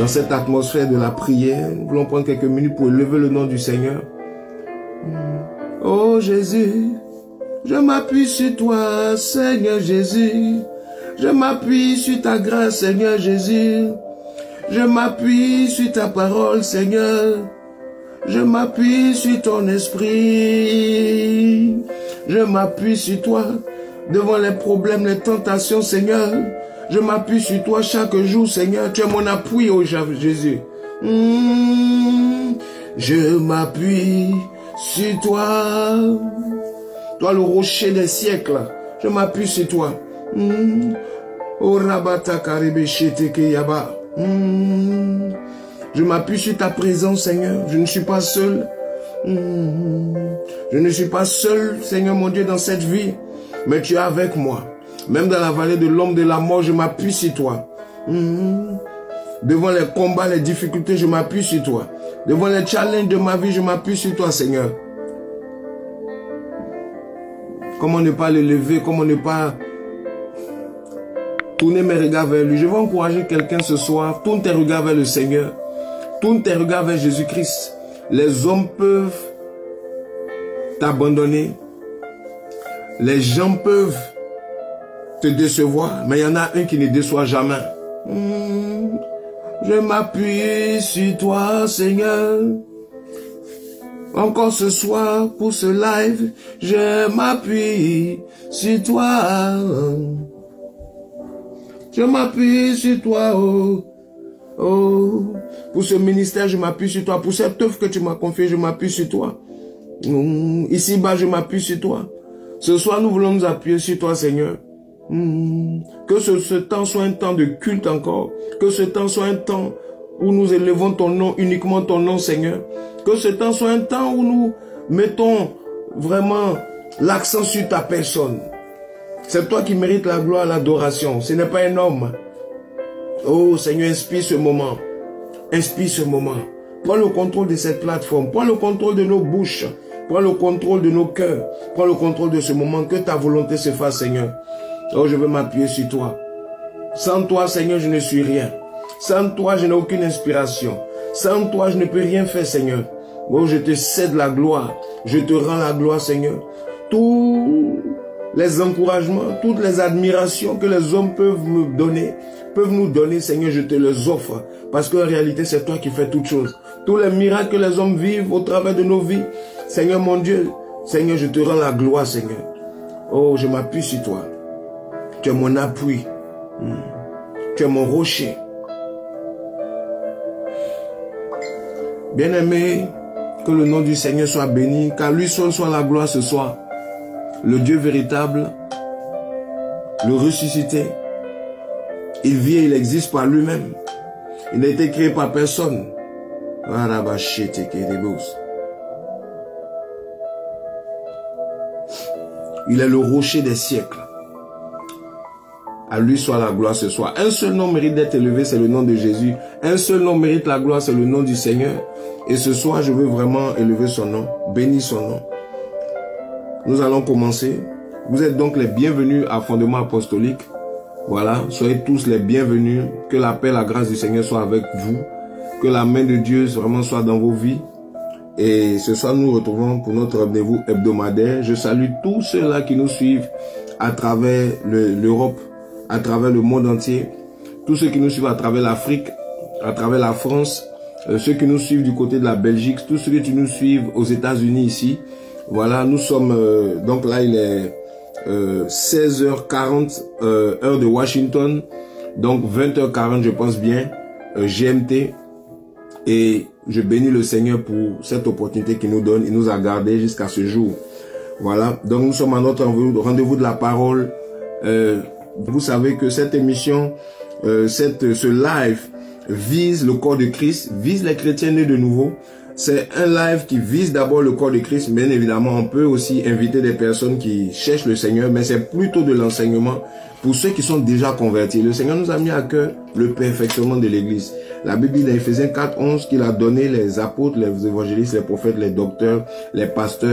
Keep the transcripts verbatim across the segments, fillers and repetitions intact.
dans cette atmosphère de la prière, nous voulons prendre quelques minutes pour élever le nom du Seigneur. Oh Jésus, je m'appuie sur toi, Seigneur Jésus. Je m'appuie sur ta grâce, Seigneur Jésus. Je m'appuie sur ta parole, Seigneur. Je m'appuie sur ton esprit. Je m'appuie sur toi devant les problèmes, les tentations, Seigneur. Je m'appuie sur toi chaque jour, Seigneur. Tu es mon appui, oh Jésus. Mmh, je m'appuie sur toi. Toi, le rocher des siècles. Je m'appuie sur toi. Mmh. Oh, Rabata Karebe Sheteke Yaba. Mmh. Je m'appuie sur ta présence, Seigneur. Je ne suis pas seul. Mmh. Je ne suis pas seul, Seigneur mon Dieu, dans cette vie. Mais tu es avec moi. Même dans la vallée de l'ombre de la mort, je m'appuie sur toi. Mmh. Devant les combats, les difficultés, je m'appuie sur toi. Devant les challenges de ma vie, je m'appuie sur toi, Seigneur. Comment ne pas le lever? Comment ne pas tourner mes regards vers lui? Je veux encourager quelqu'un ce soir. Tourne tes regards vers le Seigneur. Tourne tes regards vers Jésus-Christ. Les hommes peuvent t'abandonner. Les gens peuvent te décevoir. Mais il y en a un qui ne déçoit jamais. Mmh, je m'appuie sur toi, Seigneur. Encore ce soir, pour ce live, je m'appuie sur toi. Je m'appuie sur toi, oh. Oh. Pour ce ministère, je m'appuie sur toi. Pour cette œuvre que tu m'as confiée, je m'appuie sur toi. Mmh. Ici-bas, je m'appuie sur toi. Ce soir, nous voulons nous appuyer sur toi, Seigneur. Mmh. Que ce, ce temps soit un temps de culte encore. Que ce temps soit un temps où nous élevons ton nom, uniquement ton nom, Seigneur. Que ce temps soit un temps où nous mettons vraiment l'accent sur ta personne. C'est toi qui mérites la gloire, l'adoration. Ce n'est pas un homme. Oh Seigneur, inspire ce moment. Inspire ce moment. Prends le contrôle de cette plateforme. Prends le contrôle de nos bouches. Prends le contrôle de nos cœurs. Prends le contrôle de ce moment. Que ta volonté se fasse, Seigneur. Oh, je veux m'appuyer sur toi. Sans toi, Seigneur, je ne suis rien. Sans toi, je n'ai aucune inspiration. Sans toi, je ne peux rien faire, Seigneur. Oh, je te cède la gloire. Je te rends la gloire, Seigneur. Tous les encouragements, toutes les admirations que les hommes peuvent me donner, peuvent nous donner, Seigneur, je te les offre. Parce qu'en réalité, c'est toi qui fais toutes choses. Tous les miracles que les hommes vivent au travers de nos vies, Seigneur mon Dieu, Seigneur, je te rends la gloire, Seigneur. Oh, je m'appuie sur toi. Tu es mon appui. Tu es mon rocher. Bien-aimé, que le nom du Seigneur soit béni, qu'à lui seul soit la gloire ce soir. Le Dieu véritable, le ressuscité, il vit et il existe par lui-même. Il n'a été créé par personne. Il est le rocher des siècles. À lui soit la gloire ce soir. Un seul nom mérite d'être élevé, c'est le nom de Jésus. Un seul nom mérite la gloire, c'est le nom du Seigneur. Et ce soir, je veux vraiment élever son nom, bénir son nom. Nous allons commencer. Vous êtes donc les bienvenus à Fondement Apostolique. Voilà, soyez tous les bienvenus. Que la paix, la grâce du Seigneur soit avec vous. Que la main de Dieu vraiment soit dans vos vies. Et ce soir, nous nous retrouvons pour notre rendez-vous hebdomadaire. Je salue tous ceux-là qui nous suivent à travers l'Europe, à travers le monde entier. Tous ceux qui nous suivent à travers l'Afrique, à travers la France, euh, ceux qui nous suivent du côté de la Belgique, tous ceux qui nous suivent aux États-Unis ici. Voilà, nous sommes, euh, donc là il est euh, seize heures quarante, euh, heure de Washington, donc vingt heures quarante je pense bien, euh, G M T. Et je bénis le Seigneur pour cette opportunité qu'il nous donne, il nous a gardés jusqu'à ce jour. Voilà, donc nous sommes à notre rendez-vous de la parole. Euh, vous savez que cette émission, euh, cette, ce live vise le corps de Christ, vise les chrétiens nés de nouveau. C'est un live qui vise d'abord le corps de Christ. Bien évidemment, on peut aussi inviter des personnes qui cherchent le Seigneur, mais c'est plutôt de l'enseignement pour ceux qui sont déjà convertis. Le Seigneur nous a mis à cœur le perfectionnement de l'Église. La Bible dit dans Ephésiens quatre, onze qu'il a donné les apôtres, les évangélistes, les prophètes, les docteurs, les pasteurs,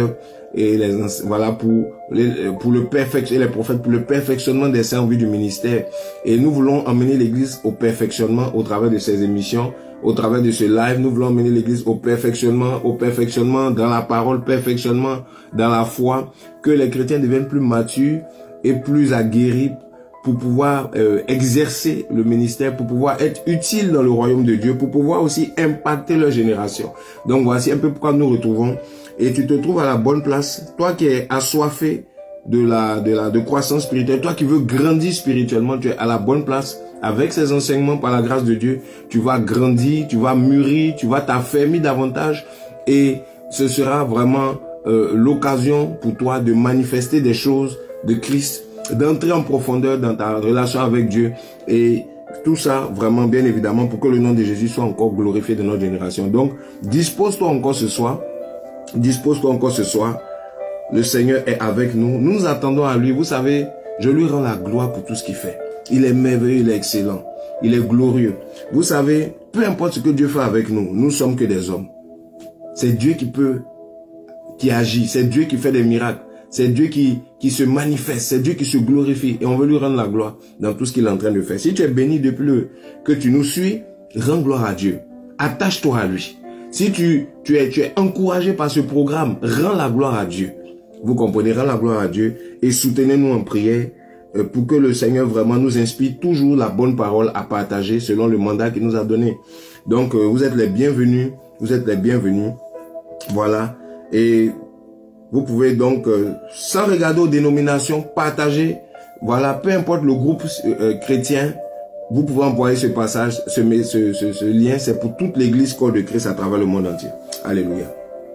et les, voilà, pour, les, pour le perfect, et les prophètes, pour le perfectionnement des saints en vue du ministère. Et nous voulons emmener l'église au perfectionnement au travers de ces émissions, au travers de ce live. Nous voulons emmener l'église au perfectionnement, au perfectionnement dans la parole, perfectionnement dans la foi, que les chrétiens deviennent plus matures et plus aguerris pour pouvoir euh, exercer le ministère, pour pouvoir être utile dans le royaume de Dieu, pour pouvoir aussi impacter leur génération. Donc voici un peu pourquoi nous retrouvons. Et tu te trouves à la bonne place, toi qui es assoiffé de la de la de croissance spirituelle, toi qui veux grandir spirituellement, tu es à la bonne place. Avec ces enseignements par la grâce de Dieu, tu vas grandir, tu vas mûrir, tu vas t'affermir davantage, et ce sera vraiment euh, l'occasion pour toi de manifester des choses de Christ, d'entrer en profondeur dans ta relation avec Dieu, et tout ça vraiment bien évidemment pour que le nom de Jésus soit encore glorifié dans notre génération. Donc dispose-toi encore ce soir, dispose-toi encore ce soir. Le Seigneur est avec nous, nous nous attendons à lui. Vous savez, je lui rends la gloire pour tout ce qu'il fait. Il est merveilleux, il est excellent, il est glorieux. Vous savez, peu importe ce que Dieu fait avec nous, nous ne sommes que des hommes. C'est Dieu qui peut, qui agit, c'est Dieu qui fait des miracles, c'est Dieu qui, qui se manifeste, c'est Dieu qui se glorifie, et on veut lui rendre la gloire dans tout ce qu'il est en train de faire. Si tu es béni depuis le, que tu nous suis, rends gloire à Dieu, attache-toi à lui. Si tu, tu es, tu es encouragé par ce programme, rends la gloire à Dieu. Vous comprenez, rends la gloire à Dieu et soutenez-nous en prière pour que le Seigneur vraiment nous inspire toujours la bonne parole à partager selon le mandat qu'il nous a donné. Donc, vous êtes les bienvenus, vous êtes les bienvenus. Voilà. Et vous pouvez donc, sans regarder aux dénominations, partager. Voilà, peu importe le groupe euh, chrétien, vous pouvez envoyer ce passage, ce, ce, ce, ce lien, c'est pour toute l'église corps de Christ à travers le monde entier. Alléluia.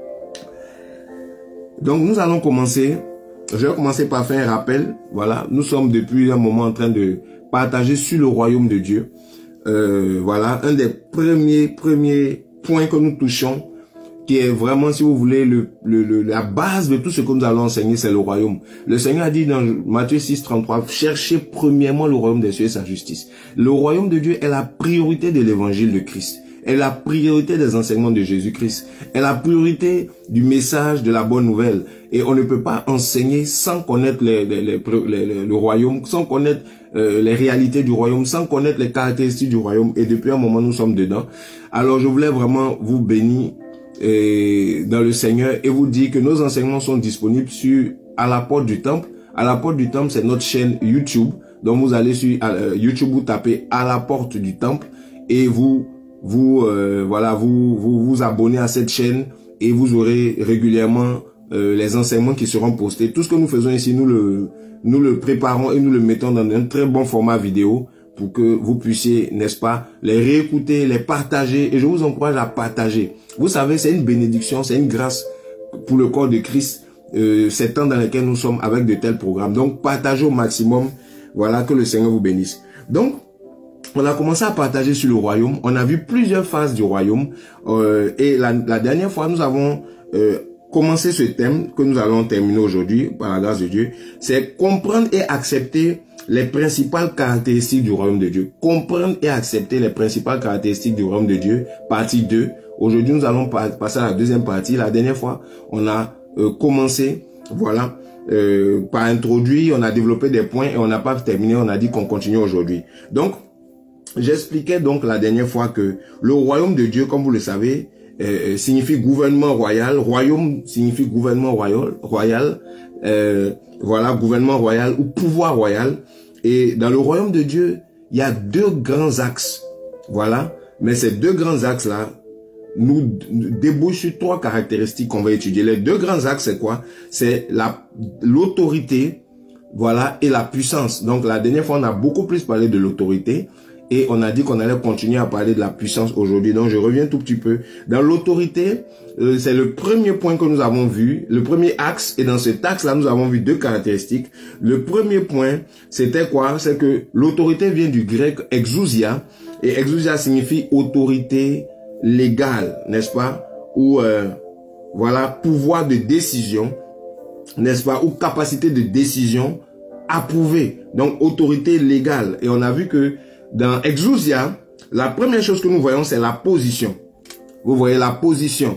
Donc, nous allons commencer. Je vais commencer par faire un rappel. Voilà, nous sommes depuis un moment en train de partager sur le royaume de Dieu. Euh, voilà, un des premiers premiers points que nous touchons, qui est vraiment, si vous voulez, le, le, le, la base de tout ce que nous allons enseigner, c'est le royaume. Le Seigneur a dit dans Matthieu six, trente-trois, cherchez premièrement le royaume des cieux et sa justice. Le royaume de Dieu est la priorité de l'évangile de Christ, est la priorité des enseignements de Jésus-Christ, est la priorité du message de la bonne nouvelle. Et on ne peut pas enseigner sans connaître les, les, les, les, les, le royaume, sans connaître euh, les réalités du royaume, sans connaître les caractéristiques du royaume. Et depuis un moment, nous sommes dedans. Alors, je voulais vraiment vous bénir et dans le Seigneur et vous dire que nos enseignements sont disponibles sur à la porte du temple. À la porte du temple, c'est notre chaîne YouTube. Donc vous allez sur euh, YouTube, vous tapez à la porte du temple et vous vous euh, voilà vous, vous vous abonnez à cette chaîne et vous aurez régulièrement euh, les enseignements qui seront postés. Tout ce que nous faisons ici, nous le nous le préparons et nous le mettons dans un très bon format vidéo pour que vous puissiez, n'est-ce pas, les réécouter, les partager. Et je vous encourage à partager. Vous savez, c'est une bénédiction, c'est une grâce pour le corps de Christ, euh, ces temps dans lesquels nous sommes avec de tels programmes. Donc, partagez au maximum. Voilà, que le Seigneur vous bénisse. Donc, on a commencé à partager sur le royaume. On a vu plusieurs phases du royaume. Euh, et la, la dernière fois, nous avons euh, commencé ce thème que nous allons terminer aujourd'hui, par la grâce de Dieu. C'est comprendre et accepter les principales caractéristiques du royaume de Dieu. Comprendre et accepter les principales caractéristiques du royaume de Dieu. Partie deux. Aujourd'hui, nous allons passer à la deuxième partie. La dernière fois, on a euh, commencé, voilà, euh, par introduire, on a développé des points et on n'a pas terminé. On a dit qu'on continue aujourd'hui. Donc, j'expliquais donc la dernière fois que le royaume de Dieu, comme vous le savez, euh, signifie gouvernement royal. Royaume signifie gouvernement royal. royal euh, voilà, gouvernement royal ou pouvoir royal. Et dans le royaume de Dieu, il y a deux grands axes. Voilà. Mais ces deux grands axes-là nous débouchent sur trois caractéristiques qu'on va étudier. Les deux grands axes, c'est quoi? C'est la l'autorité, voilà, et la puissance. Donc, la dernière fois, on a beaucoup plus parlé de l'autorité. Et on a dit qu'on allait continuer à parler de la puissance aujourd'hui. Donc, je reviens tout petit peu. Dans l'autorité, euh, c'est le premier point que nous avons vu, le premier axe. Et dans cet axe-là, nous avons vu deux caractéristiques. Le premier point, c'était quoi? C'est que l'autorité vient du grec exousia. Et exousia signifie autorité légale, n'est-ce pas? Ou, euh, voilà, pouvoir de décision, n'est-ce pas? Ou capacité de décision approuvée. Donc, autorité légale. Et on a vu que dans exousia, la première chose que nous voyons, c'est la position. Vous voyez la position.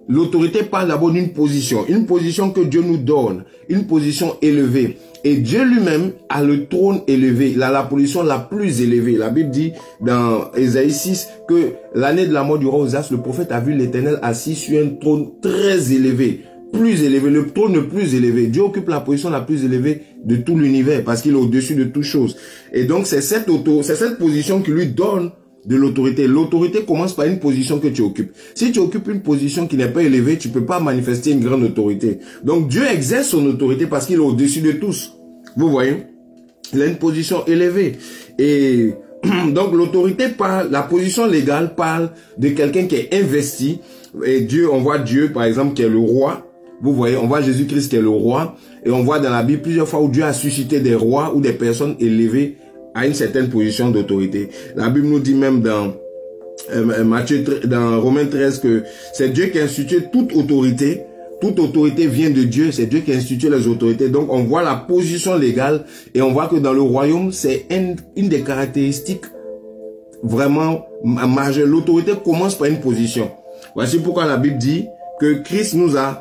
l'autorité parle d'abord d'une position, une position que Dieu nous donne, une position élevée. Et Dieu lui-même a le trône élevé, il a la position la plus élevée. La Bible dit dans Ésaïe six que l'année de la mort du roi Osas, le prophète a vu l'Éternel assis sur un trône très élevé, plus élevé, le trône le plus élevé. Dieu occupe la position la plus élevée de tout l'univers parce qu'il est au-dessus de toute chose. Et donc c'est cette auto, c'est cette position qui lui donne de l'autorité. L'autorité commence par une position que tu occupes. Si tu occupes une position qui n'est pas élevée, tu peux pas manifester une grande autorité. Donc Dieu exerce son autorité parce qu'il est au-dessus de tous. Vous voyez? Il a une position élevée. Et donc l'autorité parle, la position légale parle de quelqu'un qui est investi. Et Dieu, on voit Dieu par exemple qui est le roi. Vous voyez, on voit Jésus-Christ qui est le roi. Et on voit dans la Bible plusieurs fois où Dieu a suscité des rois ou des personnes élevées à une certaine position d'autorité. La Bible nous dit même dans euh, Matthieu, dans Romains treize que c'est Dieu qui a institué toute autorité. Toute autorité vient de Dieu, c'est Dieu qui a institué les autorités. Donc on voit la position légale et on voit que dans le royaume, c'est une, une des caractéristiques vraiment majeures. L'autorité commence par une position. Voici pourquoi la Bible dit que Christ nous a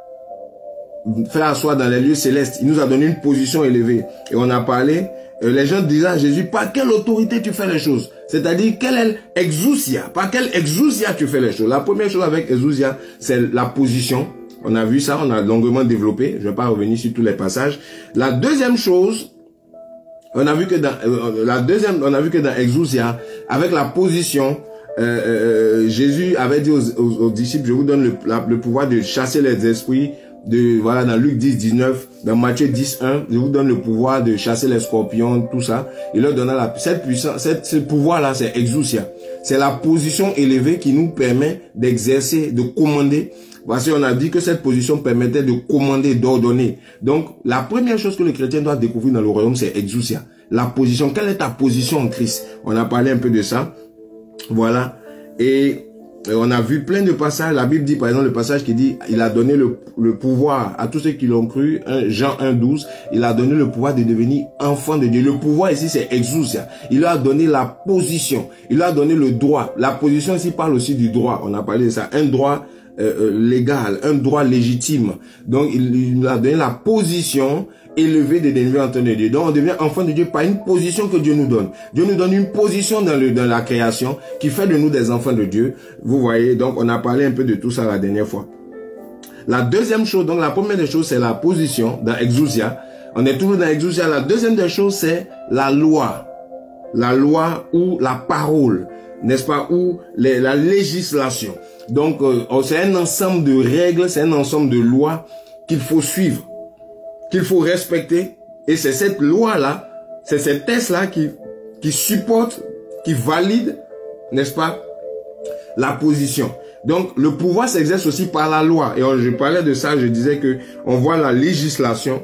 fait asseoir dans les lieux célestes. Il nous a donné une position élevée. Et on a parlé, euh, les gens disaient à Jésus, par quelle autorité tu fais les choses? C'est-à-dire, quelle est exousia? Par quelle exousia tu fais les choses? La première chose avec exousia, c'est la position. On a vu ça, on a longuement développé. Je ne vais pas revenir sur tous les passages. La deuxième chose, on a vu que dans euh, la deuxième, on a vu que dans exousia, avec la position, euh, euh, Jésus avait dit aux, aux, aux disciples, je vous donne le, la, le pouvoir de chasser les esprits. De, voilà, dans Luc dix, dix-neuf, dans Matthieu dix, un, je vous donne le pouvoir de chasser les scorpions, tout ça. Il leur donna la, cette puissance, cette, ce pouvoir-là, c'est exousia. C'est la position élevée qui nous permet d'exercer, de commander. Parce qu'on a dit que cette position permettait de commander, d'ordonner. Donc, la première chose que le chrétien doit découvrir dans le royaume, c'est exousia. La position. Quelle est ta position en Christ? On a parlé un peu de ça. Voilà. Et, on a vu plein de passages. La Bible dit par exemple le passage qui dit il a donné le, le pouvoir à tous ceux qui l'ont cru. Jean un, douze. Il a donné le pouvoir de devenir enfant de Dieu. Le pouvoir ici c'est exousia. Il lui a donné la position. Il lui a donné le droit. La position ici parle aussi du droit. On a parlé de ça. Un droit euh, légal, un droit légitime. Donc il, il lui a donné la position élevé de devenir enfant de Dieu. Donc on devient enfant de Dieu par une position que Dieu nous donne. Dieu nous donne une position dans, le, dans la création qui fait de nous des enfants de Dieu. Vous voyez, donc on a parlé un peu de tout ça la dernière fois. La deuxième chose, donc la première des choses, c'est la position dans exousia. On est toujours dans exousia. La deuxième des choses, c'est la loi. La loi ou la parole, n'est-ce pas, ou les, la législation. Donc euh, c'est un ensemble de règles, c'est un ensemble de lois qu'il faut suivre, qu'il faut respecter, et c'est cette loi-là, c'est ces textes-là qui, qui supportent, qui valident, n'est-ce pas, la position. Donc, le pouvoir s'exerce aussi par la loi, et je parlais de ça, je disais que on voit la législation,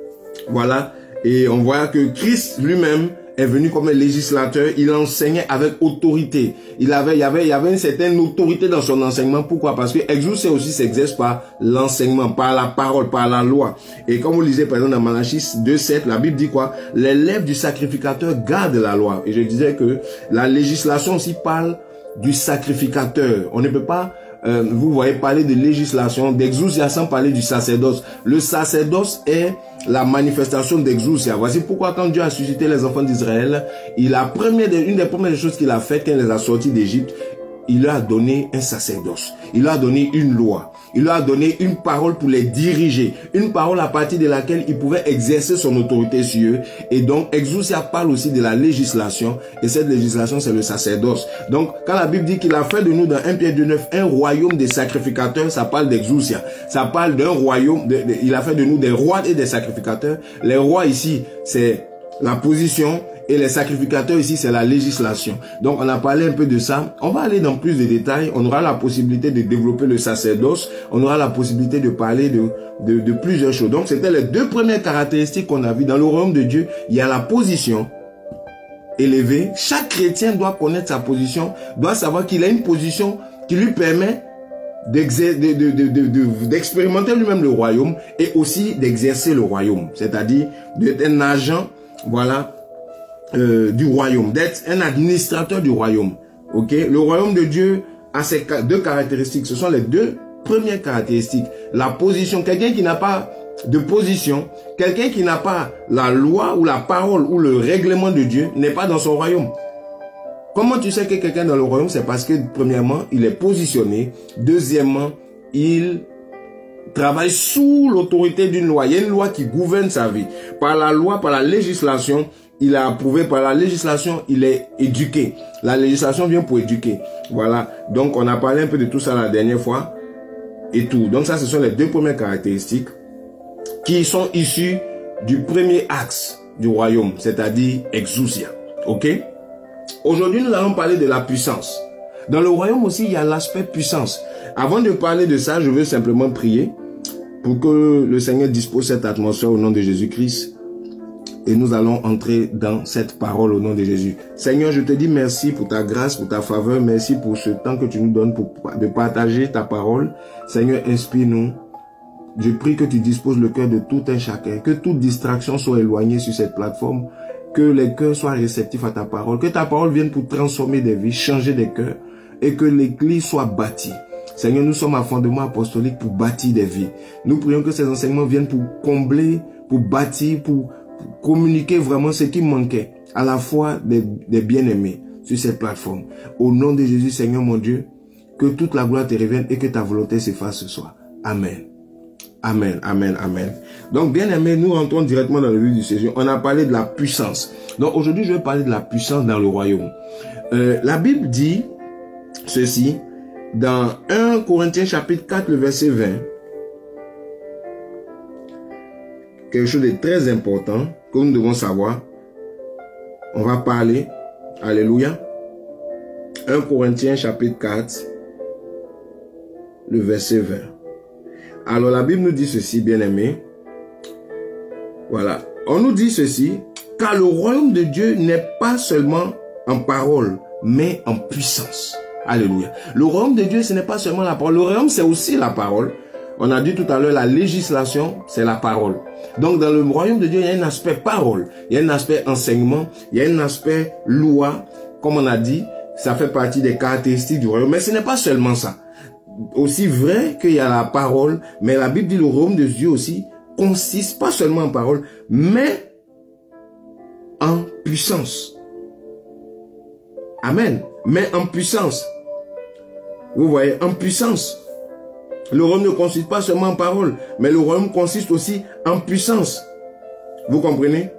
voilà, et on voit que Christ lui-même est venu comme un législateur, il enseignait avec autorité. Il avait, il y avait, il y avait une certaine autorité dans son enseignement. Pourquoi? Parce que exaucer aussi s'exerce par l'enseignement, par la parole, par la loi. Et comme vous lisez par exemple dans Malachie deux, sept, la Bible dit quoi? Les lèvres du sacrificateur gardent la loi. Et je disais que la législation aussi parle du sacrificateur. On ne peut pas, euh, vous voyez, parler de législation, d'exousia sans parler du sacerdoce. Le sacerdoce est la manifestation d'exousia. Voici pourquoi quand Dieu a suscité les enfants d'Israël, il a première, une des premières choses qu'il a fait quand il les a sortis d'Égypte, il leur a donné un sacerdoce. Il leur a donné une loi. Il leur a donné une parole pour les diriger. Une parole à partir de laquelle il pouvait exercer son autorité sur eux. Et donc, exousia parle aussi de la législation. Et cette législation, c'est le sacerdoce. Donc, quand la Bible dit qu'il a fait de nous, dans un Pierre deux, neuf, un royaume des sacrificateurs, ça parle d'exousia. Ça parle d'un royaume, de, de, il a fait de nous des rois et des sacrificateurs. Les rois ici, c'est la position. Et les sacrificateurs ici, c'est la législation. Donc, on a parlé un peu de ça. On va aller dans plus de détails. On aura la possibilité de développer le sacerdoce. On aura la possibilité de parler de, de, de plusieurs choses. Donc, c'était les deux premières caractéristiques qu'on a vues. Dans le royaume de Dieu, il y a la position élevée. Chaque chrétien doit connaître sa position, doit savoir qu'il a une position qui lui permet d'expérimenter de, de, de, de, de, lui-même le royaume et aussi d'exercer le royaume. C'est-à-dire d'être un agent, voilà, Euh, du royaume, d'être un administrateur du royaume. Ok, le royaume de Dieu a ces deux caractéristiques. Ce sont les deux première caractéristique, la position. Quelqu'un qui n'a pas de position, quelqu'un qui n'a pas la loi ou la parole ou le règlement de Dieu n'est pas dans son royaume. Comment tu sais que quelqu'un est dans le royaume? C'est parce que, premièrement, il est positionné. Deuxièmement, il travaille sous l'autorité d'une loi. Il y a une loi qui gouverne sa vie. Par la loi, par la législation, il a approuvé. Par la législation, il est éduqué. La législation vient pour éduquer. Voilà. Donc, on a parlé un peu de tout ça la dernière fois. Et tout. Donc, ça, ce sont les deux premières caractéristiques qui sont issues du premier axe du royaume, c'est-à-dire exousia. Ok? Aujourd'hui, nous allons parler de la puissance. Dans le royaume aussi, il y a l'aspect puissance. Avant de parler de ça, je veux simplement prier pour que le Seigneur dispose cette atmosphère au nom de Jésus-Christ. Et nous allons entrer dans cette parole au nom de Jésus. Seigneur, je te dis merci pour ta grâce, pour ta faveur. Merci pour ce temps que tu nous donnes pour, de partager ta parole. Seigneur, inspire-nous. Je prie que tu disposes le cœur de tout un chacun. Que toute distraction soit éloignée sur cette plateforme. Que les cœurs soient réceptifs à ta parole. Que ta parole vienne pour transformer des vies, changer des cœurs. Et que l'église soit bâtie. Seigneur, nous sommes à fondement apostolique pour bâtir des vies. Nous prions que ces enseignements viennent pour combler, pour bâtir, pour communiquer vraiment ce qui manquait à la fois des, des bien-aimés sur cette plateforme. Au nom de Jésus, Seigneur mon Dieu, que toute la gloire te revienne et que ta volonté se fasse ce soir. Amen. Amen, amen, amen. Donc, bien-aimés, nous rentrons directement dans le vif du sujet. On a parlé de la puissance. Donc, aujourd'hui, je vais parler de la puissance dans le royaume. Euh, la Bible dit ceci dans premier Corinthiens chapitre quatre, le verset vingt. Quelque chose de très important que nous devons savoir. On va parler. Alléluia. premier Corinthiens chapitre quatre, le verset vingt. Alors la Bible nous dit ceci, bien-aimés. Voilà. On nous dit ceci. Car le royaume de Dieu n'est pas seulement en parole, mais en puissance. Alléluia. Le royaume de Dieu, ce n'est pas seulement la parole. Le royaume, c'est aussi la parole. On a dit tout à l'heure, la législation, c'est la parole. Donc, dans le royaume de Dieu, il y a un aspect parole. Il y a un aspect enseignement. Il y a un aspect loi. Comme on a dit, ça fait partie des caractéristiques du royaume. Mais ce n'est pas seulement ça. Aussi vrai qu'il y a la parole, mais la Bible dit le royaume de Dieu aussi consiste pas seulement en parole, mais en puissance. Amen. Mais en puissance. Vous voyez, en puissance. Le royaume ne consiste pas seulement en parole, mais le royaume consiste aussi en puissance. Vous comprenez?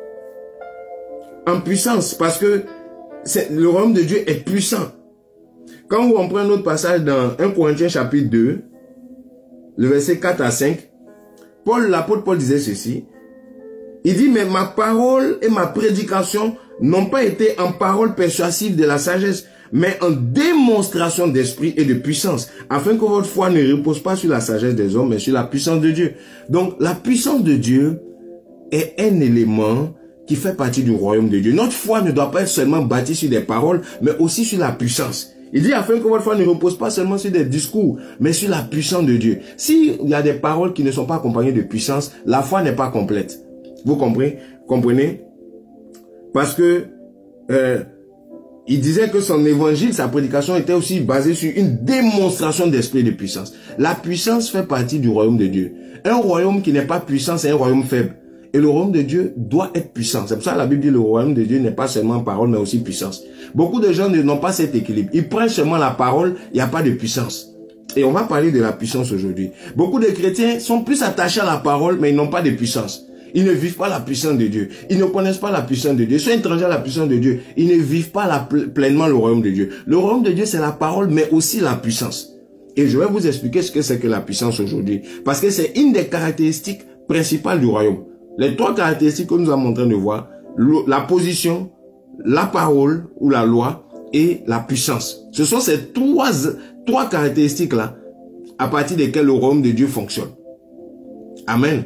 En puissance, parce que le royaume de Dieu est puissant. Quand on prend un autre passage dans premier Corinthiens chapitre deux, le verset quatre à cinq, Paul, l'apôtre Paul disait ceci. Il dit, mais ma parole et ma prédication n'ont pas été en parole persuasive de la sagesse, mais en démonstration d'esprit et de puissance, afin que votre foi ne repose pas sur la sagesse des hommes, mais sur la puissance de Dieu. Donc, la puissance de Dieu est un élément qui fait partie du royaume de Dieu. Notre foi ne doit pas être seulement bâtie sur des paroles, mais aussi sur la puissance. Il dit afin que votre foi ne repose pas seulement sur des discours, mais sur la puissance de Dieu. S'il y a des paroles qui ne sont pas accompagnées de puissance, la foi n'est pas complète. Vous comprenez? Comprenez? Parce que euh, il disait que son évangile, sa prédication était aussi basée sur une démonstration d'esprit de puissance. La puissance fait partie du royaume de Dieu. Un royaume qui n'est pas puissant, c'est un royaume faible. Et le royaume de Dieu doit être puissant. C'est pour ça que la Bible dit que le royaume de Dieu n'est pas seulement parole, mais aussi puissance. Beaucoup de gens n'ont pas cet équilibre. Ils prennent seulement la parole, il n'y a pas de puissance. Et on va parler de la puissance aujourd'hui. Beaucoup de chrétiens sont plus attachés à la parole, mais ils n'ont pas de puissance. Ils ne vivent pas la puissance de Dieu. Ils ne connaissent pas la puissance de Dieu. Ils sont étrangers à la puissance de Dieu. Ils ne vivent pas la, pleinement le royaume de Dieu. Le royaume de Dieu, c'est la parole, mais aussi la puissance. Et je vais vous expliquer ce que c'est que la puissance aujourd'hui. Parce que c'est une des caractéristiques principales du royaume. Les trois caractéristiques que nous sommes en train de voir, la position, la parole ou la loi et la puissance. Ce sont ces trois, trois caractéristiques-là à partir desquelles le royaume de Dieu fonctionne. Amen.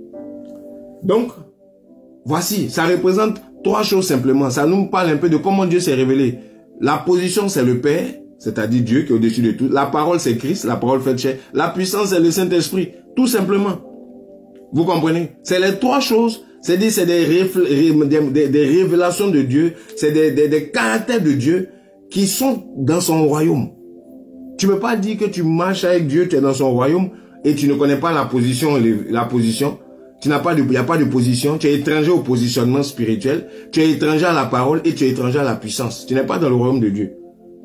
Donc, voici, ça représente trois choses simplement. Ça nous parle un peu de comment Dieu s'est révélé. La position, c'est le Père, c'est-à-dire Dieu qui est au-dessus de tout. La parole, c'est Christ, la parole faite chair. La puissance, c'est le Saint-Esprit, tout simplement. Vous comprenez? C'est les trois choses, c'est-à-dire c'est des, des, des, des révélations de Dieu, c'est des, des, des caractères de Dieu qui sont dans son royaume. Tu ne peux pas dire que tu marches avec Dieu, tu es dans son royaume et tu ne connais pas la position, la position. Tu n'as pas de, il n'y a pas de position. Tu es étranger au positionnement spirituel. Tu es étranger à la parole et tu es étranger à la puissance. Tu n'es pas dans le royaume de Dieu.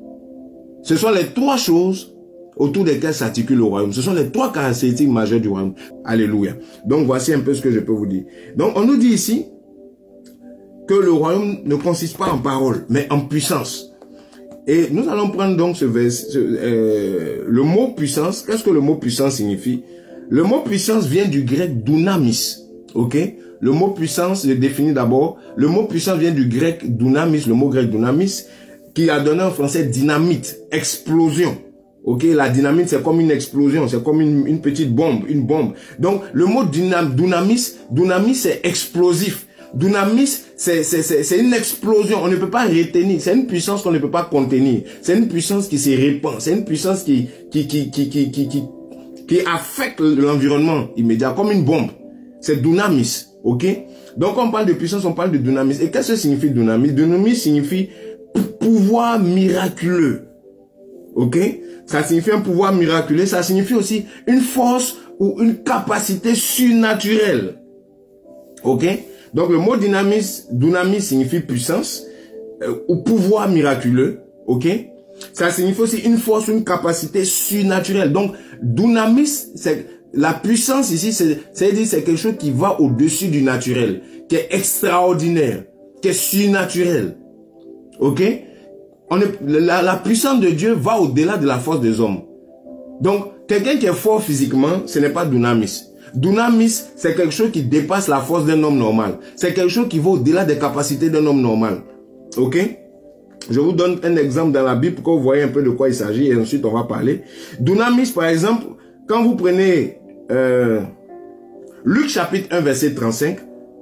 Ce sont les trois choses autour desquelles s'articule le royaume. Ce sont les trois caractéristiques majeures du royaume. Alléluia. Donc voici un peu ce que je peux vous dire. Donc on nous dit ici que le royaume ne consiste pas en parole, mais en puissance. Et nous allons prendre donc ce verset, ce, euh, le mot puissance. Qu'est-ce que le mot puissance signifie? Le mot puissance vient du grec dunamis. Ok? Le mot puissance, je définis d'abord. Le mot puissance vient du grec dunamis, le mot grec dunamis, qui a donné en français dynamite, explosion. Ok? La dynamite, c'est comme une explosion, c'est comme une, une petite bombe, une bombe. Donc, le mot dynam, dunamis, dunamis, c'est explosif. Dunamis, c'est une explosion, on ne peut pas retenir, c'est une puissance qu'on ne peut pas contenir, c'est une puissance qui se répand, c'est une puissance qui, qui, qui, qui, qui, qui, qui, qui affecte l'environnement immédiat, comme une bombe. C'est dunamis, ok? Donc on parle de puissance, on parle de dunamis. Et qu'est-ce que signifie dunamis? Dunamis signifie pouvoir miraculeux, ok? Ça signifie un pouvoir miraculeux, ça signifie aussi une force ou une capacité surnaturelle, ok? Donc le mot dynamis, dunamis signifie puissance euh, ou pouvoir miraculeux, ok? Ça signifie aussi une force, une capacité surnaturelle. Donc dunamis, c'est la puissance ici, c'est-à-dire c'est quelque chose qui va au-dessus du naturel, qui est extraordinaire, qui est surnaturel, ok? On est, la, la puissance de Dieu va au-delà de la force des hommes. Donc quelqu'un qui est fort physiquement, ce n'est pas dunamis. Dunamis, c'est quelque chose qui dépasse la force d'un homme normal. C'est quelque chose qui va au-delà des capacités d'un homme normal. Ok? Je vous donne un exemple dans la Bible pour que vous voyez un peu de quoi il s'agit et ensuite on va parler. Dunamis, par exemple, quand vous prenez euh, Luc chapitre un, verset trente-cinq,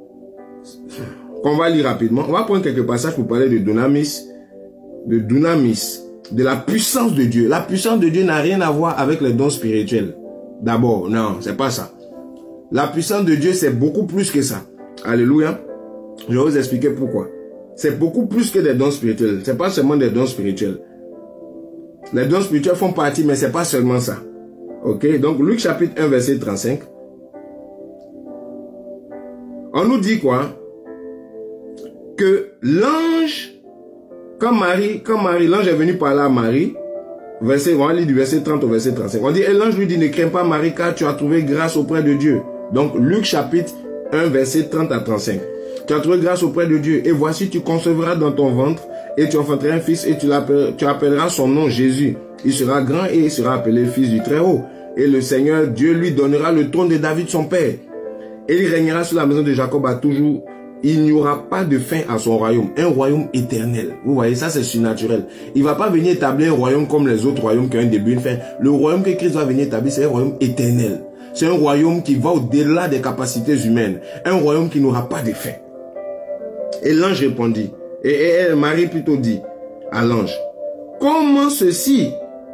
qu'on va lire rapidement. On va prendre quelques passages pour parler de dunamis, de dunamis, de la puissance de Dieu. La puissance de Dieu n'a rien à voir avec les dons spirituels. D'abord, non, c'est pas ça. La puissance de Dieu, c'est beaucoup plus que ça. Alléluia. Je vais vous expliquer pourquoi. C'est beaucoup plus que des dons spirituels. C'est pas seulement des dons spirituels. Les dons spirituels font partie, mais c'est pas seulement ça. Ok? Donc, Luc chapitre un, verset trente-cinq. On nous dit quoi? Que l'ange, quand Marie, quand Marie, l'ange est venu parler à Marie, verset, on va lire du verset trente au verset trente-cinq. On dit, et l'ange lui dit, ne crains pas Marie, car tu as trouvé grâce auprès de Dieu. Donc, Luc chapitre un, verset trente à trente-cinq. Tu as trouvé grâce auprès de Dieu. Et voici, tu concevras dans ton ventre, et tu enfanteras un fils, et tu, tu appelleras son nom Jésus. Il sera grand, et il sera appelé fils du Très-Haut. Et le Seigneur, Dieu, lui donnera le trône de David, son père. Et il régnera sur la maison de Jacob à toujours. Il n'y aura pas de fin à son royaume. Un royaume éternel. Vous voyez, ça c'est surnaturel. Il ne va pas venir établir un royaume comme les autres royaumes qui ont un début, une fin. Le royaume que Christ va venir établir, c'est un royaume éternel. C'est un royaume qui va au-delà des capacités humaines. Un royaume qui n'aura pas de fin. Et l'ange répondit. Et, et, et Marie plutôt dit à l'ange, comment ceci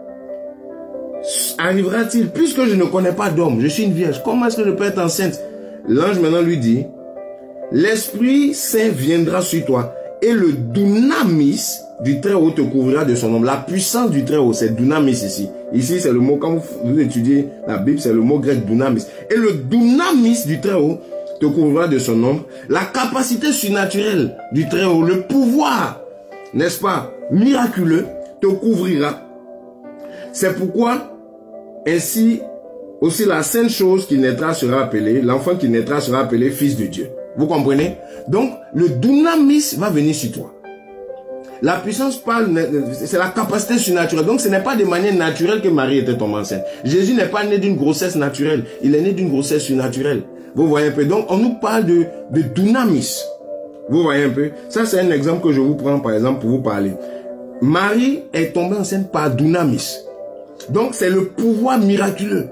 arrivera-t-il puisque je ne connais pas d'homme? Je suis une vierge. Comment est-ce que je peux être enceinte? L'ange maintenant lui dit, l'Esprit Saint viendra sur toi et le dunamis du Très-Haut te couvrira de son ombre. La puissance du Très-Haut, c'est dunamis ici. Ici, c'est le mot, quand vous étudiez la Bible, c'est le mot grec dunamis. Et le dunamis du Très-Haut te couvrira de son ombre. La capacité surnaturelle du Très-Haut, le pouvoir, n'est-ce pas, miraculeux, te couvrira. C'est pourquoi, ainsi, aussi la sainte chose qui naîtra sera appelée, l'enfant qui naîtra sera appelé fils de Dieu. Vous comprenez? Donc, le dunamis va venir sur toi. La puissance parle, c'est la capacité surnaturelle. Donc, ce n'est pas de manière naturelle que Marie était tombée enceinte. Jésus n'est pas né d'une grossesse naturelle. Il est né d'une grossesse surnaturelle. Vous voyez un peu? Donc, on nous parle de, de dunamis. Vous voyez un peu? Ça, c'est un exemple que je vous prends, par exemple, pour vous parler. Marie est tombée enceinte par dunamis. Donc, c'est le pouvoir miraculeux.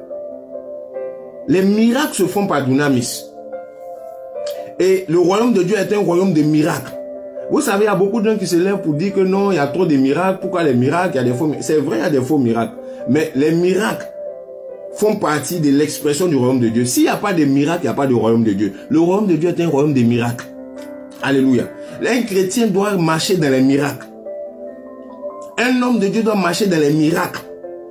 Les miracles se font par dunamis. Et le royaume de Dieu est un royaume de miracles. Vous savez, il y a beaucoup de gens qui se lèvent pour dire que non, il y a trop de miracles. Pourquoi les miracles? Il y a des faux miracles. C'est vrai, il y a des faux miracles. Mais les miracles font partie de l'expression du royaume de Dieu. S'il n'y a pas de miracles, il n'y a pas de royaume de Dieu. Le royaume de Dieu est un royaume de miracles. Alléluia. Un chrétien doit marcher dans les miracles. Un homme de Dieu doit marcher dans les miracles.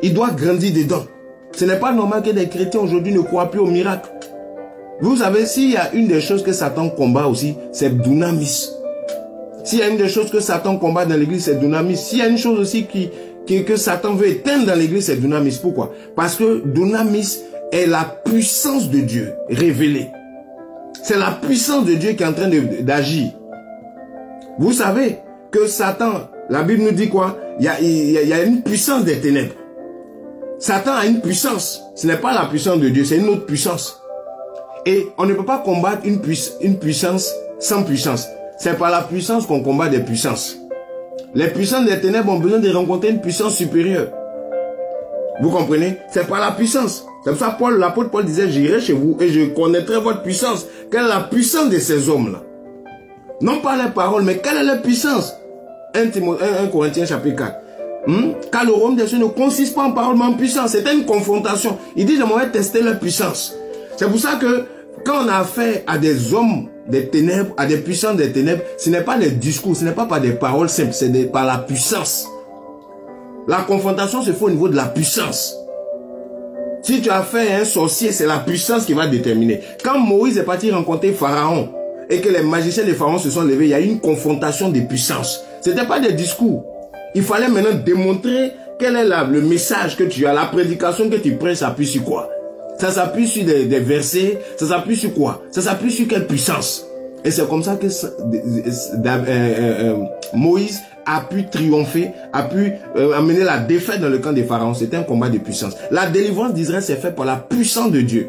Il doit grandir dedans. Ce n'est pas normal que des chrétiens aujourd'hui ne croient plus au miracle. Vous savez, s'il y a une des choses que Satan combat aussi, c'est dunamis. S'il y a une des choses que Satan combat dans l'église, c'est dunamis. S'il y a une chose aussi qui, qui, que Satan veut éteindre dans l'église, c'est dunamis. Pourquoi? Parce que dunamis est la puissance de Dieu révélée. C'est la puissance de Dieu qui est en train d'agir. Vous savez que Satan, la Bible nous dit quoi? Il y a, il y a, il y a une puissance des ténèbres. Satan a une puissance. Ce n'est pas la puissance de Dieu, c'est une autre puissance. Et on ne peut pas combattre une, puiss une puissance sans puissance. C'est par la puissance qu'on combat des puissances. Les puissances des ténèbres ont besoin de rencontrer une puissance supérieure. Vous comprenez? C'est par la puissance. C'est pour ça Paul, l'apôtre Paul disait, j'irai chez vous et je connaîtrai votre puissance. Quelle est la puissance de ces hommes-là? Non pas les paroles, mais quelle est leur puissance? un Corinthiens chapitre quatre. Hmm? Car le royaume des cieux ne consiste pas en parole, mais en puissance. C'était une confrontation. Il dit, j'aimerais tester leur puissance. C'est pour ça que quand on a affaire à des hommes des ténèbres, à des puissances des ténèbres, ce n'est pas des discours, ce n'est pas par des paroles simples, c'est par la puissance. La confrontation se fait au niveau de la puissance. Si tu as affaire à un sorcier, c'est la puissance qui va déterminer. Quand Moïse est parti rencontrer Pharaon et que les magiciens de Pharaon se sont levés, il y a eu une confrontation de puissance. Ce n'était pas des discours. Il fallait maintenant démontrer quel est la, le message que tu as, la prédication que tu prêches s'appuie sur quoi? Ça s'appuie sur des, des versets, ça s'appuie sur quoi? Ça s'appuie sur quelle puissance? Et c'est comme ça que euh, euh, euh, Moïse a pu triompher, a pu euh, amener la défaite dans le camp des pharaons. C'était un combat de puissance. La délivrance d'Israël s'est faite par la puissance de Dieu.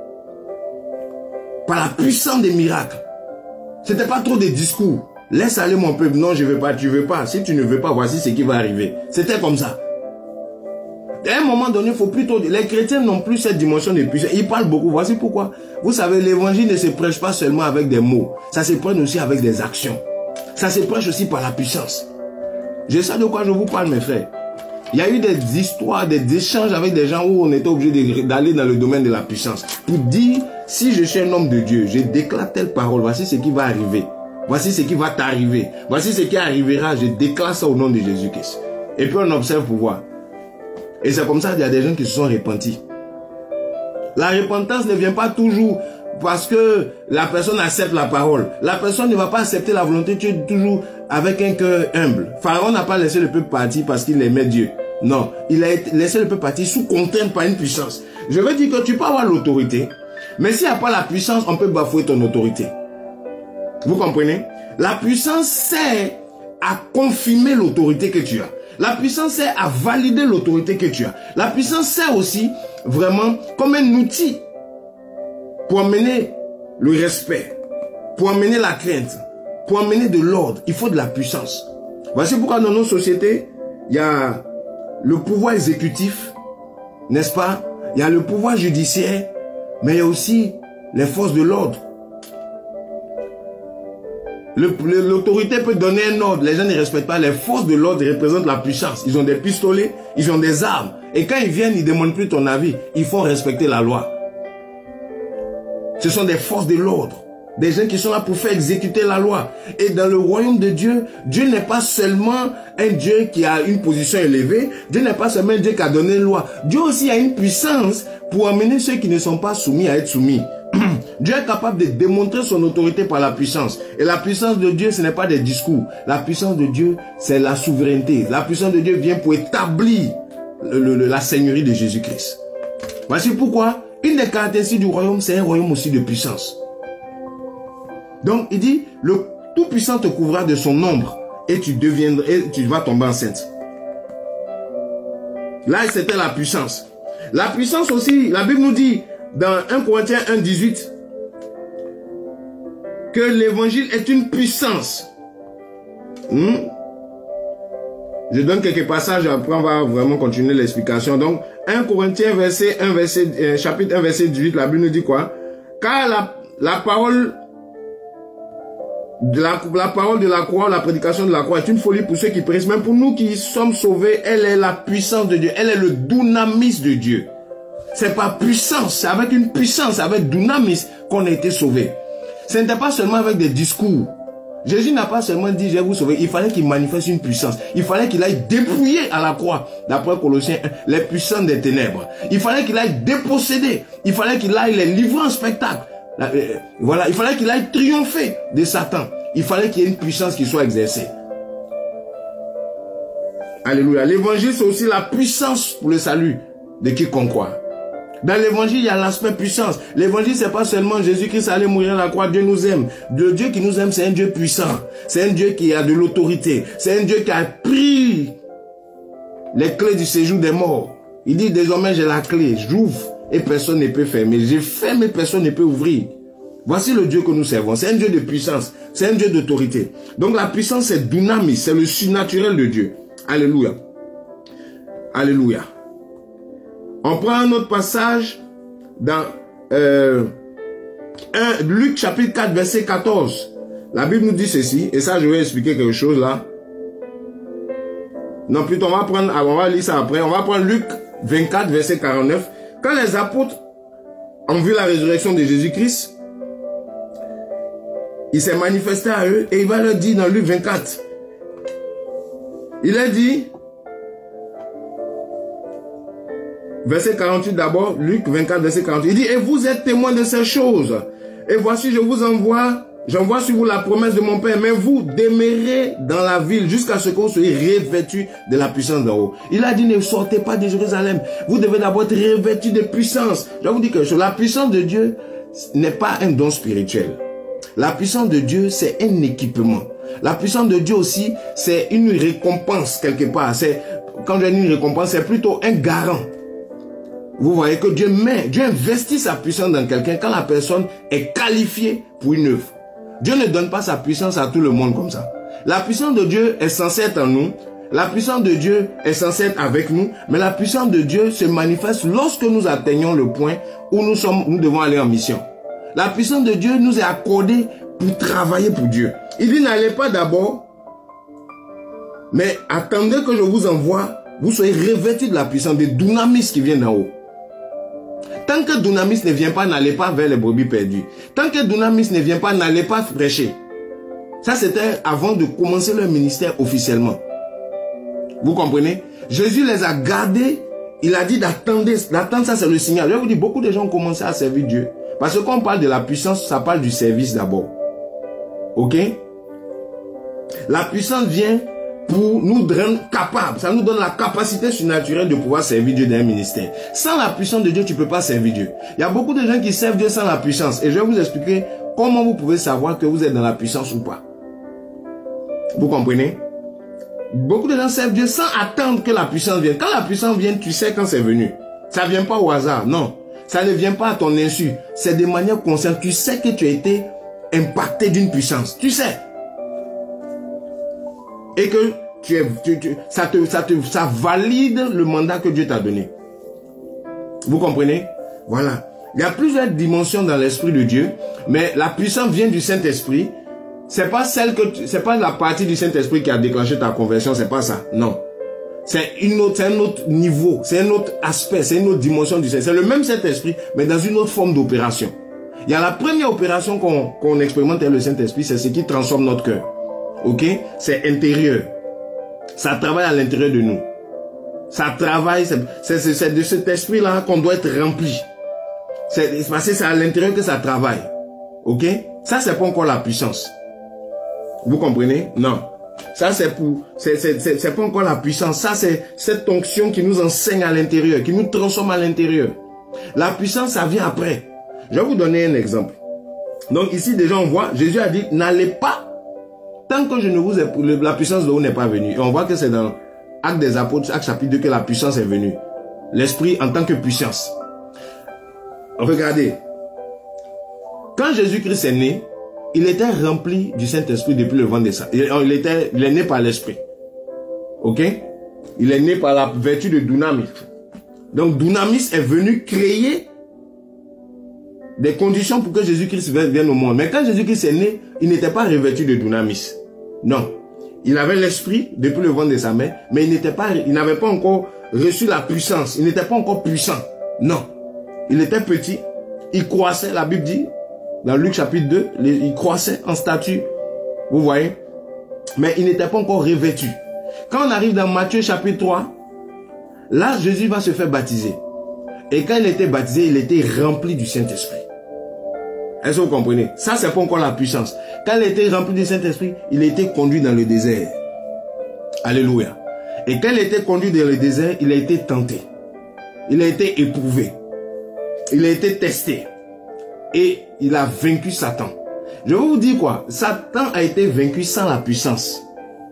Par la puissance des miracles. C'était pas trop des discours. Laisse aller mon peuple. Non, je veux pas, tu veux pas. Si tu ne veux pas, voici ce qui va arriver. C'était comme ça. À un moment donné, il faut plutôt... Les chrétiens n'ont plus cette dimension de puissance. Ils parlent beaucoup. Voici pourquoi. Vous savez, l'évangile ne se prêche pas seulement avec des mots. Ça se prêche aussi avec des actions. Ça se prêche aussi par la puissance. Je sais de quoi je vous parle, mes frères. Il y a eu des histoires, des échanges avec des gens où on était obligé d'aller dans le domaine de la puissance. Pour dire, si je suis un homme de Dieu, je déclare telle parole. Voici ce qui va arriver. Voici ce qui va t'arriver. Voici ce qui arrivera. Je déclare ça au nom de Jésus-Christ. Et puis on observe pour voir. Et c'est comme ça qu'il y a des gens qui se sont repentis. La repentance ne vient pas toujours parce que la personne accepte la parole. La personne ne va pas accepter la volonté de Dieu toujours avec un cœur humble. Pharaon n'a pas laissé le peuple partir parce qu'il aimait Dieu. Non, il a laissé le peuple partir sous contrainte par une puissance. Je veux dire que tu peux avoir l'autorité, mais s'il n'y a pas la puissance, on peut bafouer ton autorité. Vous comprenez? La puissance sert à confirmer l'autorité que tu as. La puissance sert à valider l'autorité que tu as. La puissance sert aussi vraiment comme un outil pour amener le respect, pour amener la crainte, pour amener de l'ordre. Il faut de la puissance. Voici pourquoi dans nos sociétés, il y a le pouvoir exécutif, n'est-ce pas? Il y a le pouvoir judiciaire, mais il y a aussi les forces de l'ordre. L'autorité peut donner un ordre, les gens ne respectent pas. Les forces de l'ordre représentent la puissance. Ils ont des pistolets, ils ont des armes. Et quand ils viennent, ils ne demandent plus ton avis. Ils font respecter la loi. Ce sont des forces de l'ordre. Des gens qui sont là pour faire exécuter la loi. Et dans le royaume de Dieu, Dieu n'est pas seulement un Dieu qui a une position élevée. Dieu n'est pas seulement un Dieu qui a donné une loi. Dieu aussi a une puissance pour amener ceux qui ne sont pas soumis à être soumis. Dieu est capable de démontrer son autorité par la puissance. Et la puissance de Dieu, ce n'est pas des discours. La puissance de Dieu, c'est la souveraineté. La puissance de Dieu vient pour établir le, le, la seigneurie de Jésus-Christ. Voici pourquoi une des caractéristiques du royaume, c'est un royaume aussi de puissance. Donc, il dit, le Tout-Puissant te couvrira de son ombre et tu deviendras, et tu vas tomber enceinte. Là, c'était la puissance. La puissance aussi, la Bible nous dit, dans un Corinthiens un, dix-huit, que l'évangile est une puissance. Hmm? Je donne quelques passages, après on va vraiment continuer l'explication. Donc, un Corinthiens verset un, verset, euh, chapitre un, verset dix-huit, la Bible nous dit quoi? Car la, la parole de la, la parole de la croix, la prédication de la croix est une folie pour ceux qui périssent. Même pour nous qui sommes sauvés, elle est la puissance de Dieu. Elle est le dunamis de Dieu. C'est pas puissance, c'est avec une puissance, avec dunamis qu'on a été sauvé. Ce n'était pas seulement avec des discours. Jésus n'a pas seulement dit, je vais vous sauver. Il fallait qu'il manifeste une puissance. Il fallait qu'il aille dépouiller à la croix, d'après Colossiens un, les puissants des ténèbres. Il fallait qu'il aille déposséder. Il fallait qu'il aille les livrer en spectacle. Voilà, il fallait qu'il aille triompher de Satan. Il fallait qu'il y ait une puissance qui soit exercée. Alléluia. L'évangile, c'est aussi la puissance pour le salut de quiconque croit. Dans l'évangile, il y a l'aspect puissance. L'évangile, c'est pas seulement Jésus-Christ allait mourir à la croix, Dieu nous aime. Le Dieu qui nous aime, c'est un Dieu puissant. C'est un Dieu qui a de l'autorité. C'est un Dieu qui a pris les clés du séjour des morts. Il dit, désormais, j'ai la clé. J'ouvre et personne ne peut fermer. J'ai fermé, personne ne peut ouvrir. Voici le Dieu que nous servons. C'est un Dieu de puissance. C'est un Dieu d'autorité. Donc la puissance, c'est dunamis. C'est le surnaturel de Dieu. Alléluia. Alléluia. On prend un autre passage dans euh, un, Luc chapitre quatre, verset quatorze. La Bible nous dit ceci, et ça je vais expliquer quelque chose là. Non, plutôt on va prendre, on va lire ça après. On va prendre Luc vingt-quatre, verset quarante-neuf. Quand les apôtres ont vu la résurrection de Jésus-Christ, il s'est manifesté à eux et il va leur dire dans Luc vingt-quatre. Il a dit, verset quarante-huit d'abord, Luc vingt-quatre, verset quarante-huit. Il dit, et vous êtes témoins de ces choses. Et voici, je vous envoie, j'envoie sur vous la promesse de mon Père, mais vous demeurez dans la ville jusqu'à ce que vous soyez revêtus de la puissance d'en haut. Il a dit, ne sortez pas de Jérusalem. Vous devez d'abord être revêtus de puissance. Je vais vous dire quelque chose. La puissance de Dieu n'est pas un don spirituel. La puissance de Dieu, c'est un équipement. La puissance de Dieu aussi, c'est une récompense quelque part. C'est, quand je dis une récompense, c'est plutôt un garant. Vous voyez que Dieu met, Dieu investit sa puissance dans quelqu'un quand la personne est qualifiée pour une œuvre. Dieu ne donne pas sa puissance à tout le monde comme ça. La puissance de Dieu est censée être en nous. La puissance de Dieu est censée être avec nous. Mais la puissance de Dieu se manifeste lorsque nous atteignons le point où nous sommes, nous devons aller en mission. La puissance de Dieu nous est accordée pour travailler pour Dieu. Il dit, n'allez pas d'abord, mais attendez que je vous envoie, vous soyez revêtus de la puissance de Dunamis qui vient d'en haut. Tant que Dunamis ne vient pas, n'allez pas vers les brebis perdues. Tant que Dunamis ne vient pas, n'allez pas prêcher. Ça, c'était avant de commencer leur ministère officiellement. Vous comprenez? Jésus les a gardés. Il a dit d'attendre. D'attendre, ça, c'est le signal. Je vais vous dire, beaucoup de gens ont commencé à servir Dieu. Parce que quand on parle de la puissance, ça parle du service d'abord. Ok? La puissance vient pour nous rendre capables. Ça nous donne la capacité surnaturelle de pouvoir servir Dieu dans un ministère. Sans la puissance de Dieu, tu ne peux pas servir Dieu. Il y a beaucoup de gens qui servent Dieu sans la puissance. Et je vais vous expliquer comment vous pouvez savoir que vous êtes dans la puissance ou pas. Vous comprenez? Beaucoup de gens servent Dieu sans attendre que la puissance vienne. Quand la puissance vient, tu sais quand c'est venu. Ça ne vient pas au hasard, non. Ça ne vient pas à ton insu. C'est de manière consciente. Tu sais que tu as été impacté d'une puissance. Tu sais. Et que tu es, tu, tu, ça, te, ça, te, ça valide le mandat que Dieu t'a donné. Vous comprenez? Voilà. Il y a plusieurs dimensions dans l'esprit de Dieu. Mais la puissance vient du Saint-Esprit. C'est pas celle que tu, c'est pas la partie du Saint-Esprit qui a déclenché ta conversion. C'est pas ça. Non. C'est une autre, c'est un autre niveau. C'est un autre aspect. C'est une autre dimension du Saint-Esprit. C'est le même Saint-Esprit, mais dans une autre forme d'opération. Il y a la première opération qu'on qu'on expérimente avec le Saint-Esprit, c'est ce qui transforme notre cœur. Ok? C'est intérieur. Ça travaille à l'intérieur de nous. Ça travaille, c'est de cet esprit-là qu'on doit être rempli. C'est parce que c'est à l'intérieur que ça travaille. Ok? Ça, c'est pas encore la puissance. Vous comprenez? Non. Ça, c'est pour, c'est pas encore la puissance. Ça, c'est cette onction qui nous enseigne à l'intérieur, qui nous transforme à l'intérieur. La puissance, ça vient après. Je vais vous donner un exemple. Donc ici, déjà, on voit, Jésus a dit, n'allez pas tant que je ne vous ai, la puissance de haut n'est pas venue. Et on voit que c'est dans Actes des Apôtres, Actes chapitre deux, que la puissance est venue. L'esprit en tant que puissance. Regardez. Quand Jésus-Christ est né, il était rempli du Saint-Esprit depuis le ventre de sa. Il, était, il est né par l'Esprit. Ok? Il est né par la vertu de Dunamis. Donc Dunamis est venu créer des conditions pour que Jésus-Christ vienne au monde. Mais quand Jésus-Christ est né, il n'était pas revêtu de Dunamis. Non. Il avait l'Esprit depuis le ventre de sa mère, mais il n'était pas, il n'avait pas encore reçu la puissance. Il n'était pas encore puissant. Non. Il était petit. Il croissait, la Bible dit, dans Luc chapitre deux, il croissait en stature Vous voyez? Mais il n'était pas encore revêtu. Quand on arrive dans Matthieu chapitre trois, là, Jésus va se faire baptiser. Et quand il était baptisé, il était rempli du Saint-Esprit. Est-ce que vous comprenez? Ça, c'est pas encore la puissance. Quand il était rempli du Saint-Esprit, il était conduit dans le désert. Alléluia. Et quand il était conduit dans le désert, il a été tenté. Il a été éprouvé. Il a été testé. Et il a vaincu Satan. Je vais vous dire quoi? Satan a été vaincu sans la puissance.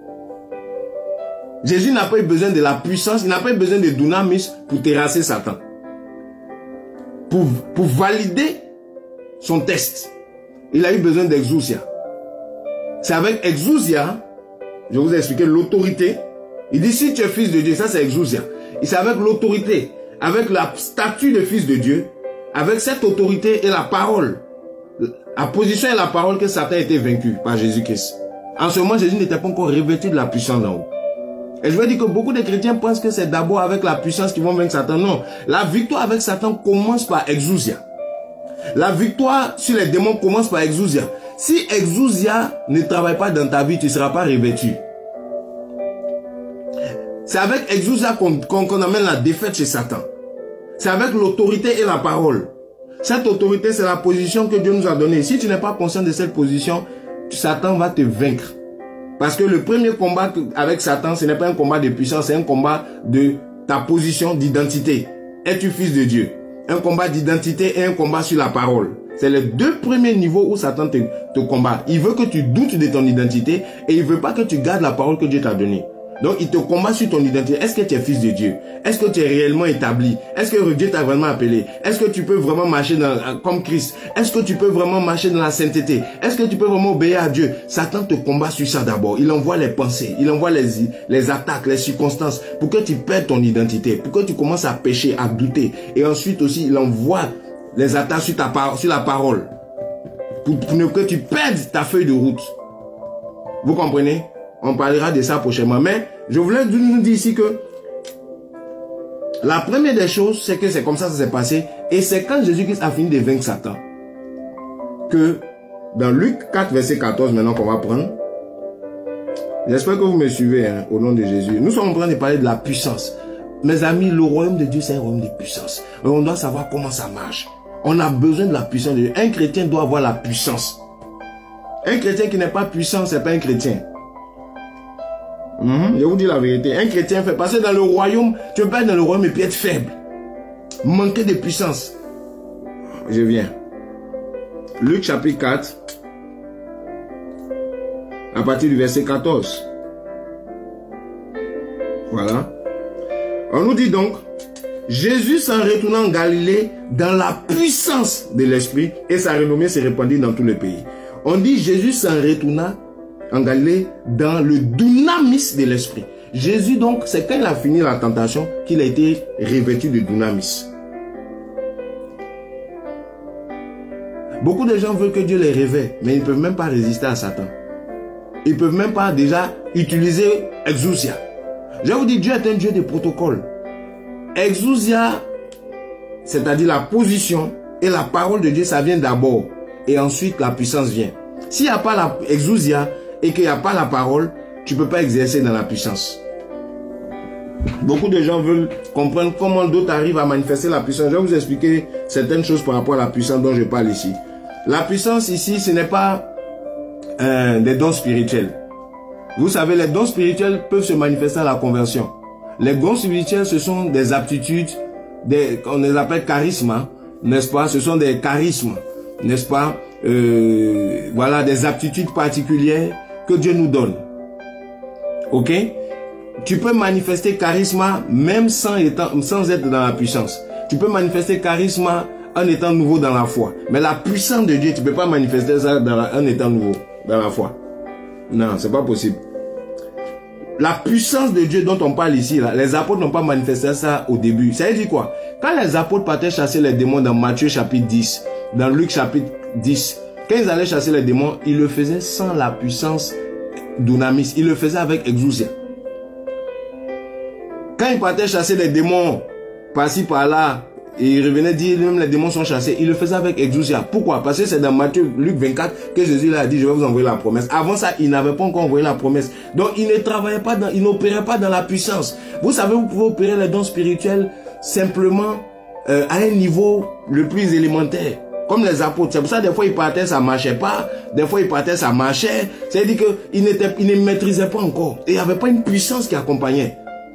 Jésus n'a pas eu besoin de la puissance, il n'a pas eu besoin de dunamis pour terrasser Satan. Pour, pour valider son test, il a eu besoin d'exousia. C'est avec exousia, je vous ai expliqué l'autorité. Il dit si tu es fils de Dieu, ça c'est exousia. Et c'est avec l'autorité, avec la statue de fils de Dieu, avec cette autorité et la parole, la position et la parole que Satan a été vaincu par Jésus-Christ. En ce moment, Jésus n'était pas encore revêtu de la puissance d'en haut. Et je veux dire que beaucoup de chrétiens pensent que c'est d'abord avec la puissance qu'ils vont vaincre Satan. Non, la victoire avec Satan commence par exousia. La victoire sur les démons commence par exousia. Si exousia ne travaille pas dans ta vie, tu ne seras pas revêtu. C'est avec exousia qu'on qu'on, qu'on amène la défaite chez Satan. C'est avec l'autorité et la parole. Cette autorité, c'est la position que Dieu nous a donnée. Si tu n'es pas conscient de cette position, Satan va te vaincre. Parce que le premier combat avec Satan, ce n'est pas un combat de puissance, c'est un combat de ta position d'identité. Es-tu fils de Dieu? Un combat d'identité et un combat sur la parole. C'est les deux premiers niveaux où Satan te, te combat. Il veut que tu doutes de ton identité et il veut pas que tu gardes la parole que Dieu t'a donnée. Donc, il te combat sur ton identité. Est-ce que tu es fils de Dieu? Est-ce que tu es réellement établi? Est-ce que Dieu t'a vraiment appelé? Est-ce que tu peux vraiment marcher dans, comme Christ? Est-ce que tu peux vraiment marcher dans la sainteté? Est-ce que tu peux vraiment obéir à Dieu? Satan te combat sur ça d'abord. Il envoie les pensées, il envoie les, les attaques, les circonstances pour que tu perdes ton identité, pour que tu commences à pécher, à douter. Et ensuite aussi, il envoie les attaques sur, ta, sur la parole pour, pour que tu perdes ta feuille de route. Vous comprenez? On parlera de ça prochainement. Mais je voulais nous dire ici que la première des choses, c'est que c'est comme ça que ça s'est passé. Et c'est quand Jésus-Christ a fini de vaincre Satan que dans Luc quatre, verset quatorze, maintenant qu'on va prendre. J'espère que vous me suivez hein, au nom de Jésus. Nous sommes en train de parler de la puissance. Mes amis, le royaume de Dieu, c'est un royaume de puissance. Et on doit savoir comment ça marche. On a besoin de la puissance de Dieu. Un chrétien doit avoir la puissance. Un chrétien qui n'est pas puissant, c'est pas un chrétien. Mmh, je vous dis la vérité. Un chrétien fait passer dans le royaume. Tu peux pas être dans le royaume et puis être faible. Manquer de puissance. Je viens. Luc chapitre quatre. À partir du verset quatorze. Voilà. On nous dit donc, Jésus s'en retournant en Galilée dans la puissance de l'Esprit et sa renommée s'est répandue dans tout le pays. On dit Jésus s'en retourna en Galilée dans le dunamis de l'Esprit. Jésus donc, c'est quand il a fini la tentation qu'il a été revêtu de dunamis. Beaucoup de gens veulent que Dieu les réveille, mais ils ne peuvent même pas résister à Satan. Ils ne peuvent même pas déjà utiliser exousia. Je vous dis, Dieu est un Dieu de protocole. Exousia, c'est-à-dire la position et la parole de Dieu, ça vient d'abord. Et ensuite, la puissance vient. S'il n'y a pas la exousia et qu'il n'y a pas la parole, tu ne peux pas exercer dans la puissance. Beaucoup de gens veulent comprendre comment d'autres arrivent à manifester la puissance. Je vais vous expliquer certaines choses par rapport à la puissance dont je parle ici. La puissance ici, ce n'est pas euh, des dons spirituels. Vous savez, les dons spirituels peuvent se manifester à la conversion. Les dons spirituels, ce sont des aptitudes, des, on les appelle charismes, n'est-ce pas? Ce sont des charismes, n'est-ce pas? Euh, voilà, des aptitudes particulières que Dieu nous donne. Ok? Tu peux manifester charisme même sans, étant, sans être dans la puissance. Tu peux manifester charisme en étant nouveau dans la foi. Mais la puissance de Dieu, tu ne peux pas manifester ça dans la, en étant nouveau dans la foi. Non, c'est pas possible. La puissance de Dieu dont on parle ici, là, les apôtres n'ont pas manifesté ça au début. Ça veut dire quoi? Quand les apôtres partaient chasser les démons dans Matthieu chapitre dix, dans Luc chapitre dix, quand ils allaient chasser les démons, ils le faisaient sans la puissance dunamis. Ils le faisaient avec exousia. Quand ils partaient chasser les démons, par-ci, par-là, et il revenait dire, même les démons sont chassés. Il le faisait avec exousia. Pourquoi? Parce que c'est dans Matthieu, Luc vingt-quatre, que Jésus a dit, je vais vous envoyer la promesse. Avant ça, il n'avait pas encore envoyé la promesse. Donc, il ne travaillait pas dans, il n'opérait pas dans la puissance. Vous savez, vous pouvez opérer les dons spirituels simplement euh, à un niveau le plus élémentaire. Comme les apôtres. C'est pour ça, des fois, ils partaient, ça marchait pas. Des fois, ils partaient, ça marchait. C'est-à-dire qu'ils ils ne maîtrisaient pas encore. Et il n'y avait pas une puissance qui accompagnait.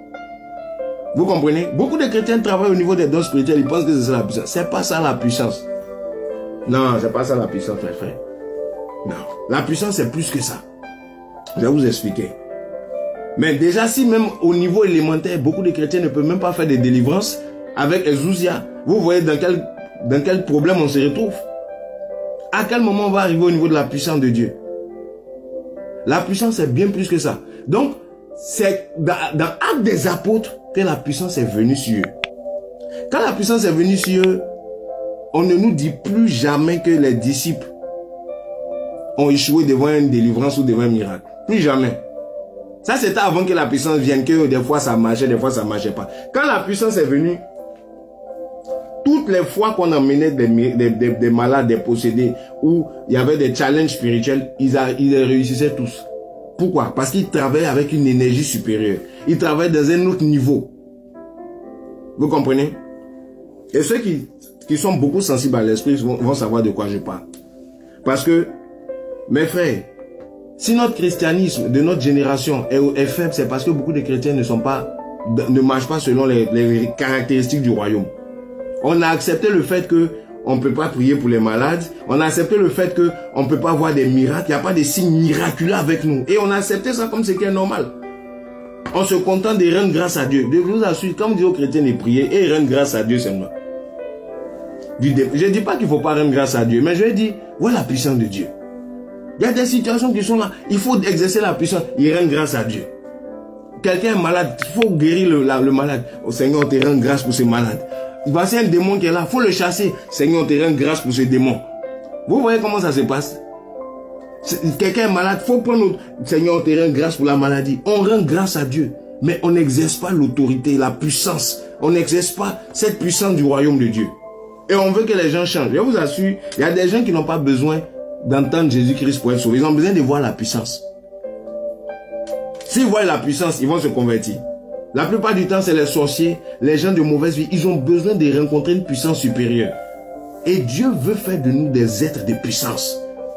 Vous comprenez? Beaucoup de chrétiens travaillent au niveau des dons spirituels. Ils pensent que c'est ça la puissance. C'est pas ça la puissance. Non, c'est pas ça la puissance, mes frères. Non. La puissance, c'est plus que ça. Je vais vous expliquer. Mais déjà, si même au niveau élémentaire, beaucoup de chrétiens ne peuvent même pas faire des délivrances avec Ezousia, vous voyez dans quel, dans quel problème on se retrouve. À quel moment on va arriver au niveau de la puissance de Dieu? La puissance, c'est bien plus que ça. Donc, c'est dans, dans Actes des Apôtres que la puissance est venue sur eux. Quand la puissance est venue sur eux, on ne nous dit plus jamais que les disciples ont échoué devant une délivrance ou devant un miracle. Plus jamais. Ça, c'était avant que la puissance vienne, que des fois ça marchait, des fois ça ne marchait pas. Quand la puissance est venue, toutes les fois qu'on emmenait des, des, des, des malades, des possédés, où il y avait des challenges spirituels, ils, a, ils réussissaient tous. Pourquoi? Parce qu'ils travaillent avec une énergie supérieure. Ils travaillent dans un autre niveau. Vous comprenez? Et ceux qui, qui sont beaucoup sensibles à l'esprit vont, vont savoir de quoi je parle. Parce que, mes frères, si notre christianisme de notre génération est, est faible, c'est parce que beaucoup de chrétiens ne sont pas, ne marchent pas selon les, les caractéristiques du royaume. On a accepté le fait que on ne peut pas prier pour les malades. On a accepté le fait qu'on ne peut pas voir des miracles. Il n'y a pas de signes miraculeux avec nous. Et on a accepté ça comme ce qui est normal. On se contente de rendre grâce à Dieu. Je vous assure, comme dit aux chrétiens de prier et rendre grâce à Dieu seulement. Je ne dis pas qu'il ne faut pas rendre grâce à Dieu, mais je dis, voilà la puissance de Dieu. Il y a des situations qui sont là. Il faut exercer la puissance. Il rend grâce à Dieu. Quelqu'un est malade. Il faut guérir le, la, le malade. Au Seigneur, on te rend grâce pour ce malade. Voici un démon qui est là. Il faut le chasser. Seigneur, on te rend grâce pour ce démon. Vous voyez comment ça se passe? Quelqu'un est malade. Il faut prendre notre... Seigneur, on te rend grâce pour la maladie. On rend grâce à Dieu. Mais on n'exerce pas l'autorité, la puissance. On n'exerce pas cette puissance du royaume de Dieu. Et on veut que les gens changent. Je vous assure, il y a des gens qui n'ont pas besoin d'entendre Jésus-Christ pour être sauvés. Ils ont besoin de voir la puissance. S'ils voient la puissance, ils vont se convertir. La plupart du temps, c'est les sorciers, les gens de mauvaise vie. Ils ont besoin de rencontrer une puissance supérieure. Et Dieu veut faire de nous des êtres de puissance.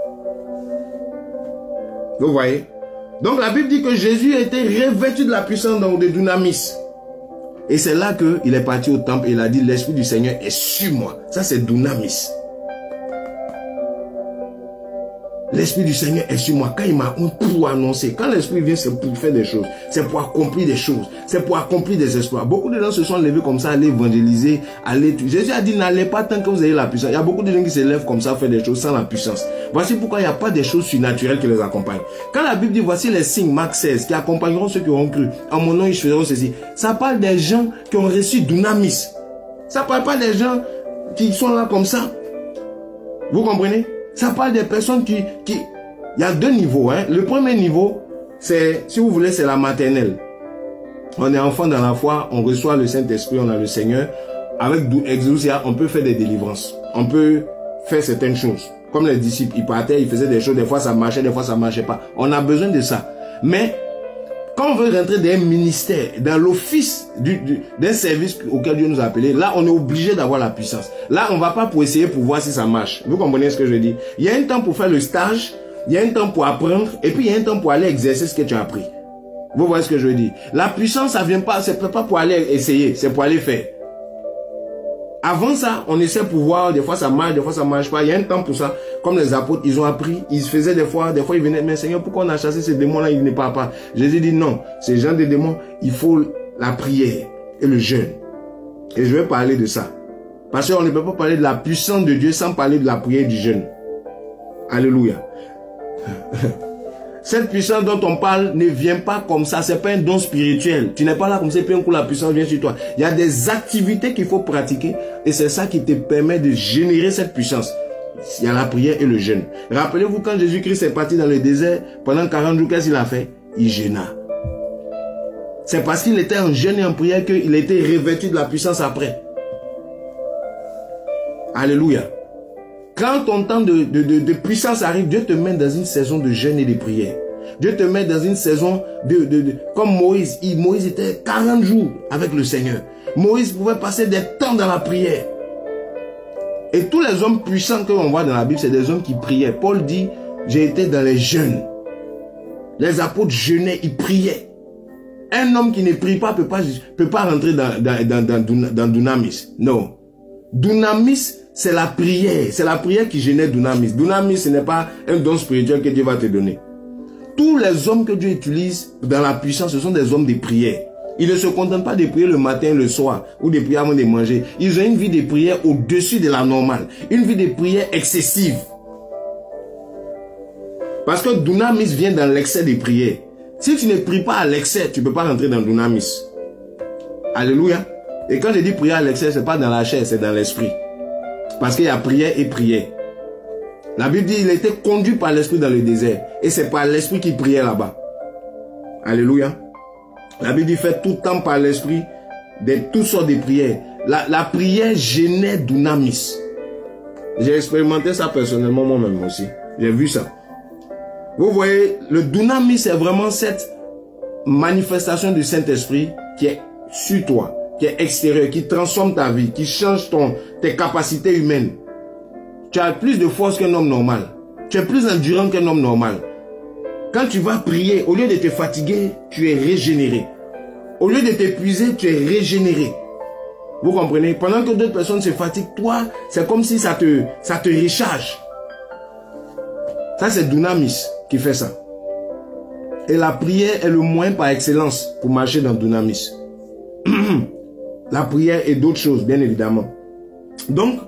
Vous voyez? Donc la Bible dit que Jésus a été revêtu de la puissance de Dunamis. Et c'est là qu'il est parti au temple et il a dit, l'Esprit du Seigneur est sur moi. Ça, c'est Dunamis. L'Esprit du Seigneur est sur moi. Quand il m'a pour annoncer, quand l'Esprit vient, c'est pour faire des choses. C'est pour accomplir des choses. C'est pour accomplir des exploits. Beaucoup de gens se sont levés comme ça, aller évangéliser, aller... Jésus a dit, n'allez pas tant que vous avez la puissance. Il y a beaucoup de gens qui se lèvent comme ça, faire des choses sans la puissance. Voici pourquoi il n'y a pas des choses surnaturelles qui les accompagnent. Quand la Bible dit, voici les signes, Marc seize, qui accompagneront ceux qui auront cru. En mon nom, ils feront ceci. Ça parle des gens qui ont reçu Dunamis. Ça parle pas des gens qui sont là comme ça. Vous comprenez? Ça parle des personnes qui, qui... Il y a deux niveaux. Hein. Le premier niveau, c'est, si vous voulez, c'est la maternelle. On est enfant dans la foi, on reçoit le Saint-Esprit, on a le Seigneur. Avec Exousia, on peut faire des délivrances. On peut faire certaines choses. Comme les disciples, ils partaient, ils faisaient des choses. Des fois, ça marchait, des fois, ça marchait pas. On a besoin de ça. Mais, quand on veut rentrer dans un ministère, dans l'office d'un service auquel Dieu nous a appelés, là, on est obligé d'avoir la puissance. Là, on ne va pas pour essayer pour voir si ça marche. Vous comprenez ce que je dis? Il y a un temps pour faire le stage, il y a un temps pour apprendre, et puis il y a un temps pour aller exercer ce que tu as appris. Vous voyez ce que je veux dire? La puissance, ça vient pas, c'est pas pour aller essayer, c'est pour aller faire. Avant ça, on essaie pour voir, des fois ça marche, des fois ça marche pas. Il y a un temps pour ça. Comme les apôtres, ils ont appris, ils faisaient des fois, des fois ils venaient, mais Seigneur, pourquoi on a chassé ces démons-là, ils ne parlent pas. Jésus dit non, ces gens des démons, il faut la prière et le jeûne. Et je vais parler de ça. Parce qu'on ne peut pas parler de la puissance de Dieu sans parler de la prière et du jeûne. Alléluia. Cette puissance dont on parle ne vient pas comme ça. C'est pas un don spirituel. Tu n'es pas là comme ça, puis un coup la puissance vient sur toi. Il y a des activités qu'il faut pratiquer et c'est ça qui te permet de générer cette puissance. Il y a la prière et le jeûne. Rappelez-vous quand Jésus-Christ est parti dans le désert, pendant quarante jours, qu'est-ce qu'il a fait? Il jeûna. C'est parce qu'il était en jeûne et en prière qu'il était revêtu de la puissance après. Alléluia. Quand ton temps de, de, de, de puissance arrive, Dieu te met dans une saison de jeûne et de prière. Dieu te met dans une saison de... de, de comme Moïse. Il, Moïse était quarante jours avec le Seigneur. Moïse pouvait passer des temps dans la prière. Et tous les hommes puissants que l'on voit dans la Bible, c'est des hommes qui priaient. Paul dit, j'ai été dans les jeûnes. Les apôtres jeûnaient, ils priaient. Un homme qui ne prie pas ne peut pas, peut pas rentrer dans, dans, dans, dans, dans Dunamis. Non. Dunamis, c'est la prière. C'est la prière qui génère Dunamis. Dunamis, ce n'est pas un don spirituel que Dieu va te donner. Tous les hommes que Dieu utilise dans la puissance, ce sont des hommes de prière. Ils ne se contentent pas de prier le matin, le soir, ou de prier avant de manger. Ils ont une vie de prière au-dessus de la normale. Une vie de prière excessive. Parce que Dunamis vient dans l'excès de prière. Si tu ne pries pas à l'excès, tu ne peux pas rentrer dans Dunamis. Alléluia. Et quand je dis prière à l'excès, ce n'est pas dans la chair, c'est dans l'esprit. Parce qu'il y a prière et prière. La Bible dit qu'il était conduit par l'esprit dans le désert. Et c'est par l'esprit qu'il priait là-bas. Alléluia. La Bible dit fait tout temps par l'esprit de toutes sortes de prières. La, la prière génère Dunamis. J'ai expérimenté ça personnellement moi-même aussi. J'ai vu ça. Vous voyez, le Dunamis, c'est vraiment cette manifestation du Saint-Esprit qui est sur toi, qui est extérieure, qui transforme ta vie, qui change ton, tes capacités humaines. Tu as plus de force qu'un homme normal. Tu es plus endurant qu'un homme normal. Quand tu vas prier, au lieu de te fatiguer, tu es régénéré. Au lieu de t'épuiser, tu es régénéré. Vous comprenez? Pendant que d'autres personnes se fatiguent, toi, c'est comme si ça te, ça te recharge. Ça, c'est Dunamis qui fait ça. Et la prière est le moyen par excellence pour marcher dans Dunamis. La prière et d'autres choses, bien évidemment. Donc,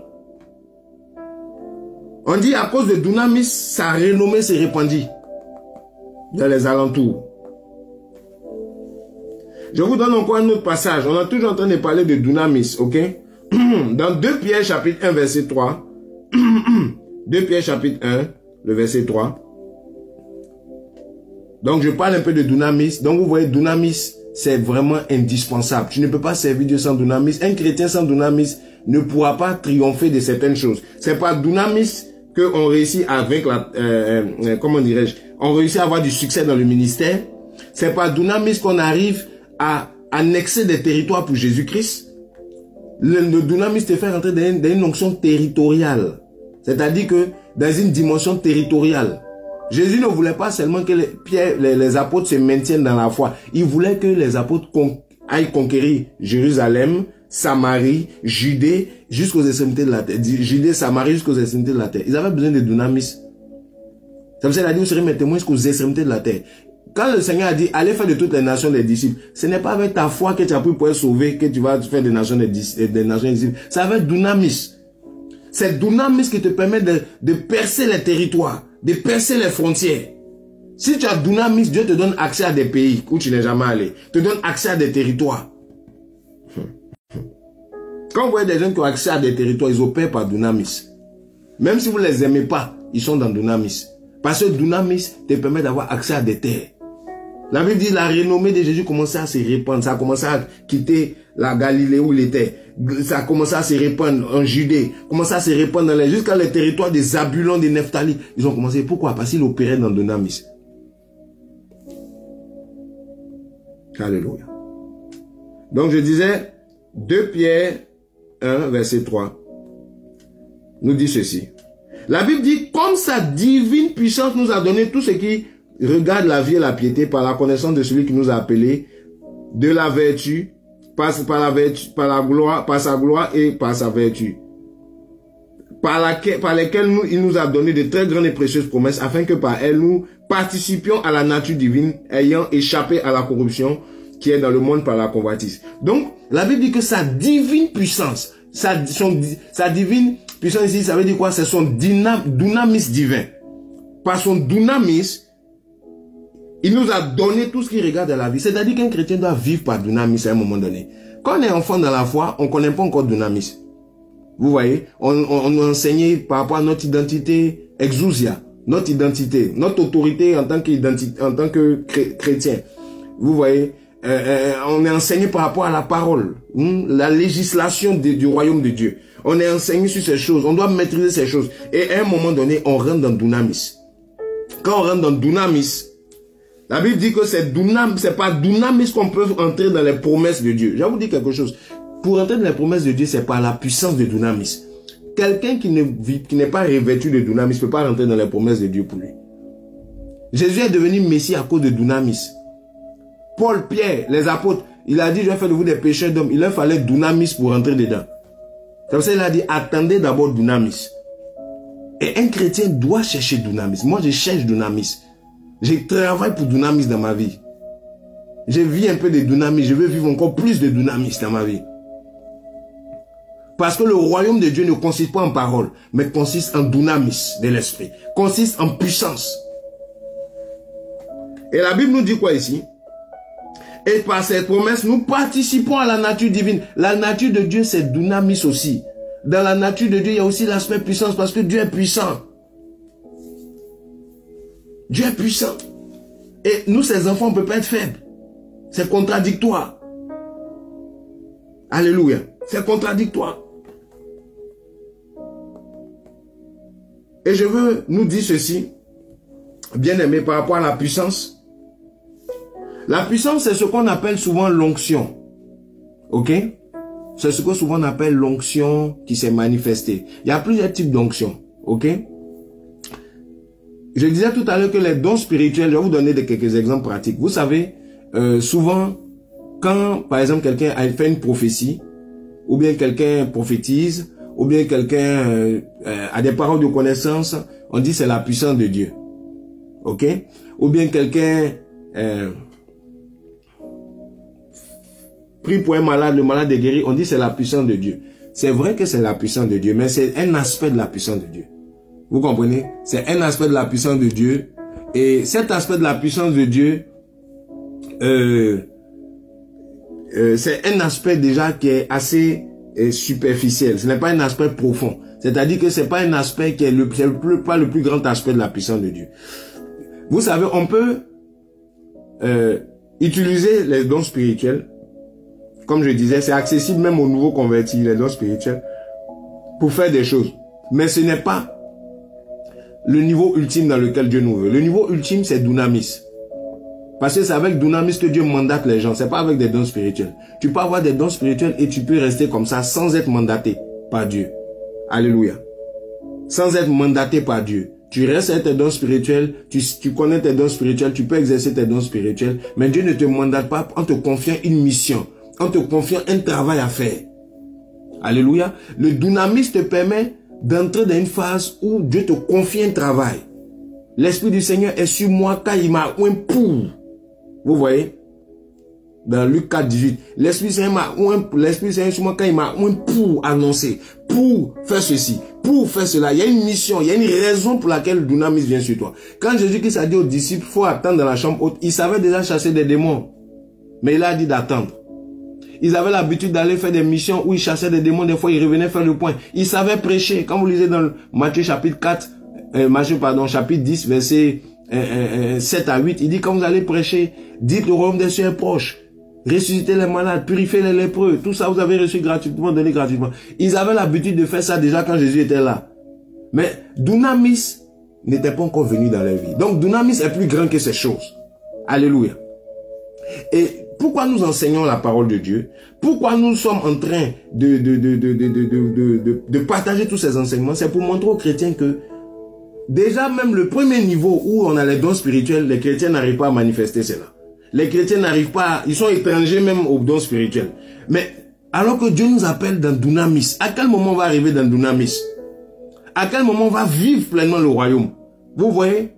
on dit à cause de Dunamis, sa renommée s'est répandue dans les alentours. Je vous donne encore un autre passage. On est toujours en train de parler de Dunamis, ok? Dans deux Pierre chapitre un, verset trois. deux Pierre chapitre un, le verset trois. Donc je parle un peu de Dunamis. Donc vous voyez, Dunamis, c'est vraiment indispensable. Tu ne peux pas servir Dieu sans Dunamis. Un chrétien sans Dunamis ne pourra pas triompher de certaines choses. C'est pas Dunamis qu'on réussit à vaincre, la, euh, euh, comment dirais-je, on réussit à avoir du succès dans le ministère. C'est pas Dunamis qu'on arrive à annexer des territoires pour Jésus-Christ. Le, le Dunamis te fait rentrer dans une, dans une onction territoriale. C'est-à-dire que dans une dimension territoriale. Jésus ne voulait pas seulement que les, Pierre, les, les apôtres se maintiennent dans la foi. Il voulait que les apôtres con, aillent conquérir Jérusalem, Samarie, Judée, jusqu'aux extrémités de la terre. Judée, Samarie, jusqu'aux extrémités de la terre. Ils avaient besoin de Dunamis. C'est pour ça qu'il a dit, vous serez mes témoins jusqu'aux extrémités de la terre. Quand le Seigneur a dit, allez faire de toutes les nations des disciples, ce n'est pas avec ta foi que tu as pu pouvoir sauver, que tu vas faire des nations des, des nations des disciples. C'est avec Dunamis. C'est Dunamis qui te permet de, de percer les territoires, de percer les frontières. Si tu as Dunamis, Dieu te donne accès à des pays où tu n'es jamais allé. Te donne accès à des territoires. Quand vous voyez des gens qui ont accès à des territoires, ils opèrent par Dunamis. Même si vous ne les aimez pas, ils sont dans Dunamis. Parce que Dunamis te permet d'avoir accès à des terres. La Bible dit la renommée de Jésus commençait à se répandre. Ça a commencé à quitter la Galilée où il était. Ça a commencé à se répandre en Judée. Commencé à se répandre dans les, jusqu'à les territoires des Zabulon, des Nephtali. Ils ont commencé. Pourquoi? Parce qu'ils opéraient dans Dunamis. Alléluia. Donc je disais, deux Pierre un, verset trois, nous dit ceci. La Bible dit, comme sa divine puissance nous a donné tout ce qui regarde la vie et la piété par la connaissance de celui qui nous a appelés, de la vertu, par, par la vertu, par la gloire, par sa gloire et par sa vertu, par, laquelle, par lesquelles nous, il nous a donné de très grandes et précieuses promesses, afin que par elles nous participions à la nature divine, ayant échappé à la corruption qui est dans le monde par la convoitise. Donc, la Bible dit que sa divine puissance, sa, son, sa divine puissance ici, ça veut dire quoi? C'est son dynam, dunamis divin. Par son dunamis, il nous a donné tout ce qui regarde à la vie. C'est-à-dire qu'un chrétien doit vivre par dunamis à un moment donné. Quand on est enfant dans la foi, on ne connaît pas encore dunamis. Vous voyez, on, on, on nous enseignait par rapport à notre identité exousia, notre identité, notre autorité en tant qu'identité, en tant que chrétien. Vous voyez, euh, euh, on est enseigné par rapport à la parole, hein, la législation de, du royaume de Dieu. On est enseigné sur ces choses. On doit maîtriser ces choses. Et à un moment donné, on rentre dans Dunamis. Quand on rentre dans Dunamis, la Bible dit que c'est Dunam, c'est pas Dunamis qu'on peut entrer dans les promesses de Dieu. Je vais vous dire quelque chose. Pour entrer dans les promesses de Dieu, c'est par la puissance de Dunamis. Quelqu'un qui ne vit, qui n'est pas revêtu de Dunamis ne peut pas rentrer dans les promesses de Dieu pour lui. Jésus est devenu Messie à cause de Dunamis. Paul, Pierre, les apôtres, il a dit, je vais faire de vous des pécheurs d'hommes. Il leur fallait Dunamis pour rentrer dedans. C'est pour ça qu'il a dit, attendez d'abord Dunamis. Et un chrétien doit chercher Dunamis. Moi, je cherche Dunamis. Je travaille pour Dunamis dans ma vie. Je vis un peu de Dunamis. Je veux vivre encore plus de Dunamis dans ma vie. Parce que le royaume de Dieu ne consiste pas en parole, mais consiste en Dunamis de l'esprit. Consiste en puissance. Et la Bible nous dit quoi ici? Et par cette promesse, nous participons à la nature divine. La nature de Dieu, c'est Dunamis aussi. Dans la nature de Dieu, il y a aussi l'aspect puissance parce que Dieu est puissant. Dieu est puissant. Et nous, ses enfants, on ne peut pas être faibles. C'est contradictoire. Alléluia. C'est contradictoire. Et je veux nous dire ceci, bien aimé, par rapport à la puissance. La puissance, c'est ce qu'on appelle souvent l'onction. Ok? C'est ce que souvent on appelle l'onction qui s'est manifestée. Il y a plusieurs types d'onction. Ok? Je disais tout à l'heure que les dons spirituels, je vais vous donner de quelques exemples pratiques. Vous savez, euh, souvent, quand, par exemple, quelqu'un a fait une prophétie, ou bien quelqu'un prophétise, ou bien quelqu'un euh, euh, a des paroles de connaissance, on dit c'est la puissance de Dieu. Ok? Ou bien quelqu'un euh, prie pour un malade, le malade est guéri, on dit c'est la puissance de Dieu. C'est vrai que c'est la puissance de Dieu, mais c'est un aspect de la puissance de Dieu. Vous comprenez? C'est un aspect de la puissance de Dieu. Et cet aspect de la puissance de Dieu, euh, euh, c'est un aspect déjà qui est assez euh, superficiel. Ce n'est pas un aspect profond. C'est-à-dire que c'est pas un aspect qui est le, c'est le, pas le plus grand aspect de la puissance de Dieu. Vous savez, on peut euh, utiliser les dons spirituels. Comme je disais, c'est accessible même aux nouveaux convertis, les dons spirituels, pour faire des choses. Mais ce n'est pas le niveau ultime dans lequel Dieu nous veut. Le niveau ultime, c'est Dunamis. Parce que c'est avec Dunamis que Dieu mandate les gens. C'est pas avec des dons spirituels. Tu peux avoir des dons spirituels et tu peux rester comme ça sans être mandaté par Dieu. Alléluia. Sans être mandaté par Dieu. Tu restes avec tes dons spirituels, tu, tu connais tes dons spirituels, tu peux exercer tes dons spirituels, mais Dieu ne te mandate pas en te confiant une mission, en te confiant un travail à faire. Alléluia. Le Dunamis te permet d'entrer dans une phase où Dieu te confie un travail. L'Esprit du Seigneur est sur moi car il m'a oint pour. Vous voyez? Dans Luc quatre, dix-huit. L'Esprit du Seigneur m'a oint, l'Esprit du Seigneur est sur moi car il m'a oint pour annoncer, pour faire ceci, pour faire cela. Il y a une mission, il y a une raison pour laquelle le Dunamis vient sur toi. Quand Jésus-Christ a dit aux disciples, il faut attendre dans la chambre haute, il savait déjà chasser des démons. Mais il a dit d'attendre. Ils avaient l'habitude d'aller faire des missions où ils chassaient des démons. Des fois, ils revenaient faire le point. Ils savaient prêcher. Quand vous lisez dans Matthieu chapitre quatre, euh, Matthieu, pardon, chapitre dix, versets euh, euh, sept à huit, il dit, quand vous allez prêcher, dites le royaume des cieux est proche. Ressuscitez les malades, purifiez les lépreux. Tout ça, vous avez reçu gratuitement, donné gratuitement. Ils avaient l'habitude de faire ça déjà quand Jésus était là. Mais Dunamis n'était pas encore venu dans leur vie. Donc, Dunamis est plus grand que ces choses. Alléluia. Et pourquoi nous enseignons la parole de Dieu? Pourquoi nous sommes en train de, de, de, de, de, de, de, de, de partager tous ces enseignements? C'est pour montrer aux chrétiens que déjà même le premier niveau où on a les dons spirituels, les chrétiens n'arrivent pas à manifester cela. Les chrétiens n'arrivent pas, à, ils sont étrangers même aux dons spirituels. Mais alors que Dieu nous appelle dans Dunamis, à quel moment on va arriver dans Dunamis? À quel moment on va vivre pleinement le royaume? Vous voyez?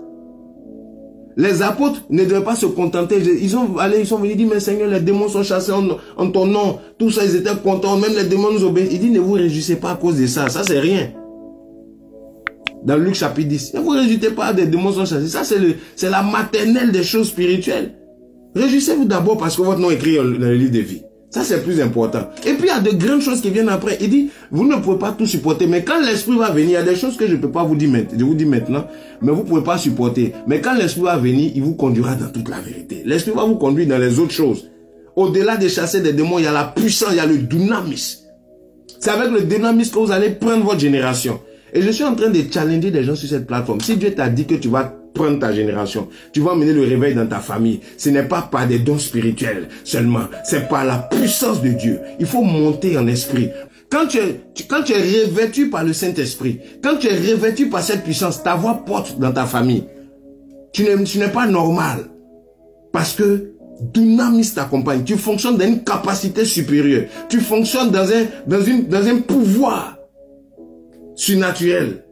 Les apôtres ne devaient pas se contenter. Ils sont allés, ils sont venus dire, mais Seigneur, les démons sont chassés en, en ton nom. Tout ça, ils étaient contents. Même les démons nous obéissent. Il dit, ne vous réjouissez pas à cause de ça. Ça, c'est rien. Dans Luc chapitre dix. Ne vous réjouissez pas des démons sont chassés. Ça, c'est le, c'est la maternelle des choses spirituelles. Réjouissez-vous d'abord parce que votre nom est écrit dans le livre de vie. Ça, c'est plus important. Et puis, il y a de grandes choses qui viennent après. Il dit, vous ne pouvez pas tout supporter. Mais quand l'Esprit va venir, il y a des choses que je ne peux pas vous dire maintenant. Je vous dis maintenant, mais vous ne pouvez pas supporter. Mais quand l'Esprit va venir, il vous conduira dans toute la vérité. L'Esprit va vous conduire dans les autres choses. Au-delà de chasser des démons, il y a la puissance, il y a le dynamisme. C'est avec le dynamisme que vous allez prendre votre génération. Et je suis en train de challenger des gens sur cette plateforme. Si Dieu t'a dit que tu vas prendre ta génération, tu vas emmener le réveil dans ta famille, ce n'est pas par des dons spirituels seulement, c'est par la puissance de Dieu. Il faut monter en esprit. Quand tu es, tu, quand tu es revêtu par le Saint-Esprit, quand tu es revêtu par cette puissance, ta voix porte dans ta famille. Tu n'es, tu n'es pas normal. Parce que dynamis t'accompagne. Tu fonctionnes dans une capacité supérieure. Tu fonctionnes dans un, dans une, dans un pouvoir surnaturel.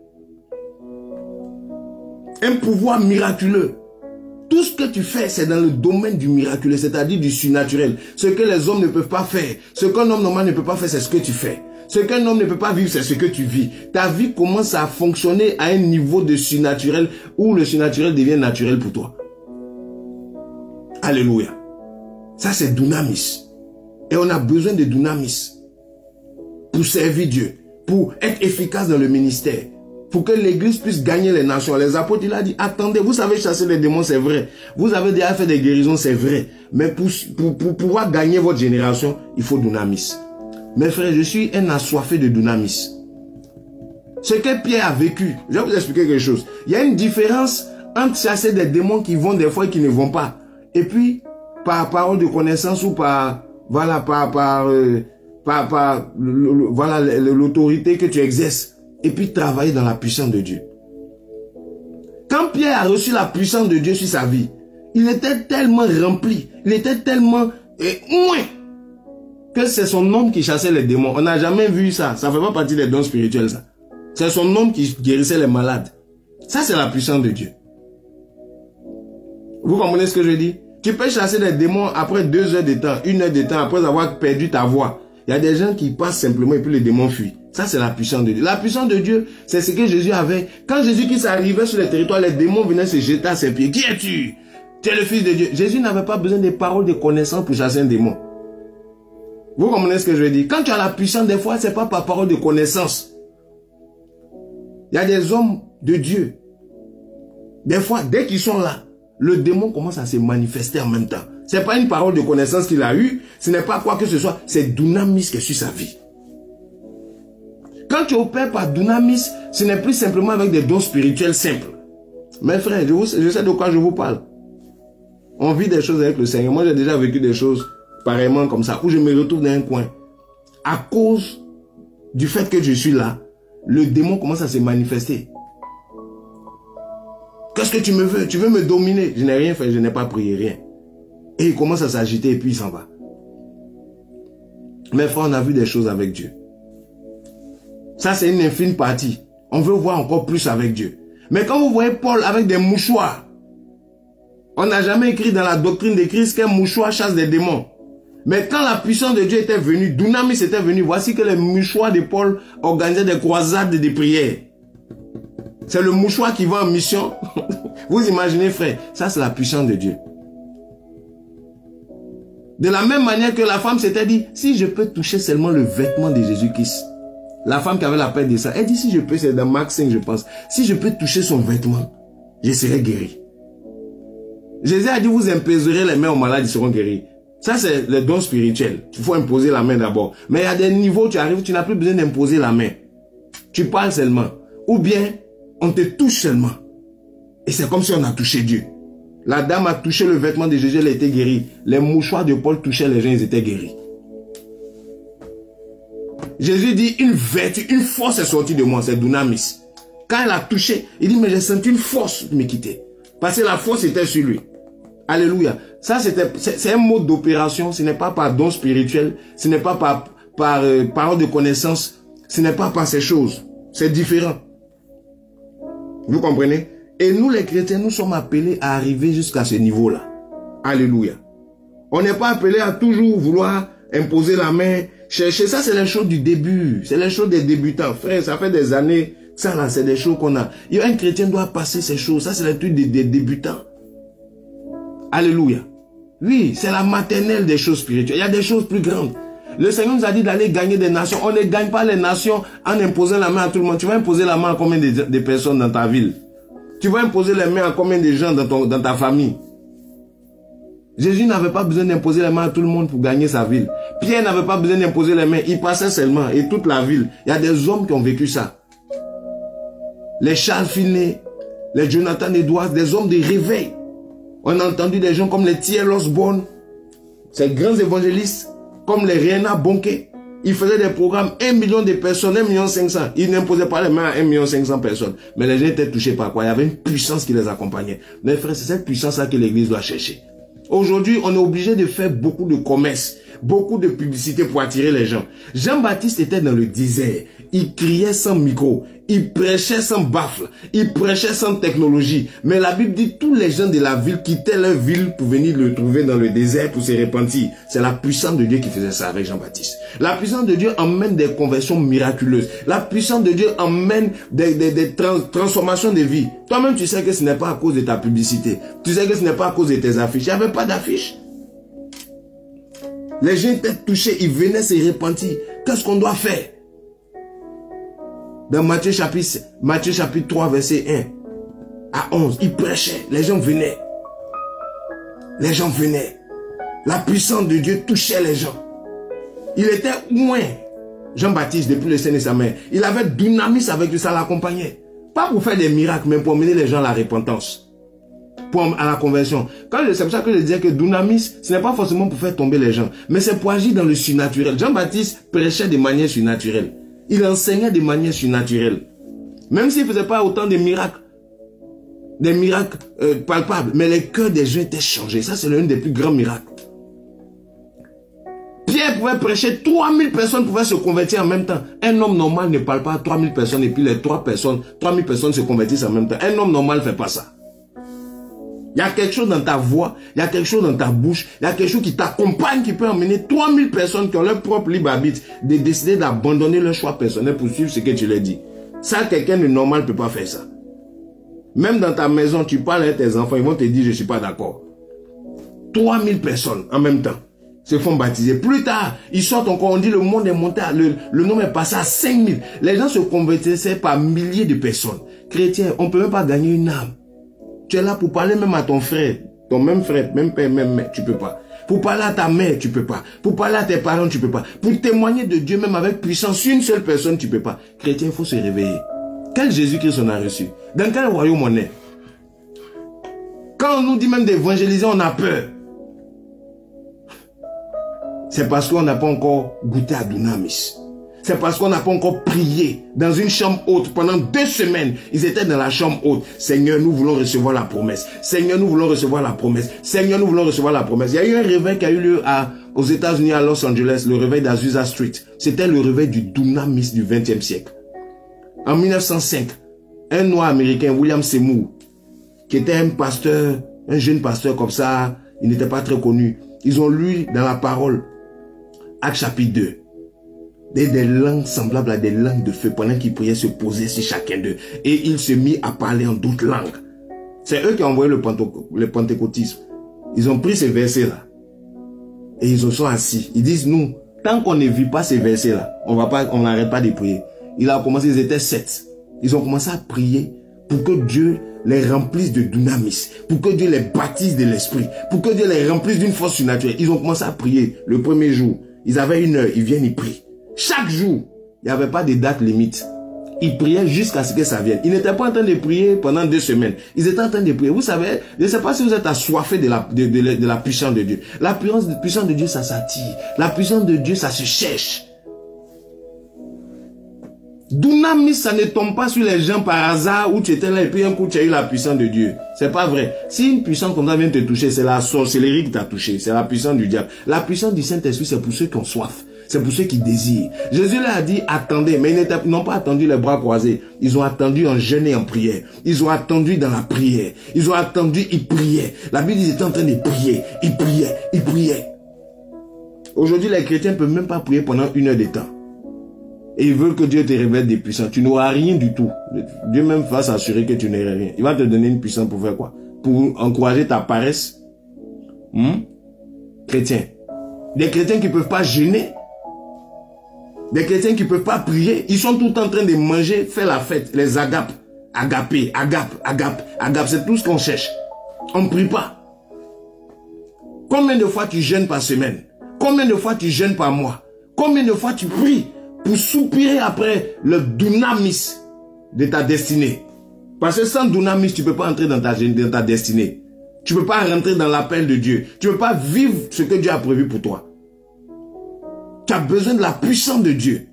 Un pouvoir miraculeux. Tout ce que tu fais, c'est dans le domaine du miraculeux, c'est-à-dire du surnaturel. Ce que les hommes ne peuvent pas faire, ce qu'un homme normal ne peut pas faire, c'est ce que tu fais. Ce qu'un homme ne peut pas vivre, c'est ce que tu vis. Ta vie commence à fonctionner à un niveau de surnaturel où le surnaturel devient naturel pour toi. Alléluia. Ça, c'est dynamis. Et on a besoin de dynamis pour servir Dieu, pour être efficace dans le ministère, pour que l'église puisse gagner les nations. Les apôtres, il a dit, attendez, vous savez chasser les démons, c'est vrai. Vous avez déjà fait des guérisons, c'est vrai. Mais pour, pour, pour pouvoir gagner votre génération, il faut dynamis. Mes frères, je suis un assoiffé de dynamis. Ce que Pierre a vécu, je vais vous expliquer quelque chose. Il y a une différence entre chasser des démons qui vont des fois et qui ne vont pas. Et puis, par parole de connaissance ou par, voilà, par, par, euh, par, par, le, le, voilà, l'autorité que tu exerces. Et puis, travailler dans la puissance de Dieu. Quand Pierre a reçu la puissance de Dieu sur sa vie, il était tellement rempli, il était tellement, et moins, que c'est son homme qui chassait les démons. On n'a jamais vu ça. Ça ne fait pas partie des dons spirituels, ça. C'est son homme qui guérissait les malades. Ça, c'est la puissance de Dieu. Vous comprenez ce que je dis? Tu peux chasser des démons après deux heures de temps, une heure de temps, après avoir perdu ta voix. Il y a des gens qui passent simplement et puis les démons fuient. Ça, c'est la puissance de Dieu. La puissance de Dieu, c'est ce que Jésus avait. Quand Jésus-Christ arrivait sur les territoires, les démons venaient se jeter à ses pieds. Qui es-tu? Tu es le Fils de Dieu. Jésus n'avait pas besoin de paroles de connaissance pour chasser un démon. Vous comprenez ce que je veux dire? Quand tu as la puissance, des fois, c'est pas par parole de connaissance. Il y a des hommes de Dieu. Des fois, dès qu'ils sont là, le démon commence à se manifester en même temps. Ce n'est pas une parole de connaissance qu'il a eue, ce n'est pas quoi que ce soit, c'est dynamis qui est sur sa vie. Quand tu opères par dynamis, ce n'est plus simplement avec des dons spirituels simples. Mes frères, je, vous, je sais de quoi je vous parle. On vit des choses avec le Seigneur. Moi, j'ai déjà vécu des choses pareillement comme ça, où je me retrouve dans un coin. À cause du fait que je suis là, le démon commence à se manifester. Qu'est-ce que tu me veux? Tu veux me dominer? Je n'ai rien fait, je n'ai pas prié, rien. Et il commence à s'agiter et puis il s'en va. Mes frères, on a vu des choses avec Dieu. Ça, c'est une infime partie. On veut voir encore plus avec Dieu. Mais quand vous voyez Paul avec des mouchoirs, on n'a jamais écrit dans la doctrine de Christ qu'un mouchoir chasse des démons. Mais quand la puissance de Dieu était venue, dynamis était venu, voici que les mouchoirs de Paul organisaient des croisades et des prières. C'est le mouchoir qui va en mission. Vous imaginez, frère, ça c'est la puissance de Dieu. De la même manière que la femme s'était dit, si je peux toucher seulement le vêtement de Jésus-Christ. La femme qui avait la paix de ça, elle dit, si je peux, c'est dans Marc cinq, je pense. Si je peux toucher son vêtement, je serai guéri. Jésus a dit, vous imposerez les mains aux malades, ils seront guéris. Ça, c'est le don spirituel. Il faut imposer la main d'abord. Mais il y a des niveaux, tu arrives, tu n'as plus besoin d'imposer la main. Tu parles seulement. Ou bien, on te touche seulement. Et c'est comme si on a touché Dieu. La dame a touché le vêtement de Jésus, elle a été guérie. Les mouchoirs de Paul touchaient les gens, ils étaient guéris. Jésus dit, une vertu, une force est sortie de moi, c'est dynamis. Quand elle a touché, il dit, mais j'ai senti une force me quitter. Parce que la force était sur lui. Alléluia. Ça, c'est un mode d'opération. Ce n'est pas par don spirituel. Ce n'est pas par, par euh, parole de connaissance. Ce n'est pas par ces choses. C'est différent. Vous comprenez? Et nous, les chrétiens, nous sommes appelés à arriver jusqu'à ce niveau-là. Alléluia. On n'est pas appelé à toujours vouloir imposer la main, chercher. Ça, c'est les choses du début. C'est les choses des débutants. Frère, ça fait des années. Ça, là, c'est des choses qu'on a. Et un chrétien doit passer ces choses. Ça, c'est les trucs des, des débutants. Alléluia. Oui, c'est la maternelle des choses spirituelles. Il y a des choses plus grandes. Le Seigneur nous a dit d'aller gagner des nations. On ne gagne pas les nations en imposant la main à tout le monde. Tu vas imposer la main à combien de, de personnes dans ta ville? Tu vas imposer les mains à combien de gens dans, ton, dans ta famille? Jésus n'avait pas besoin d'imposer les mains à tout le monde pour gagner sa ville. Pierre n'avait pas besoin d'imposer les mains. Il passait seulement. Et toute la ville. Il y a des hommes qui ont vécu ça. Les Charles Finney, les Jonathan Edwards, des hommes de réveil. On a entendu des gens comme les T L Osborne, ces grands évangélistes, comme les Rihanna Bonke. Ils faisaient des programmes, un million de personnes, un million cinq cents. Ils n'imposaient pas les mains à un million cinq cents personnes. Mais les gens étaient touchés par quoi? Il y avait une puissance qui les accompagnait. Mes frères, c'est cette puissance-là que l'Église doit chercher. Aujourd'hui, on est obligé de faire beaucoup de commerce, beaucoup de publicité pour attirer les gens. Jean-Baptiste était dans le désert. Il criait sans micro. Il prêchait sans baffle. Il prêchait sans technologie. Mais la Bible dit tous les gens de la ville quittaient leur ville pour venir le trouver dans le désert pour se repentir. C'est la puissance de Dieu qui faisait ça avec Jean-Baptiste. La puissance de Dieu emmène des conversions miraculeuses. La puissance de Dieu emmène des, des, des trans, transformations de vie. Toi-même, tu sais que ce n'est pas à cause de ta publicité. Tu sais que ce n'est pas à cause de tes affiches. Il n'y avait pas d'affiches. Les gens étaient touchés. Ils venaient se repentir. Qu'est-ce qu'on doit faire? Dans Matthieu chapitre, Matthieu chapitre trois, verset un à onze, il prêchait, les gens venaient. Les gens venaient. La puissance de Dieu touchait les gens. Il était loin, Jean-Baptiste, depuis le sein de sa mère. Il avait dynamis avec lui, ça l'accompagnait. Pas pour faire des miracles, mais pour mener les gens à la repentance. Pour, à la conversion. C'est pour ça que je disais que dynamis, ce n'est pas forcément pour faire tomber les gens, mais c'est pour agir dans le surnaturel. Jean-Baptiste prêchait de manière surnaturelle. Il enseignait de manière surnaturelle. Même s'il ne faisait pas autant de miracles. Des miracles euh, palpables. Mais les cœurs des gens étaient changés. Ça, c'est l'un des plus grands miracles. Pierre pouvait prêcher, trois mille personnes pouvaient se convertir en même temps. Un homme normal ne parle pas à trois mille personnes et puis les trois personnes, trois mille personnes se convertissent en même temps. Un homme normal ne fait pas ça. Il y a quelque chose dans ta voix, il y a quelque chose dans ta bouche, il y a quelque chose qui t'accompagne, qui peut emmener trois mille personnes qui ont leur propre libre arbitre de décider d'abandonner leur choix personnel pour suivre ce que tu leur dis. Ça, quelqu'un de normal ne peut pas faire ça. Même dans ta maison, tu parles avec tes enfants, ils vont te dire, je ne suis pas d'accord. trois mille personnes en même temps se font baptiser. Plus tard, ils sortent encore, on dit le monde est monté, à, le, le nombre est passé à cinq mille. Les gens se convertissaient par milliers de personnes. Chrétiens, on ne peut même pas gagner une âme. Tu es là pour parler même à ton frère, ton même frère, même père, même mère, tu peux pas. Pour parler à ta mère, tu peux pas. Pour parler à tes parents, tu peux pas. Pour témoigner de Dieu, même avec puissance, une seule personne, tu peux pas. Chrétien, il faut se réveiller. Quel Jésus-Christ on a reçu? Dans quel royaume on est? Quand on nous dit même d'évangéliser, on a peur. C'est parce qu'on n'a pas encore goûté à Dunamis. C'est parce qu'on n'a pas encore prié dans une chambre haute. Pendant deux semaines, ils étaient dans la chambre haute. Seigneur, nous voulons recevoir la promesse. Seigneur, nous voulons recevoir la promesse. Seigneur, nous voulons recevoir la promesse. Il y a eu un réveil qui a eu lieu à, aux États-Unis, à Los Angeles, le réveil d'Azusa Street. C'était le réveil du Dunamis du vingtième siècle. En mille neuf cent cinq, un noir américain, William Seymour, qui était un pasteur, un jeune pasteur comme ça, il n'était pas très connu. Ils ont lu dans la parole, Actes chapitre deux. Des, des langues semblables à des langues de feu pendant qu'ils priaient se poser sur chacun d'eux. Et il se mit à parler en d'autres langues. C'est eux qui ont envoyé le, le pentecôtisme. Ils ont pris ces versets-là. Et ils se sont assis. Ils disent, nous, tant qu'on ne vit pas ces versets-là, on va pas, on n'arrête pas de prier. Il a commencé, ils étaient sept. Ils ont commencé à prier pour que Dieu les remplisse de dunamis, pour que Dieu les baptise de l'esprit, pour que Dieu les remplisse d'une force surnaturelle. Ils ont commencé à prier le premier jour. Ils avaient une heure, ils viennent, ils prient. Chaque jour, il n'y avait pas de date limite. Ils priaient jusqu'à ce que ça vienne. Ils n'étaient pas en train de prier pendant deux semaines. Ils étaient en train de prier. Vous savez, je ne sais pas si vous êtes assoiffés de la, de, de, de, de la puissance de Dieu. La puissance, la puissance de Dieu, ça s'attire. La puissance de Dieu, ça se cherche. Dunamis, ça ne tombe pas sur les gens par hasard où tu étais là et puis un coup tu as eu la puissance de Dieu. C'est pas vrai. Si une puissance comme ça vient te toucher, c'est la sorcellerie qui t'a touché. C'est la puissance du diable. La puissance du Saint-Esprit, c'est pour ceux qui ont soif. C'est pour ceux qui désirent. Jésus leur a dit, attendez, mais ils n'ont pas attendu les bras croisés. Ils ont attendu en jeûne et en prière. Ils ont attendu dans la prière. Ils ont attendu, ils priaient. La Bible dit, ils étaient en train de prier. Ils priaient, ils priaient. Aujourd'hui, les chrétiens ne peuvent même pas prier pendant une heure de temps. Et ils veulent que Dieu te révèle des puissances. Tu n'auras rien du tout. Dieu même va s'assurer que tu n'auras rien. Il va te donner une puissance pour faire quoi? Pour encourager ta paresse. Hmm? chrétiens. Des chrétiens qui ne peuvent pas jeûner. Des chrétiens qui ne peuvent pas prier. Ils sont tout le temps en train de manger, faire la fête. Les agapes. Agapé, agape, agape, agape. C'est tout ce qu'on cherche. On ne prie pas. Combien de fois tu jeûnes par semaine? Combien de fois tu jeûnes par mois? Combien de fois tu pries pour soupirer après le dunamis de ta destinée? Parce que sans dunamis, tu ne peux pas entrer dans ta, dans ta destinée. Tu ne peux pas rentrer dans l'appel de Dieu. Tu ne peux pas vivre ce que Dieu a prévu pour toi. Tu as besoin de la puissance de Dieu.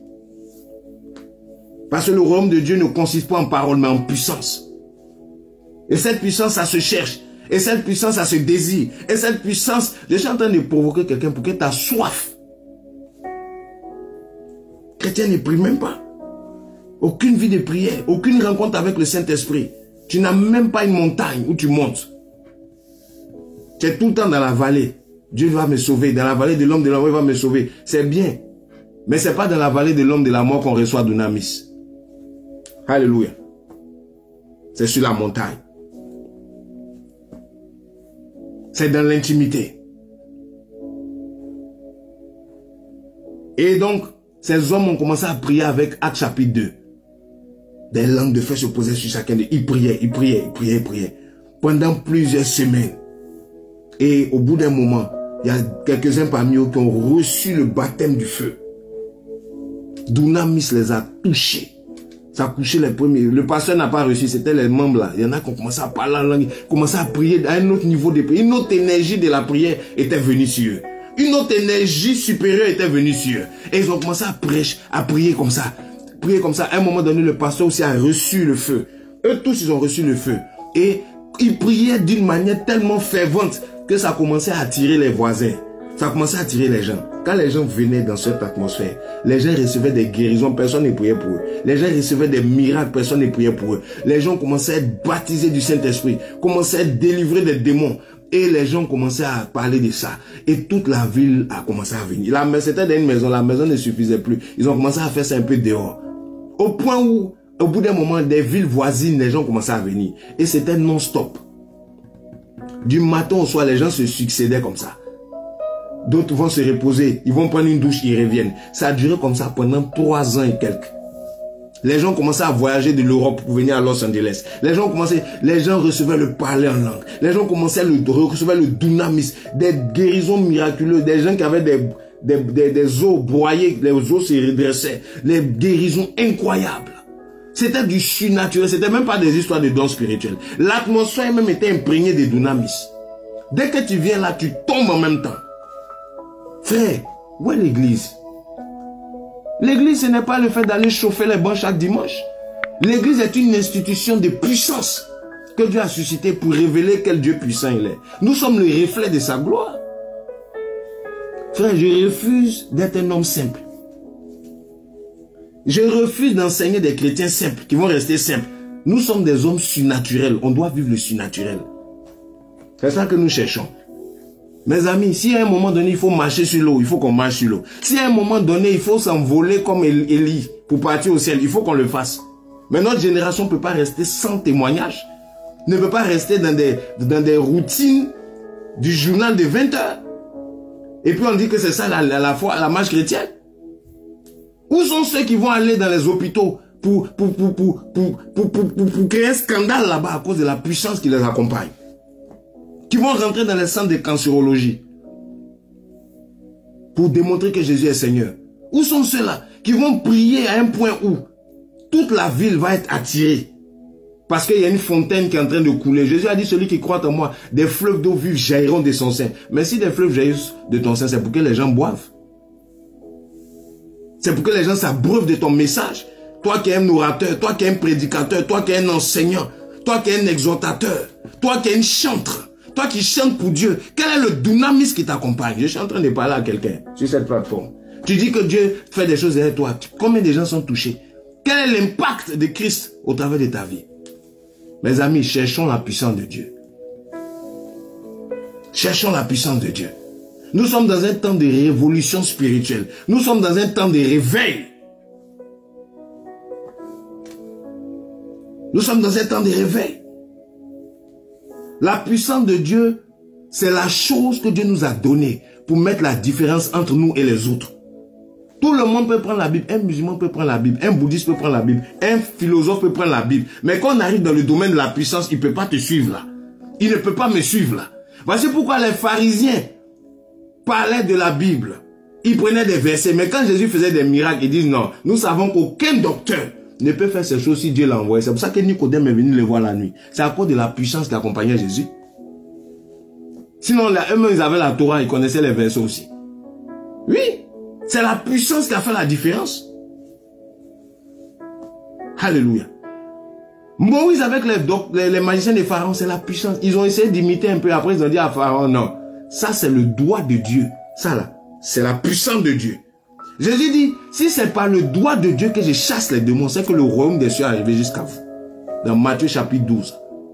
Parce que le royaume de Dieu ne consiste pas en parole, mais en puissance. Et cette puissance, ça se cherche. Et cette puissance, ça se désire. Et cette puissance, je suis en train de provoquer quelqu'un pour que tu aies soif. Chrétien ne prie même pas. Aucune vie de prière, aucune rencontre avec le Saint-Esprit. Tu n'as même pas une montagne où tu montes. Tu es tout le temps dans la vallée. Dieu va me sauver. Dans la vallée de l'homme de la mort, il va me sauver. C'est bien. Mais ce n'est pas dans la vallée de l'homme de la mort qu'on reçoit dunamis. Alléluia. C'est sur la montagne. C'est dans l'intimité. Et donc, ces hommes ont commencé à prier avec Actes chapitre deux. Des langues de feu se posaient sur chacun d'eux. Ils priaient, ils priaient, ils priaient, ils priaient. Pendant plusieurs semaines. Et au bout d'un moment, il y a quelques-uns parmi eux qui ont reçu le baptême du feu. Dunamis les a touchés. Ça a couché les premiers. Le pasteur n'a pas reçu, c'était les membres là. Il y en a qui ont commencé à parler en langue, commencé à prier à un autre niveau de prière. Une autre énergie de la prière était venue sur eux. Une autre énergie supérieure était venue sur eux. Et ils ont commencé à prêcher, à prier comme ça. Prier comme ça. À un moment donné, le pasteur aussi a reçu le feu. Eux tous, ils ont reçu le feu. Et ils priaient d'une manière tellement fervente que ça commençait à attirer les voisins. Ça commençait à attirer les gens. Quand les gens venaient dans cette atmosphère, les gens recevaient des guérisons, personne ne priait pour eux. Les gens recevaient des miracles, personne ne priait pour eux. Les gens commençaient à être baptisés du Saint-Esprit, commençaient à être délivrés des démons. Et les gens commençaient à parler de ça. Et toute la ville a commencé à venir. C'était dans une maison, la maison ne suffisait plus. Ils ont commencé à faire ça un peu dehors. Au point où, au bout d'un moment, des villes voisines, les gens commençaient à venir. Et c'était non-stop. Du matin au soir, les gens se succédaient comme ça. D'autres vont se reposer, ils vont prendre une douche, ils reviennent. Ça a duré comme ça pendant trois ans et quelques. Les gens commençaient à voyager de l'Europe pour venir à Los Angeles. Les gens commençaient, les gens recevaient le parler en langue. Les gens commençaient à le, recevaient le dunamis, des guérisons miraculeuses, des gens qui avaient des, des, des, des os broyés, les os se redressaient, les guérisons incroyables. C'était du surnaturel, c'était même pas des histoires de dons spirituels. L'atmosphère même était imprégnée de dunamis. Dès que tu viens là, tu tombes en même temps. Frère, où est l'église? L'église, ce n'est pas le fait d'aller chauffer les bancs chaque dimanche. L'église est une institution de puissance que Dieu a suscité pour révéler quel Dieu puissant il est. Nous sommes le reflet de sa gloire. Frère, je refuse d'être un homme simple. Je refuse d'enseigner des chrétiens simples qui vont rester simples. Nous sommes des hommes surnaturels. On doit vivre le surnaturel. C'est ça que nous cherchons. Mes amis, si à un moment donné, il faut marcher sur l'eau, il faut qu'on marche sur l'eau. Si à un moment donné, il faut s'envoler comme Élie pour partir au ciel, il faut qu'on le fasse. Mais notre génération ne peut pas rester sans témoignage. Ne peut pas rester dans des, dans des routines du journal de vingt heures. Et puis on dit que c'est ça la, la, la foi, la marche chrétienne. Où sont ceux qui vont aller dans les hôpitaux pour, pour, pour, pour, pour, pour, pour, pour, pour créer un scandale là-bas à cause de la puissance qui les accompagne? Qui vont rentrer dans les centres de cancérologie pour démontrer que Jésus est Seigneur. Où sont ceux-là qui vont prier à un point où toute la ville va être attirée parce qu'il y a une fontaine qui est en train de couler? Jésus a dit, celui qui croit en moi, des fleuves d'eau vive jailliront de son sein. Mais si des fleuves jaillissent de ton sein, c'est pour que les gens boivent. C'est pour que les gens s'abreuvent de ton message. Toi qui es un orateur, toi qui es un prédicateur, toi qui es un enseignant, toi qui es un exhortateur, toi qui es un chantre. Toi qui chantes pour Dieu, quel est le dunamis qui t'accompagne? Je suis en train de parler à quelqu'un sur cette plateforme. Tu dis que Dieu fait des choses derrière toi. Combien de gens sont touchés? Quel est l'impact de Christ au travers de ta vie? Mes amis, cherchons la puissance de Dieu. Cherchons la puissance de Dieu. Nous sommes dans un temps de révolution spirituelle. Nous sommes dans un temps de réveil. Nous sommes dans un temps de réveil. La puissance de Dieu C'est la chose que Dieu nous a donnée pour mettre la différence entre nous et les autres. Tout le monde peut prendre la Bible. Un musulman peut prendre la Bible. Un bouddhiste peut prendre la Bible. Un philosophe peut prendre la Bible. Mais quand on arrive dans le domaine de la puissance, il ne peut pas te suivre là. Il ne peut pas me suivre là. Voici pourquoi les pharisiens parlaient de la Bible. Ils prenaient des versets. Mais quand Jésus faisait des miracles, ils disent non. Nous savons qu'aucun docteur ne peut faire ces choses si Dieu l'a envoyé. C'est pour ça que Nicodème est venu le voir la nuit. C'est à cause de la puissance qui accompagnait Jésus. Sinon, eux-mêmes, ils avaient la Torah, ils connaissaient les versets aussi. Oui. C'est la puissance qui a fait la différence. Alléluia. Moïse avec les, les, les magiciens des pharaons, c'est la puissance. Ils ont essayé d'imiter un peu. Après, ils ont dit à Pharaon, non. Ça, c'est le doigt de Dieu. Ça, là, c'est la puissance de Dieu. Jésus dit, si c'est par le doigt de Dieu que je chasse les démons, c'est que le royaume des cieux est arrivé jusqu'à vous. Dans Matthieu chapitre douze.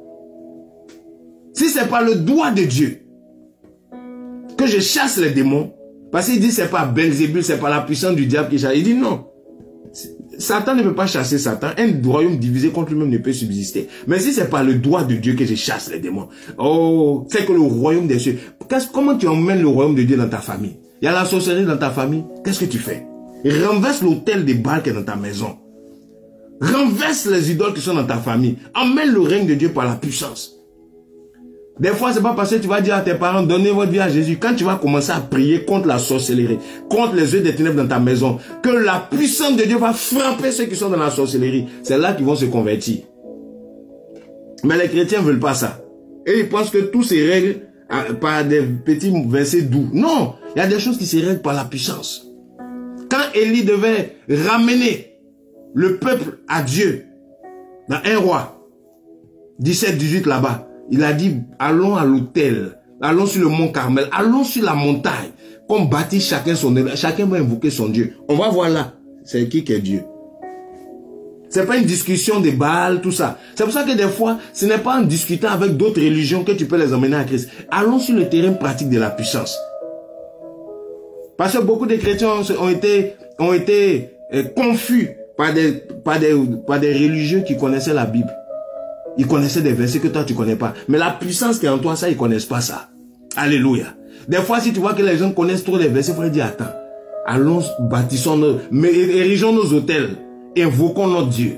Si c'est par le doigt de Dieu que je chasse les démons, parce qu'il dit c'est pas Belzébul, c'est pas la puissance du diable qui chasse. Il dit non. Satan ne peut pas chasser Satan. Un royaume divisé contre lui-même ne peut subsister. Mais si c'est par le doigt de Dieu que je chasse les démons, oh, c'est que le royaume des cieux. Comment tu emmènes le royaume de Dieu dans ta famille? Il y a la sorcellerie dans ta famille. Qu'est-ce que tu fais? Renverse l'autel des Baals qui est dans ta maison. Renverse les idoles qui sont dans ta famille. Emmène le règne de Dieu par la puissance. Des fois, c'est pas parce que tu vas dire à tes parents, donnez votre vie à Jésus. Quand tu vas commencer à prier contre la sorcellerie, contre les œufs des ténèbres dans ta maison, que la puissance de Dieu va frapper ceux qui sont dans la sorcellerie. C'est là qu'ils vont se convertir. Mais les chrétiens ne veulent pas ça. Et ils pensent que tout se règle par des petits versets doux. Non, il y a des choses qui se règlent par la puissance. Quand Élie devait ramener le peuple à Dieu, dans un roi, dix-sept dix-huit là-bas, il a dit, allons à l'autel, allons sur le mont Carmel, allons sur la montagne, qu'on bâtisse chacun son Dieu, chacun va invoquer son Dieu. On va voir là, c'est qui qui est Dieu. C'est pas une discussion de Baal, tout ça. C'est pour ça que des fois, ce n'est pas en discutant avec d'autres religions que tu peux les emmener à Christ. Allons sur le terrain pratique de la puissance. Parce que beaucoup de chrétiens ont été, ont été euh, confus par des, par, des, par des religieux qui connaissaient la Bible. Ils connaissaient des versets que toi tu connais pas. Mais la puissance qui est en toi, ça, ils connaissent pas ça. Alléluia. Des fois, si tu vois que les gens connaissent trop les versets, il faut dire, attends, allons, bâtissons nos, mais érigeons nos hôtels. Invoquons notre Dieu.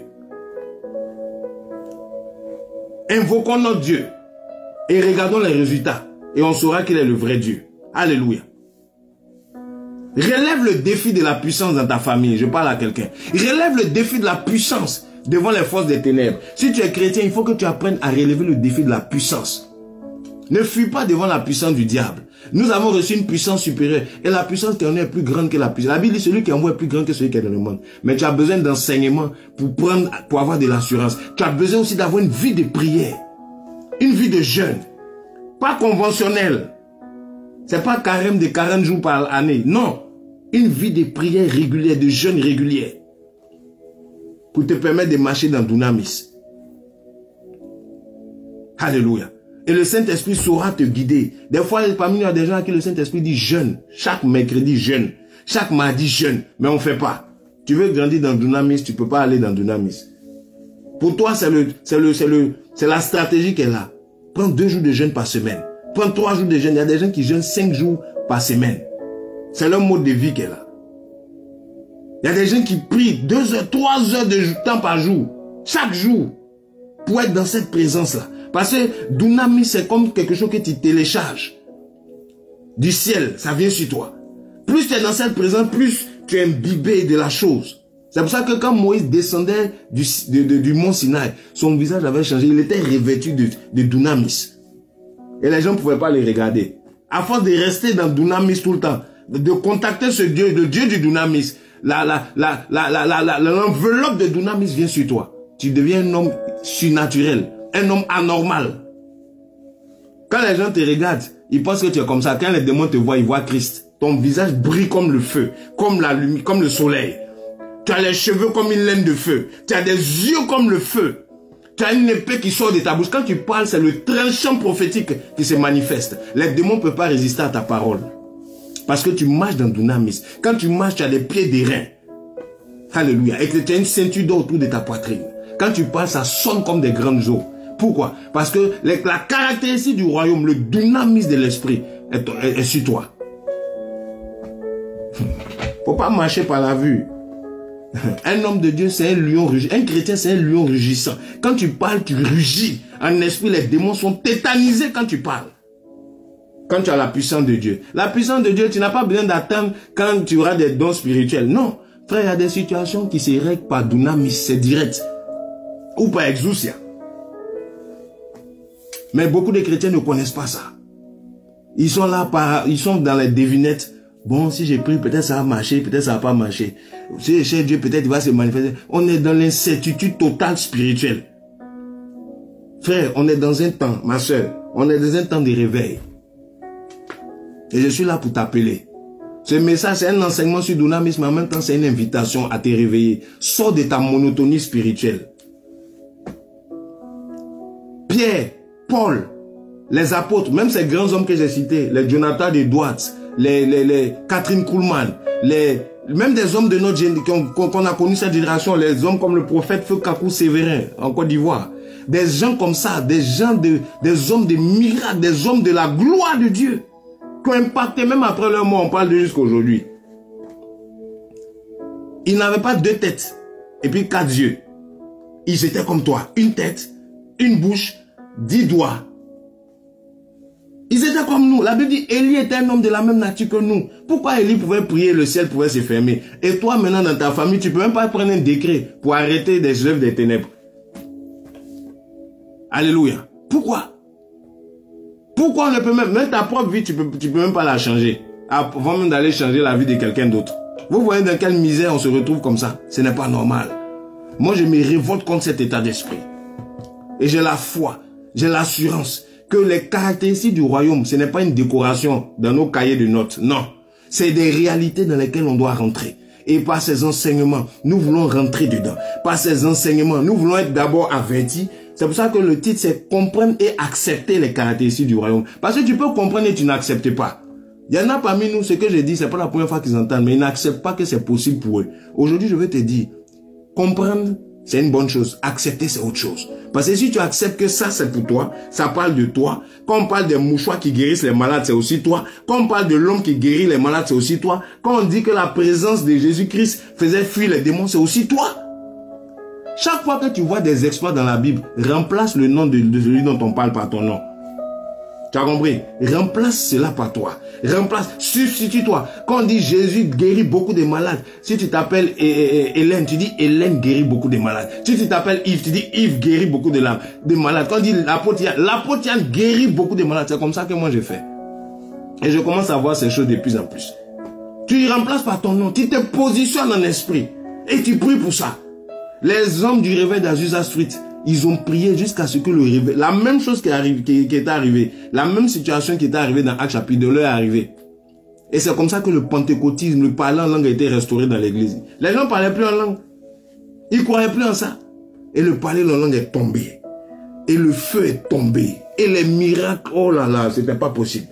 Invoquons notre Dieu. Et regardons les résultats. Et on saura qu'il est le vrai Dieu. Alléluia. Relève le défi de la puissance dans ta famille. Je parle à quelqu'un. Relève le défi de la puissance devant les forces des ténèbres. Si tu es chrétien, il faut que tu apprennes à relever le défi de la puissance. Ne fuis pas devant la puissance du diable. Nous avons reçu une puissance supérieure. Et la puissance qui en est plus grande que la puissance. La Bible dit celui qui en voit est plus grand que celui qui est dans le monde. Mais tu as besoin d'enseignement pour prendre, pour avoir de l'assurance. Tu as besoin aussi d'avoir une vie de prière. Une vie de jeûne. Pas conventionnelle. C'est pas carême de quarante jours par année. Non. Une vie de prière régulière, de jeûne régulier. Pour te permettre de marcher dans Dunamis. Alléluia. Et le Saint-Esprit saura te guider. Des fois, parmi nous, il y a des gens à qui le Saint-Esprit dit jeûne. Chaque mercredi, jeûne. Chaque mardi, jeûne. Mais on ne fait pas. Tu veux grandir dans Dunamis, tu ne peux pas aller dans Dunamis. Pour toi, c'est le, c'est le, c'est le, c'est la stratégie qui est là. Prends deux jours de jeûne par semaine. Prends trois jours de jeûne. Il y a des gens qui jeûnent cinq jours par semaine. C'est leur mode de vie qui est là. Il y a des gens qui prient deux heures, trois heures de temps par jour. Chaque jour. Pour être dans cette présence-là. Parce que Dunamis, c'est comme quelque chose que tu télécharges. Du ciel, ça vient sur toi. Plus tu es dans cette présence, plus tu es imbibé de la chose. C'est pour ça que quand Moïse descendait du, de, de, du mont Sinaï, son visage avait changé. Il était revêtu de, de Dunamis. Et les gens ne pouvaient pas le regarder. À force de rester dans Dunamis tout le temps, de contacter ce Dieu, le Dieu du Dunamis, la, la, la, la, la, la, la, l'enveloppe de Dunamis vient sur toi. Tu deviens un homme surnaturel. Un homme anormal. Quand les gens te regardent, ils pensent que tu es comme ça. Quand les démons te voient, ils voient Christ. Ton visage brille comme le feu, comme la lumière, comme le soleil. Tu as les cheveux comme une laine de feu. Tu as des yeux comme le feu. Tu as une épée qui sort de ta bouche. Quand tu parles, c'est le tranchant prophétique qui se manifeste. Les démons ne peuvent pas résister à ta parole. Parce que tu marches dans Dunamis. Quand tu marches, tu as des pieds d'airain. Alléluia. Et que tu as une ceinture d'or autour de ta poitrine. Quand tu parles, ça sonne comme des grandes eaux. Pourquoi? Parce que les, la caractéristique du royaume, le dynamisme de l'esprit est, est, est sur toi. Faut pas marcher par la vue. Un homme de Dieu, c'est un lion rugissant. Un chrétien, c'est un lion rugissant. Quand tu parles, tu rugis. En esprit, les démons sont tétanisés quand tu parles. Quand tu as la puissance de Dieu. La puissance de Dieu, tu n'as pas besoin d'attendre quand tu auras des dons spirituels. Non. Frère, il y a des situations qui se règlent par dunamis, c'est direct. Ou par exousia. Mais beaucoup de chrétiens ne connaissent pas ça. Ils sont là, par, ils sont dans les devinettes. Bon, si j'ai pris, peut-être ça va marcher, peut-être ça va pas marcher. Si j'ai cherché Dieu, peut-être il va se manifester. On est dans l'incertitude totale spirituelle. Frère, on est dans un temps, ma soeur, on est dans un temps de réveil. Et je suis là pour t'appeler. Ce message, c'est un enseignement sur dynamisme, mais en même temps, c'est une invitation à te réveiller. Sors de ta monotonie spirituelle. Pierre, Paul, les apôtres, même ces grands hommes que j'ai cités, les Jonathan de Douat, les, les, les Catherine Kuhlman, les, même des hommes de notre génération, qu'on qu'on a connu cette génération, les hommes comme le prophète Feu Kakou Sévérin, en Côte d'Ivoire. Des gens comme ça, des gens de, des hommes de miracles, des hommes de la gloire de Dieu, qui ont impacté même après leur mort, on parle de jusqu'à aujourd'hui. Ils n'avaient pas deux têtes, et puis quatre yeux. Ils étaient comme toi, une tête, une bouche, dix doigts. Ils étaient comme nous. La Bible dit, Élie était un homme de la même nature que nous. Pourquoi Élie pouvait prier, le ciel pouvait se fermer? Et toi, maintenant, dans ta famille, tu ne peux même pas prendre un décret pour arrêter des œuvres des ténèbres. Alléluia. Pourquoi? Pourquoi on ne peut même, même ta propre vie, tu ne peux, tu peux même pas la changer. Avant même d'aller changer la vie de quelqu'un d'autre. Vous voyez dans quelle misère on se retrouve comme ça? Ce n'est pas normal. Moi, je me révolte contre cet état d'esprit. Et j'ai la foi, j'ai l'assurance que les caractéristiques du royaume, ce n'est pas une décoration dans nos cahiers de notes. Non. C'est des réalités dans lesquelles on doit rentrer. Et par ces enseignements, nous voulons rentrer dedans. Par ces enseignements, nous voulons être d'abord avertis. C'est pour ça que le titre, c'est comprendre et accepter les caractéristiques du royaume. Parce que tu peux comprendre et tu n'acceptes pas. Il y en a parmi nous, ce que je dis, c'est pas la première fois qu'ils entendent, mais ils n'acceptent pas que c'est possible pour eux. Aujourd'hui, je vais te dire, comprendre, c'est une bonne chose. Accepter, c'est autre chose. Parce que si tu acceptes que ça, c'est pour toi, ça parle de toi. Quand on parle des mouchoirs qui guérissent les malades, c'est aussi toi. Quand on parle de l'homme qui guérit les malades, c'est aussi toi. Quand on dit que la présence de Jésus-Christ faisait fuir les démons, c'est aussi toi. Chaque fois que tu vois des exploits dans la Bible, remplace le nom de, de celui dont on parle par ton nom. Tu as compris? Remplace cela par toi. Remplace, substitue-toi. Quand on dit Jésus guérit beaucoup de malades, si tu t'appelles Hélène, tu dis Hélène guérit beaucoup de malades. Si tu t'appelles Yves, tu dis Yves guérit beaucoup de, la, de malades. Quand on dit l'apôtre Yann, l'apôtre Yann guérit beaucoup de malades. C'est comme ça que moi j'ai fait. Et je commence à voir ces choses de plus en plus. Tu y remplaces par ton nom. Tu te positionnes en esprit. Et tu pries pour ça. Les hommes du réveil d'Azusa Street, ils ont prié jusqu'à ce que le réveil, la même chose qui, arrive, qui, qui est arrivée, la même situation qui était arrivée dans Actes chapitre deux, leur est arrivée. Et c'est comme ça que le pentecôtisme, le parler en langue a été restauré dans l'église. Les gens ne parlaient plus en langue. Ils ne croyaient plus en ça. Et le parler en langue est tombé. Et le feu est tombé. Et les miracles, oh là là, c'était pas possible.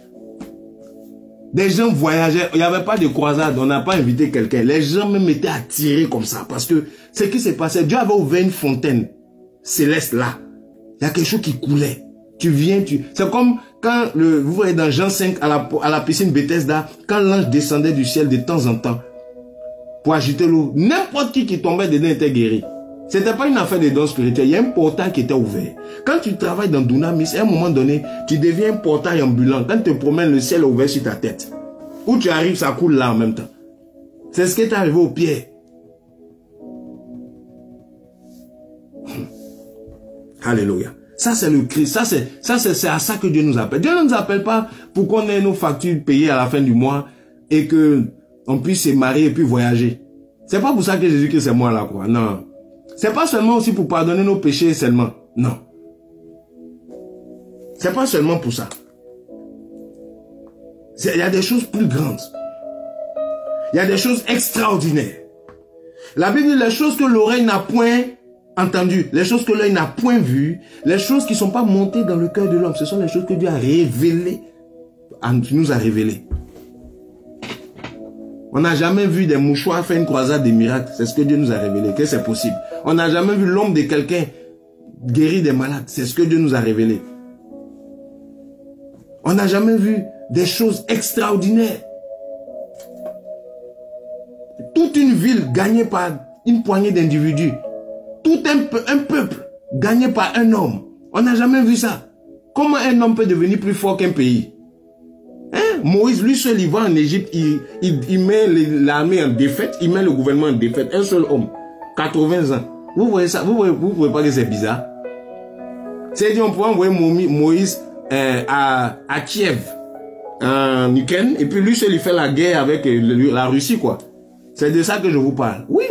Des gens voyageaient, il n'y avait pas de croisade, on n'a pas invité quelqu'un. Les gens même étaient attirés comme ça. Parce que ce qui s'est passé, Dieu avait ouvert une fontaine céleste là. Il y a quelque chose qui coulait. Tu viens, tu... C'est comme quand, le, vous voyez dans Jean cinq, à la, à la piscine Bethesda, quand l'ange descendait du ciel de temps en temps pour agiter l'eau, n'importe qui qui tombait dedans était guéri. C'était pas une affaire de dons spirituels, il y a un portail qui était ouvert. Quand tu travailles dans Dunamis, à un moment donné, tu deviens un portail ambulant. Quand tu te promènes, le ciel est ouvert sur ta tête. Où tu arrives, ça coule là en même temps. C'est ce qui est arrivé au pied. Alléluia. Ça, c'est le Christ. Ça, c'est, ça, c'est, c'est à ça que Dieu nous appelle. Dieu ne nous appelle pas pour qu'on ait nos factures payées à la fin du mois et que on puisse se marier et puis voyager. C'est pas pour ça que Jésus-Christ est moi là, quoi. Non. C'est pas seulement aussi pour pardonner nos péchés seulement. Non. C'est pas seulement pour ça. Il y a des choses plus grandes. Il y a des choses extraordinaires. La Bible dit les choses que l'oreille n'a point entendu, les choses que l'œil n'a point vues, les choses qui ne sont pas montées dans le cœur de l'homme, ce sont les choses que Dieu a révélées, nous a révélées. On n'a jamais vu des mouchoirs faire une croisade des miracles, c'est ce que Dieu nous a révélé, que c'est possible. On n'a jamais vu l'homme de quelqu'un guérir des malades. C'est ce que Dieu nous a révélé. On n'a jamais vu des choses extraordinaires. Toute une ville gagnée par une poignée d'individus. Tout un, un peuple gagné par un homme. On n'a jamais vu ça. Comment un homme peut devenir plus fort qu'un pays? Hein? Moïse, lui seul, il va en Égypte, il, il, il met l'armée en défaite, il met le gouvernement en défaite. Un seul homme, quatre-vingts ans. Vous voyez ça? Vous ne trouvez pas que c'est bizarre? C'est-à-dire, on pourrait envoyer Moïse euh, à, à Kiev, en Ukraine, et puis lui seul, il fait la guerre avec la Russie, quoi. C'est de ça que je vous parle. Oui.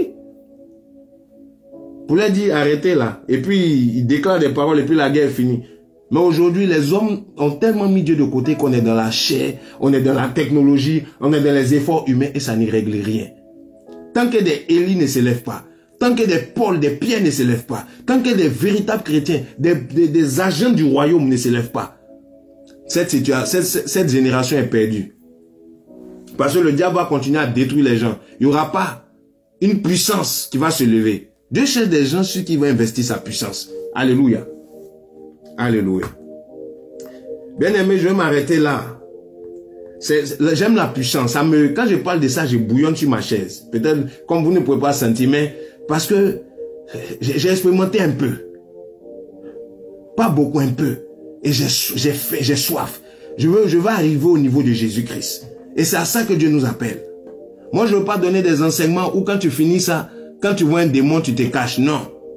Vous l'avez dit, arrêtez là. Et puis, il déclare des paroles et puis la guerre est finie. Mais aujourd'hui, les hommes ont tellement mis Dieu de côté qu'on est dans la chair, on est dans la technologie, on est dans les efforts humains et ça n'y règle rien. Tant que des Élie ne s'élèvent pas, tant que des Paul, des Pierre ne s'élèvent pas, tant que des véritables chrétiens, des, des, des agents du royaume ne s'élèvent pas, cette, situation, cette, cette génération est perdue. Parce que le diable va continuer à détruire les gens. Il n'y aura pas une puissance qui va se lever. Dieu cherche des gens sur qui il va investir sa puissance. Alléluia. Alléluia. Bien aimé, je vais m'arrêter là. J'aime la puissance. Ça me, quand je parle de ça, je bouillonne sur ma chaise. Peut-être comme vous ne pouvez pas sentir, mais parce que j'ai expérimenté un peu. Pas beaucoup, un peu. Et j'ai fait, j'ai soif. Je veux, je veux arriver au niveau de Jésus-Christ. Et c'est à ça que Dieu nous appelle. Moi, je ne veux pas donner des enseignements où quand tu finis ça, quand tu vois un démon, tu te caches. Non.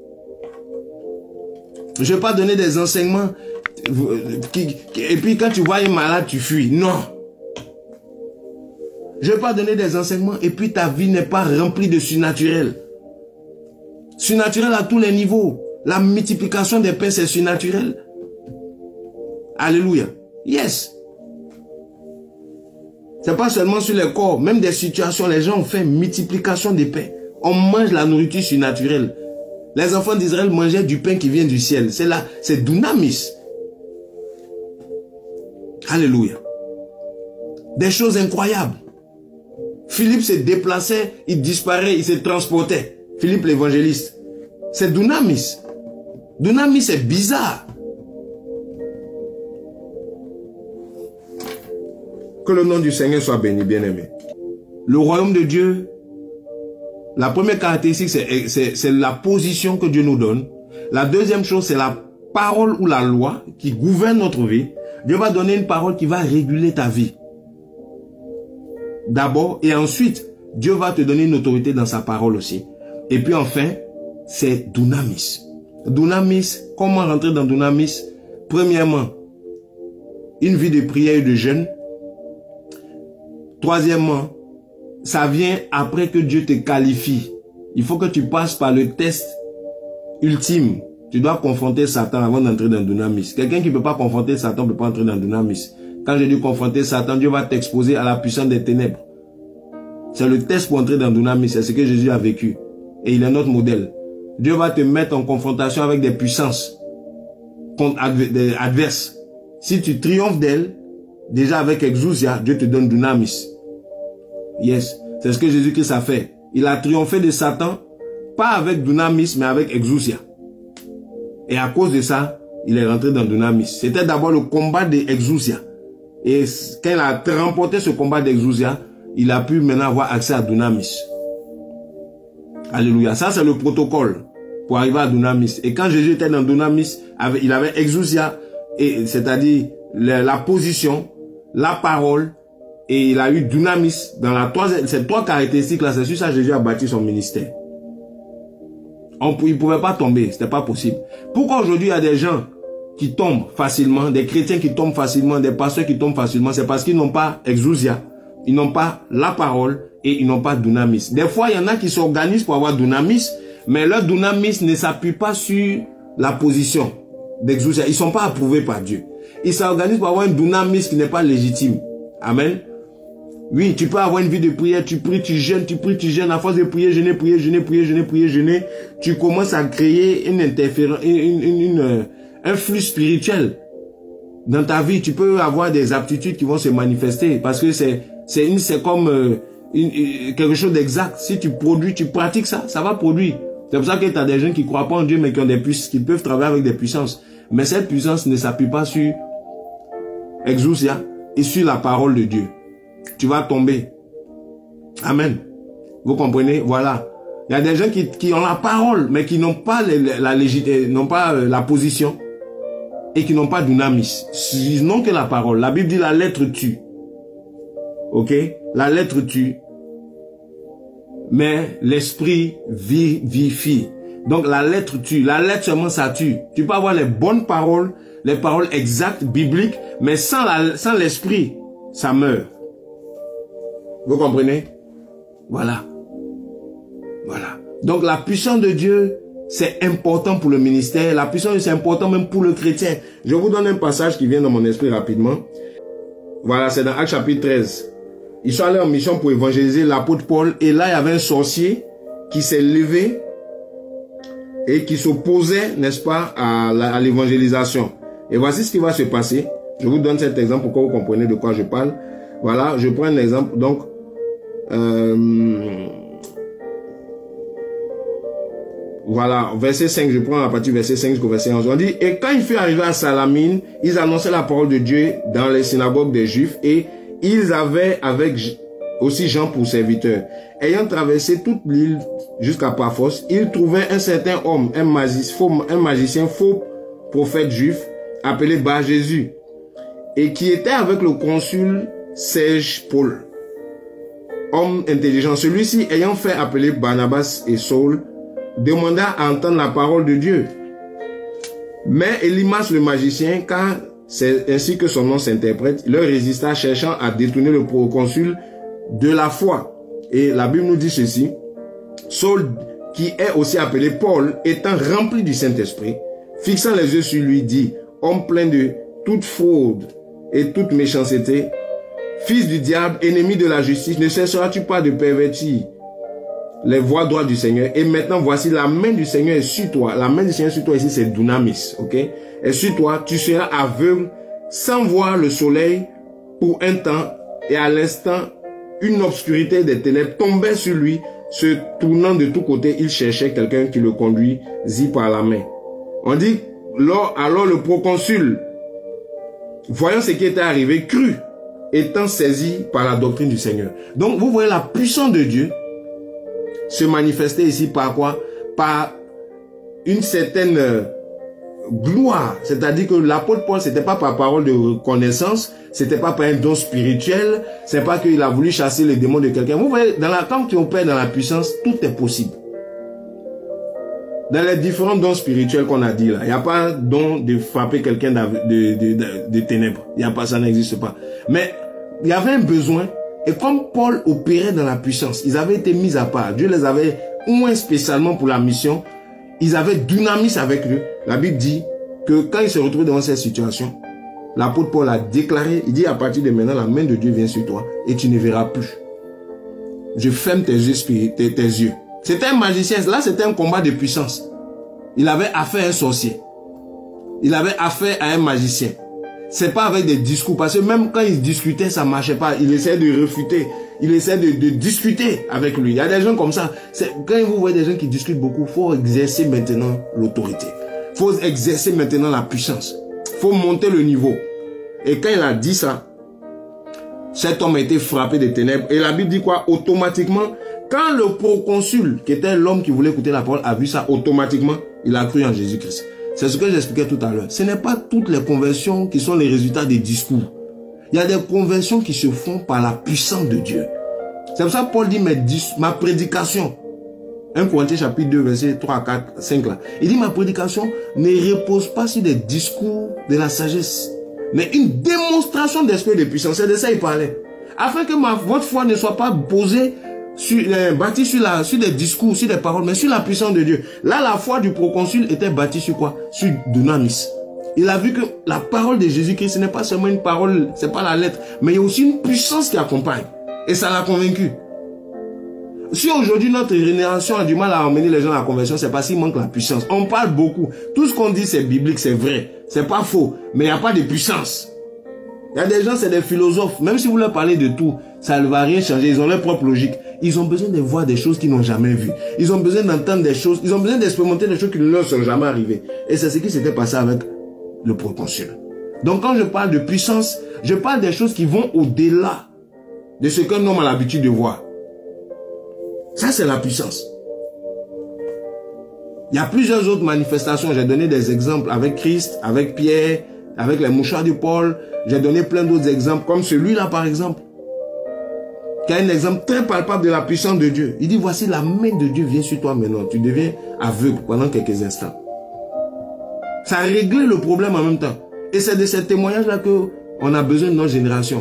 Je ne veux pas donner des enseignements qui, et puis quand tu vois un malade, tu fuis. Non. Je ne veux pas donner des enseignements et puis ta vie n'est pas remplie de surnaturel. Surnaturel à tous les niveaux. La multiplication des pains, c'est surnaturel. Alléluia. Yes. C'est pas seulement sur les corps, même des situations, les gens ont fait multiplication des pains. On mange la nourriture surnaturelle. Les enfants d'Israël mangeaient du pain qui vient du ciel. C'est là, c'est dunamis. Alléluia. Des choses incroyables. Philippe se déplaçait, il disparaît, il se transportait. Philippe l'évangéliste. C'est dunamis. Dunamis, c'est bizarre. Que le nom du Seigneur soit béni, bien-aimé. Le royaume de Dieu, la première caractéristique, c'est la position que Dieu nous donne. La deuxième chose, c'est la parole ou la loi qui gouverne notre vie. Dieu va donner une parole qui va réguler ta vie. D'abord, et ensuite, Dieu va te donner une autorité dans sa parole aussi. Et puis enfin, c'est dunamis. Dunamis, comment rentrer dans dunamis? Premièrement, une vie de prière et de jeûne. Troisièmement, ça vient après que Dieu te qualifie. Il faut que tu passes par le test ultime. Tu dois confronter Satan avant d'entrer dans dunamis. Quelqu'un qui ne peut pas confronter Satan ne peut pas entrer dans dunamis. Quand je dis confronter Satan, Dieu va t'exposer à la puissance des ténèbres. C'est le test pour entrer dans dunamis. C'est ce que Jésus a vécu. Et il est notre modèle. Dieu va te mettre en confrontation avec des puissances adverses. Si tu triomphes d'elles, déjà avec exousia, Dieu te donne dunamis. Yes, c'est ce que Jésus-Christ a fait. Il a triomphé de Satan, pas avec dunamis, mais avec exousia. Et à cause de ça, il est rentré dans dunamis. C'était d'abord le combat d'exousia. Et quand il a remporté ce combat d'exousia, il a pu maintenant avoir accès à dunamis. Alléluia. Ça, c'est le protocole pour arriver à dunamis. Et quand Jésus était dans dunamis, il avait exousia, c'est-à-dire la, la position, la parole, et il a eu dunamis. Dans la troisième, ces trois caractéristiques-là, c'est sur ça que Jésus a bâti son ministère. On, il ne pouvait pas tomber, c'était pas possible. Pourquoi aujourd'hui il y a des gens qui tombent facilement, des chrétiens qui tombent facilement, des pasteurs qui tombent facilement? C'est parce qu'ils n'ont pas exousia, ils n'ont pas la parole et ils n'ont pas dunamis. Des fois, il y en a qui s'organisent pour avoir dunamis, mais leur dunamis ne s'appuie pas sur la position d'exousia. Ils ne sont pas approuvés par Dieu. Ils s'organisent pour avoir un dunamis qui n'est pas légitime. Amen. Oui, tu peux avoir une vie de prière, tu pries, tu jeûnes, tu pries, tu jeûnes. À force de prier, jeûner, prier, jeûner, prier, jeûner, prier, jeûner, tu commences à créer une interférence, une, une, une, une, un flux spirituel dans ta vie. Tu peux avoir des aptitudes qui vont se manifester parce que c'est c'est comme euh, une, une, quelque chose d'exact. Si tu produis, tu pratiques ça, ça va produire. C'est pour ça que tu as des gens qui ne croient pas en Dieu, mais qui ont des puissances, qui peuvent travailler avec des puissances. Mais cette puissance ne s'appuie pas sur exousia et sur la parole de Dieu. Tu vas tomber. Amen. Vous comprenez? Voilà. Il y a des gens qui, qui ont la parole, mais qui n'ont pas les, la légitimité, n'ont pas la position et qui n'ont pas d'unamis. Ils n'ont que la parole. La Bible dit la lettre tue. Ok? La lettre tue. Mais l'esprit vivifie. Donc la lettre tue. La lettre seulement ça tue. Tu peux avoir les bonnes paroles, les paroles exactes, bibliques, mais sans la, sans l'esprit, ça meurt. Vous comprenez? Voilà. Voilà. Donc la puissance de Dieu, c'est important pour le ministère. La puissance, c'est important même pour le chrétien. Je vous donne un passage qui vient dans mon esprit rapidement. Voilà, c'est dans Actes chapitre treize. Ils sont allés en mission pour évangéliser l'apôtre Paul. Et là, il y avait un sorcier qui s'est levé et qui s'opposait, n'est-ce pas, à l'évangélisation. Et voici ce qui va se passer. Je vous donne cet exemple pour que vous compreniez de quoi je parle. Voilà, je prends un exemple. Donc, euh, voilà, verset cinq, je prends à partir du verset cinq jusqu'au verset onze. On dit, et quand il fut arrivé à Salamine, ils annonçaient la parole de Dieu dans les synagogues des Juifs et ils avaient avec aussi Jean pour serviteur. Ayant traversé toute l'île jusqu'à Paphos, ils trouvaient un certain homme, un magicien, faux, un magicien, faux prophète juif, appelé Bar Jésus, et qui était avec le consul Serge Paul, homme intelligent. Celui-ci, ayant fait appeler Barnabas et Saul, demanda à entendre la parole de Dieu. Mais Élymas le magicien, car c'est ainsi que son nom s'interprète, leur résista, cherchant à détourner le proconsul de la foi. Et la Bible nous dit ceci: Saul, qui est aussi appelé Paul, étant rempli du Saint-Esprit, fixant les yeux sur lui, dit: homme plein de toute fraude et toute méchanceté, fils du diable, ennemi de la justice, ne cesseras-tu pas de pervertir les voies droites du Seigneur? Et maintenant, voici, la main du Seigneur est sur toi. La main du Seigneur sur toi ici, c'est dunamis, ok? Et sur toi, tu seras aveugle, sans voir le soleil pour un temps, et à l'instant, une obscurité des ténèbres tombait sur lui. Se tournant de tous côtés, il cherchait quelqu'un qui le conduisit par la main. On dit, alors, alors le proconsul, voyant ce qui était arrivé, crut, étant saisi par la doctrine du Seigneur. Donc, vous voyez la puissance de Dieu se manifester ici par quoi? Par une certaine gloire. C'est-à-dire que l'apôtre Paul, c'était pas par parole de reconnaissance, c'était pas par un don spirituel, c'est pas qu'il a voulu chasser les démons de quelqu'un. Vous voyez, dans la, quand on opère dans la puissance, tout est possible. Dans les différents dons spirituels qu'on a dit là, il n'y a pas don de frapper quelqu'un de, de, de, de, de ténèbres. Il n'y a pas, ça n'existe pas. Mais il y avait un besoin. Et comme Paul opérait dans la puissance, ils avaient été mis à part. Dieu les avait moins spécialement pour la mission. Ils avaient dunamis avec eux. La Bible dit que quand ils se retrouvaient dans cette situation, l'apôtre Paul a déclaré, il dit à partir de maintenant, la main de Dieu vient sur toi et tu ne verras plus. Je ferme tes yeux, tes, tes yeux. C'était un magicien. Là, c'était un combat de puissance. Il avait affaire à un sorcier. Il avait affaire à un magicien. C'est pas avec des discours, parce que même quand il discutait, ça marchait pas. Il essayait de refuter, il essayait de, de discuter avec lui. Il y a des gens comme ça. Quand vous voyez des gens qui discutent beaucoup, il faut exercer maintenant l'autorité. Il faut exercer maintenant la puissance. Il faut monter le niveau. Et quand il a dit ça, cet homme a été frappé des ténèbres. Et la Bible dit quoi? Automatiquement, quand le proconsul, qui était l'homme qui voulait écouter la parole, a vu ça, automatiquement, il a cru en Jésus-Christ. C'est ce que j'expliquais tout à l'heure. Ce n'est pas toutes les conversions qui sont les résultats des discours. Il y a des conversions qui se font par la puissance de Dieu. C'est pour ça que Paul dit, mais ma prédication, un Corinthiens chapitre deux, verset trois, quatre, cinq là. Il dit, ma prédication ne repose pas sur des discours de la sagesse, mais une démonstration d'esprit de puissance. C'est de ça qu'il parlait. Afin que ma, votre foi ne soit pas posée Sur, euh, bâti sur, la, sur des discours, sur des paroles, mais sur la puissance de Dieu. Là, la foi du proconsul était bâtie sur quoi? Sur dunamis. Il a vu que la parole de Jésus-Christ, ce n'est pas seulement une parole, c'est pas la lettre, mais il y a aussi une puissance qui accompagne. Et ça l'a convaincu. Si aujourd'hui notre génération a du mal à emmener les gens à la conversion, c'est parce qu'il manque la puissance. On parle beaucoup. Tout ce qu'on dit, c'est biblique, c'est vrai. C'est pas faux. Mais il n'y a pas de puissance. Il y a des gens, c'est des philosophes. Même si vous leur parlez de tout, ça ne va rien changer. Ils ont leur propre logique. ils ont besoin de voir des choses qu'ils n'ont jamais vues. Ils ont besoin d'entendre des choses, ils ont besoin d'expérimenter des choses qui ne leur sont jamais arrivées. Et c'est ce qui s'était passé avec le proconsul. Donc quand je parle de puissance, je parle des choses qui vont au-delà de ce qu'un homme a l'habitude de voir. Ça, c'est la puissance. Il y a plusieurs autres manifestations. J'ai donné des exemples avec Christ, avec Pierre, avec les mouchoirs de Paul. J'ai donné plein d'autres exemples, comme celui-là par exemple, qui est un exemple très palpable de la puissance de Dieu. Il dit, voici la main de Dieu vient sur toi maintenant. Tu deviens aveugle pendant quelques instants. Ça a réglé le problème en même temps. Et c'est de ces témoignages-là qu'on a besoin de notre génération.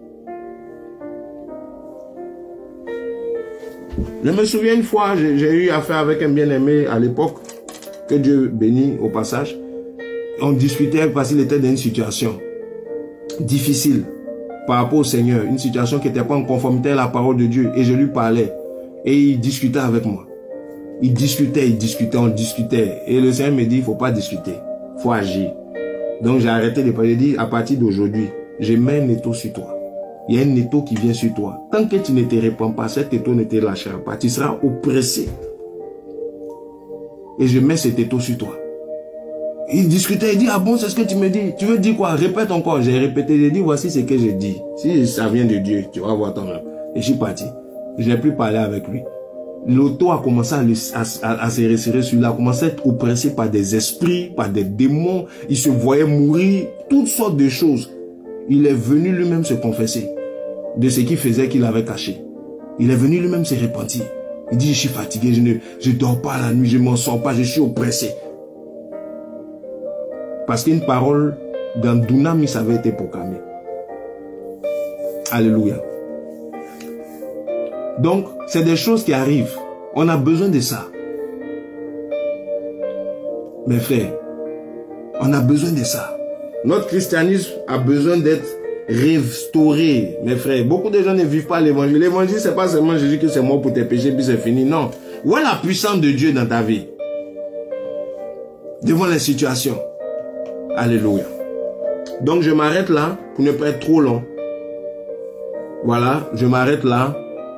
Je me souviens une fois, j'ai eu affaire avec un bien-aimé à l'époque, que Dieu bénit au passage. On discutait parce qu'il était dans une situation difficile par rapport au Seigneur, une situation qui n'était pas en conformité à la parole de Dieu. Et je lui parlais. Et il discutait avec moi. Il discutait, il discutait, on discutait. Et le Seigneur me dit, il ne faut pas discuter, il faut agir. Donc j'ai arrêté de parler. J'ai dit, à partir d'aujourd'hui, je mets un étau sur toi. Il y a un étau qui vient sur toi. Tant que tu ne te répands pas, cet étau ne te lâchera pas. Tu seras oppressé. Et je mets cet étau sur toi. Il discutait, il dit, ah bon, c'est ce que tu me dis. Tu veux dire quoi? Répète encore. J'ai répété, j'ai dit, voici ce que j'ai dit. Si ça vient de Dieu, tu vas voir toi-même. Et je suis parti. Je n'ai plus parlé avec lui. L'auto a commencé à, le, à, à, à se resserrer sur lui, a commencé à être oppressé par des esprits, par des démons. Il se voyait mourir, toutes sortes de choses. Il est venu lui-même se confesser de ce qu'il faisait qu'il avait caché. Il est venu lui-même se repentir. Il dit, je suis fatigué, je ne je dors pas la nuit, je ne m'en sors pas, je suis oppressé. Parce qu'une parole dans Dunamis avait été proclamée. Alléluia. Donc, c'est des choses qui arrivent. On a besoin de ça. Mes frères, on a besoin de ça. Notre christianisme a besoin d'être restauré, mes frères. Beaucoup de gens ne vivent pas l'évangile. L'évangile, c'est pas seulement Jésus que c'est mort pour tes péchés, puis c'est fini. Non. Où est la puissance de Dieu dans ta vie? Devant les situations. Alléluia. Donc, je m'arrête là pour ne pas être trop long. Voilà, je m'arrête là.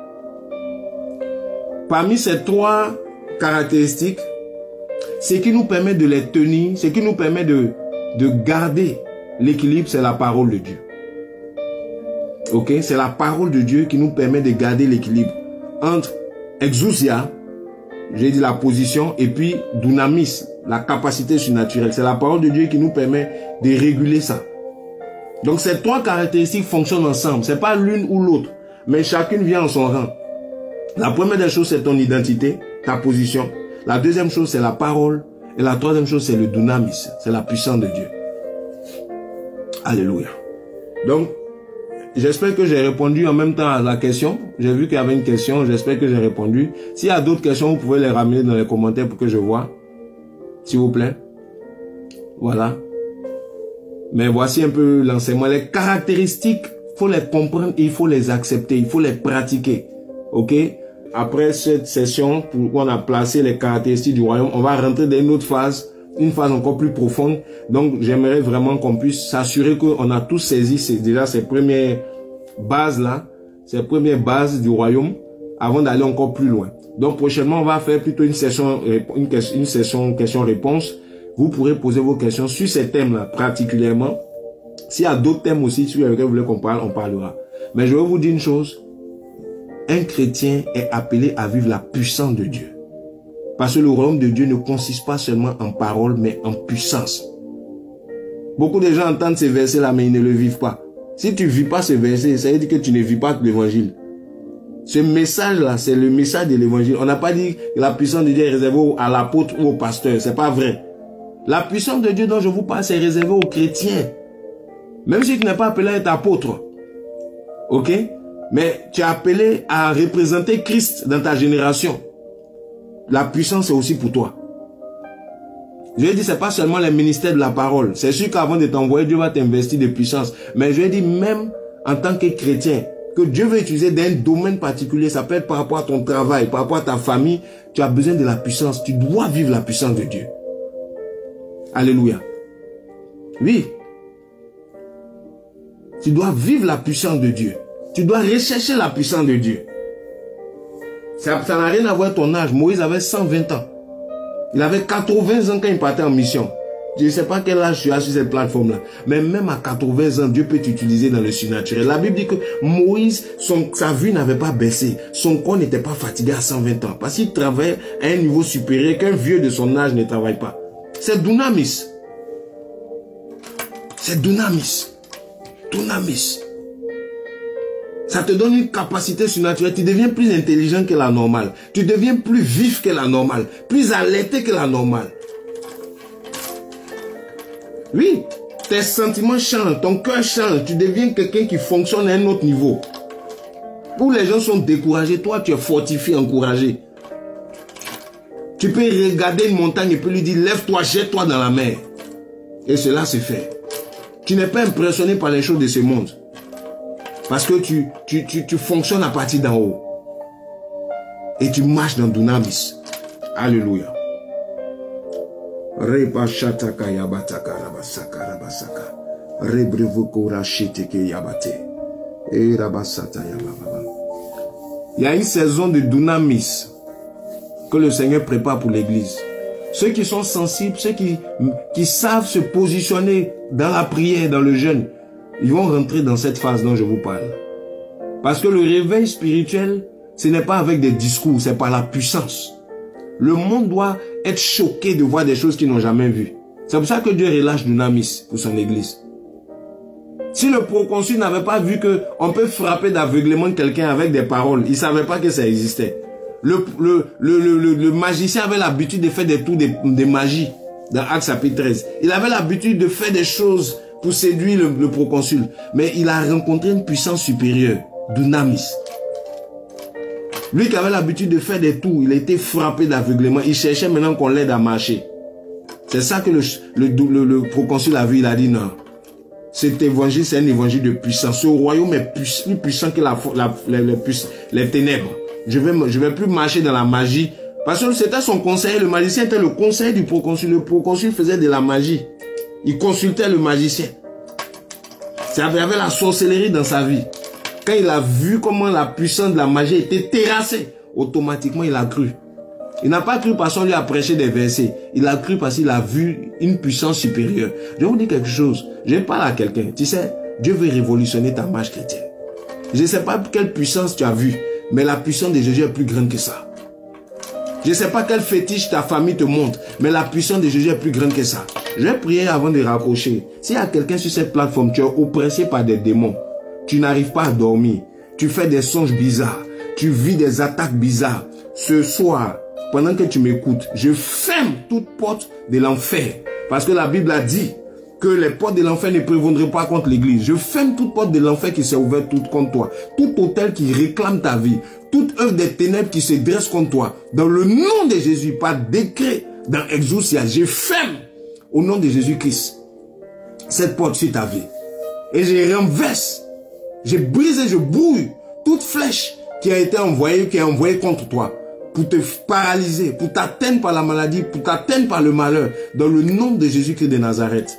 Parmi ces trois caractéristiques, ce qui nous permet de les tenir, ce qui nous permet de, de garder l'équilibre, c'est la parole de Dieu. Ok? C'est la parole de Dieu qui nous permet de garder l'équilibre entre exousia, j'ai dit la position, et puis dunamis, la capacité surnaturelle. C'est la parole de Dieu qui nous permet de réguler ça. Donc ces trois caractéristiques fonctionnent ensemble. Ce n'est pas l'une ou l'autre, mais chacune vient en son rang. La première des choses, c'est ton identité, ta position. La deuxième chose, c'est la parole. Et la troisième chose, c'est le dunamis. C'est la puissance de Dieu. Alléluia. Donc, j'espère que j'ai répondu en même temps à la question. J'ai vu qu'il y avait une question. J'espère que j'ai répondu. S'il y a d'autres questions, vous pouvez les ramener dans les commentaires pour que je vois. S'il vous plaît. Voilà. Mais voici un peu l'enseignement. Les caractéristiques, il faut les comprendre et il faut les accepter. Il faut les pratiquer. Ok? Après cette session, pour qu'on a placé les caractéristiques du royaume, on va rentrer dans une autre phase, une phase encore plus profonde. Donc, j'aimerais vraiment qu'on puisse s'assurer qu'on a tous saisi ces, déjà ces premières bases-là, ces premières bases du royaume, avant d'aller encore plus loin. Donc, prochainement, on va faire plutôt une session, une, une session questions-réponses. Vous pourrez poser vos questions sur ces thèmes-là, particulièrement. S'il y a d'autres thèmes aussi sur lesquels vous voulez qu'on parle, on parlera. Mais je vais vous dire une chose. Un chrétien est appelé à vivre la puissance de Dieu. Parce que le royaume de Dieu ne consiste pas seulement en parole, mais en puissance. Beaucoup de gens entendent ces versets-là, mais ils ne le vivent pas. Si tu ne vis pas ces versets, ça veut dire que tu ne vis pas l'évangile. Ce message-là, c'est le message de l'évangile. On n'a pas dit que la puissance de Dieu est réservée à l'apôtre ou au pasteur. C'est pas vrai. La puissance de Dieu dont je vous parle, c'est réservé aux chrétiens. Même si tu n'es pas appelé à être apôtre. Ok? Mais tu es appelé à représenter Christ dans ta génération. La puissance est aussi pour toi. Je vais dire, ce n'est pas seulement les ministères de la parole. C'est sûr qu'avant de t'envoyer, Dieu va t'investir de puissance. Mais je vais dire, même en tant que chrétien, que Dieu veut utiliser dans un domaine particulier, ça peut être par rapport à ton travail, par rapport à ta famille, tu as besoin de la puissance. Tu dois vivre la puissance de Dieu. Alléluia. Oui. Tu dois vivre la puissance de Dieu. Tu dois rechercher la puissance de Dieu. Ça n'a rien à voir avec ton âge. Moïse avait cent vingt ans. Il avait quatre-vingts ans quand il partait en mission. Je ne sais pas quel âge tu as sur cette plateforme-là. Mais même à quatre-vingts ans, Dieu peut t'utiliser dans le surnaturel. La Bible dit que Moïse, son, sa vue n'avait pas baissé. Son corps n'était pas fatigué à cent vingt ans. Parce qu'il travaillait à un niveau supérieur qu'un vieux de son âge ne travaille pas. C'est dunamis. C'est dunamis. Dunamis. Ça te donne une capacité surnaturelle. Tu deviens plus intelligent que la normale. Tu deviens plus vif que la normale. Plus alerté que la normale. Oui, tes sentiments changent, ton cœur change, tu deviens quelqu'un qui fonctionne à un autre niveau. Où les gens sont découragés, toi tu es fortifié, encouragé. Tu peux regarder une montagne et puis lui dire, lève-toi, jette-toi dans la mer. Et cela se fait. Tu n'es pas impressionné par les choses de ce monde. Parce que tu, tu, tu, tu fonctionnes à partir d'en haut. Et tu marches dans Dunamis. Alléluia. Reba shataka yabataka rabasaka rabasaka. Rebrevuko rachiteke yabate. Et rabasata yababa. Il y a une saison de Dunamis que le Seigneur prépare pour l'église. Ceux qui sont sensibles, ceux qui, qui savent se positionner dans la prière, dans le jeûne, ils vont rentrer dans cette phase dont je vous parle. Parce que le réveil spirituel, ce n'est pas avec des discours, c'est par la puissance. Le monde doit être choqué de voir des choses qu'ils n'ont jamais vues. C'est pour ça que Dieu relâche Dunamis pour son église. Si le proconsul n'avait pas vu qu'on peut frapper d'aveuglement quelqu'un avec des paroles, il ne savait pas que ça existait. Le, le, le, le, le, le magicien avait l'habitude de faire des tours de, de magie dans Actes chapitre treize. Il avait l'habitude de faire des choses pour séduire le, le proconsul. Mais il a rencontré une puissance supérieure, Dunamis. Lui qui avait l'habitude de faire des tours, il a été frappé d'aveuglement. Il cherchait maintenant qu'on l'aide à marcher. C'est ça que le, le, le, le proconsul a vu. Il a dit non. Cet évangile, c'est un évangile de puissance. Ce royaume est plus, plus puissant que la, la, les, les, les ténèbres. Je vais, je vais plus marcher dans la magie. Parce que c'était son conseiller. Le magicien était le conseiller du proconsul. Le proconsul faisait de la magie. Il consultait le magicien. Il y avait la sorcellerie dans sa vie. Quand il a vu comment la puissance de la magie était terrassée, automatiquement il a cru. Il n'a pas cru parce qu'on lui a prêché des versets. Il a cru parce qu'il a vu une puissance supérieure. Je vais vous dire quelque chose. Je parle à quelqu'un. Tu sais, Dieu veut révolutionner ta marche chrétienne. Je ne sais pas quelle puissance tu as vue, mais la puissance de Jésus est plus grande que ça. Je ne sais pas quel fétiche ta famille te montre, mais la puissance de Jésus est plus grande que ça. Je vais prier avant de raccrocher. S'il y a quelqu'un sur cette plateforme, tu es oppressé par des démons. Tu n'arrives pas à dormir. Tu fais des songes bizarres. Tu vis des attaques bizarres. Ce soir, pendant que tu m'écoutes, je ferme toute porte de l'enfer. Parce que la Bible a dit que les portes de l'enfer ne prévaudront pas contre l'église. Je ferme toute porte de l'enfer qui s'est ouverte toute contre toi. Tout hôtel qui réclame ta vie. Toute œuvre des ténèbres qui se dresse contre toi. Dans le nom de Jésus, par décret, dans Exousia, je ferme au nom de Jésus-Christ cette porte sur ta vie. Et je renverse. J'ai brisé, je brouille toute flèche qui a été envoyée, qui est envoyée contre toi, pour te paralyser, pour t'atteindre par la maladie, pour t'atteindre par le malheur, dans le nom de Jésus-Christ de Nazareth.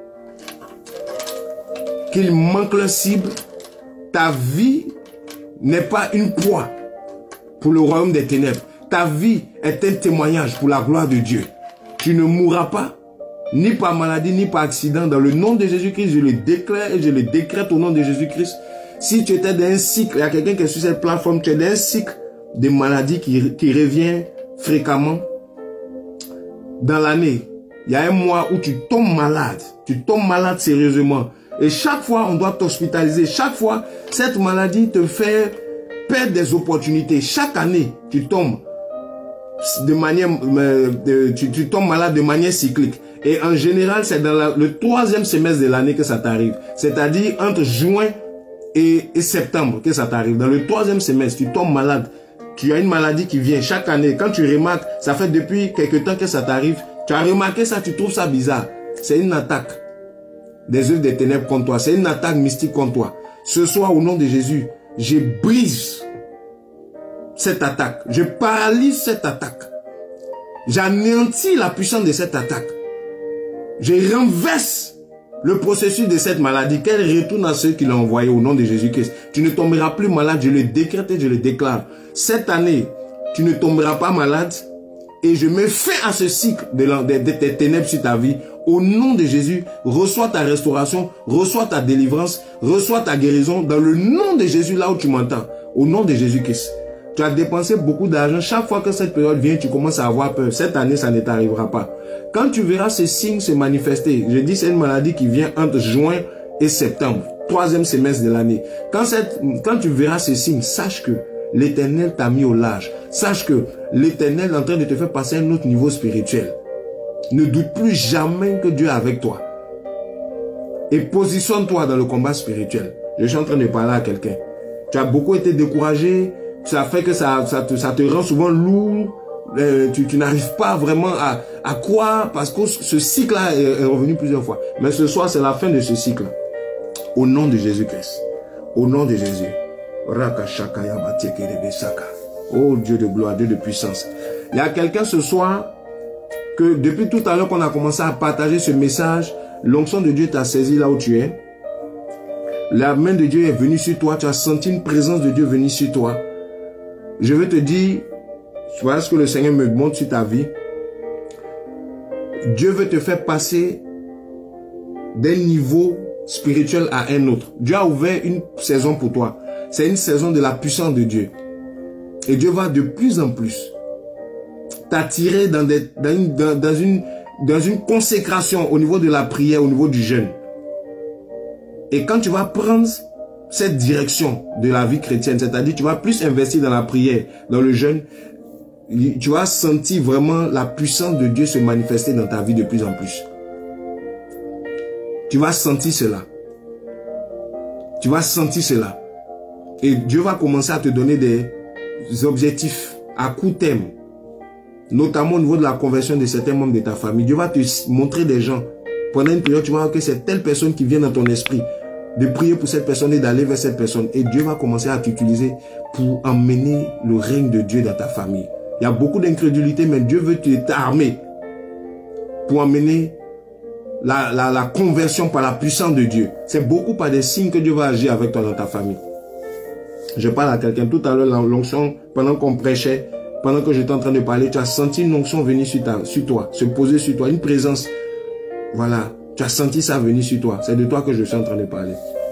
Qu'il manque leur cible, ta vie n'est pas une proie pour le royaume des ténèbres. Ta vie est un témoignage pour la gloire de Dieu. Tu ne mourras pas, ni par maladie, ni par accident. Dans le nom de Jésus-Christ, je le déclare et je le décrète au nom de Jésus-Christ. Si tu étais dans un cycle, il y a quelqu'un qui est sur cette plateforme, tu es dans un cycle de maladies qui, qui revient fréquemment dans l'année. Il y a un mois où tu tombes malade. Tu tombes malade sérieusement. Et chaque fois, on doit t'hospitaliser. Chaque fois, cette maladie te fait perdre des opportunités. Chaque année, tu tombes de manière, euh, de, tu, tu tombes malade de manière cyclique. Et en général, c'est dans la, le troisième semestre de l'année que ça t'arrive. C'est-à-dire entre juin et, et septembre que ça t'arrive. Dans le troisième semestre, tu tombes malade. Tu as une maladie qui vient chaque année. Quand tu remarques, ça fait depuis quelque temps que ça t'arrive. Tu as remarqué ça, tu trouves ça bizarre. C'est une attaque des œuvres des ténèbres contre toi. C'est une attaque mystique contre toi. Ce soir, au nom de Jésus, je brise cette attaque. Je paralyse cette attaque. J'anéantis la puissance de cette attaque. Je renverse le processus de cette maladie. Qu'elle retourne à ceux qui l'ont envoyé au nom de Jésus-Christ. Tu ne tomberas plus malade. Je le décrète et je le déclare. Cette année, tu ne tomberas pas malade. Et je mets fin à ce cycle de, de, de tes ténèbres sur ta vie. Au nom de Jésus, reçois ta restauration, reçois ta délivrance, reçois ta guérison dans le nom de Jésus, là où tu m'entends. Au nom de Jésus-Christ. Tu as dépensé beaucoup d'argent. Chaque fois que cette période vient, tu commences à avoir peur. Cette année, ça ne t'arrivera pas. Quand tu verras ces signes se manifester, je dis c'est une maladie qui vient entre juin et septembre, troisième semestre de l'année. Quand, cette, quand tu verras ces signes, sache que l'Éternel t'a mis au large. Sache que l'Éternel est en train de te faire passer à un autre niveau spirituel. Ne doute plus jamais que Dieu est avec toi. Et positionne-toi dans le combat spirituel. Je suis en train de parler à quelqu'un. Tu as beaucoup été découragé. Ça fait que ça, ça, te, ça te rend souvent lourd. Euh, tu, tu n'arrives pas vraiment à, à croire parce que ce cycle-là est, est revenu plusieurs fois. Mais ce soir, c'est la fin de ce cycle. Au nom de Jésus-Christ. Au nom de Jésus. Oh Dieu de gloire, Dieu de puissance. Il y a quelqu'un ce soir que depuis tout à l'heure qu'on a commencé à partager ce message, l'onction de Dieu t'a saisi là où tu es. La main de Dieu est venue sur toi. Tu as senti une présence de Dieu venir sur toi. Je veux te dire, voilà ce que le Seigneur me montre sur ta vie. Dieu veut te faire passer d'un niveau spirituel à un autre. Dieu a ouvert une saison pour toi. C'est une saison de la puissance de Dieu. Et Dieu va de plus en plus t'attirer dans, des, dans, une, dans, dans, une, dans une consécration au niveau de la prière, au niveau du jeûne. Et quand tu vas prendre cette direction de la vie chrétienne, c'est-à-dire tu vas plus investir dans la prière, dans le jeûne, tu vas sentir vraiment la puissance de Dieu se manifester dans ta vie de plus en plus. Tu vas sentir cela. Tu vas sentir cela. Et Dieu va commencer à te donner des objectifs à court terme, notamment au niveau de la conversion de certains membres de ta famille. Dieu va te montrer des gens. Pendant une période, tu vas voir que c'est telle personne qui vient dans ton esprit, de prier pour cette personne et d'aller vers cette personne. Et Dieu va commencer à t'utiliser pour emmener le règne de Dieu dans ta famille. Il y a beaucoup d'incrédulité, mais Dieu veut t'armer pour emmener la, la, la conversion par la puissance de Dieu. C'est beaucoup par des signes que Dieu va agir avec toi dans ta famille. Je parle à quelqu'un tout à l'heure, l'onction, pendant qu'on prêchait, pendant que j'étais en train de parler, tu as senti une onction venir sur, ta, sur toi, se poser sur toi, une présence. Voilà, tu as senti ça venir sur toi. C'est de toi que je suis en train de parler.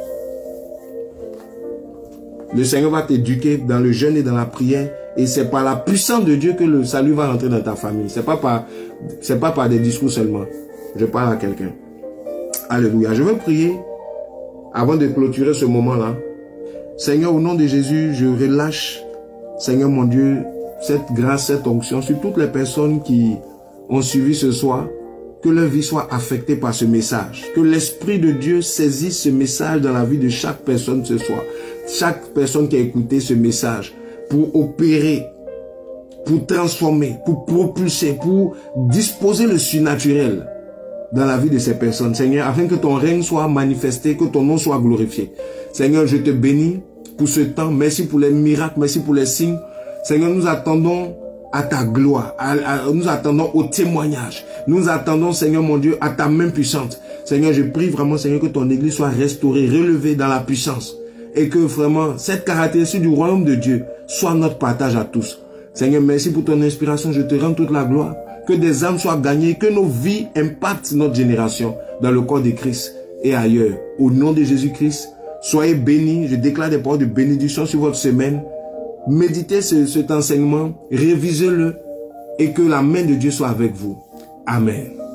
Le Seigneur va t'éduquer dans le jeûne et dans la prière. Et c'est par la puissance de Dieu que le salut va rentrer dans ta famille. Ce n'est pas par, c'est pas par des discours seulement. Je parle à quelqu'un. Alléluia. Je veux prier avant de clôturer ce moment-là. Seigneur, au nom de Jésus, je relâche, Seigneur mon Dieu, cette grâce, cette onction sur toutes les personnes qui ont suivi ce soir. Que leur vie soit affectée par ce message. Que l'Esprit de Dieu saisisse ce message dans la vie de chaque personne ce soir. Chaque personne qui a écouté ce message pour opérer, pour transformer, pour propulser, pour disposer le surnaturel dans la vie de ces personnes. Seigneur, afin que ton règne soit manifesté, que ton nom soit glorifié. Seigneur, je te bénis pour ce temps. Merci pour les miracles, merci pour les signes. Seigneur, nous attendons à ta gloire, à, à, nous attendons au témoignage. Nous attendons, Seigneur mon Dieu, à ta main puissante. Seigneur, je prie vraiment, Seigneur, que ton église soit restaurée, relevée dans la puissance. Et que vraiment, cette caractéristique du royaume de Dieu soit notre partage à tous. Seigneur, merci pour ton inspiration. Je te rends toute la gloire. Que des âmes soient gagnées, que nos vies impactent notre génération dans le corps de Christ et ailleurs. Au nom de Jésus-Christ, soyez bénis. Je déclare des paroles de bénédiction sur votre semaine. Méditez ce, cet enseignement, révisez-le et que la main de Dieu soit avec vous. Amen.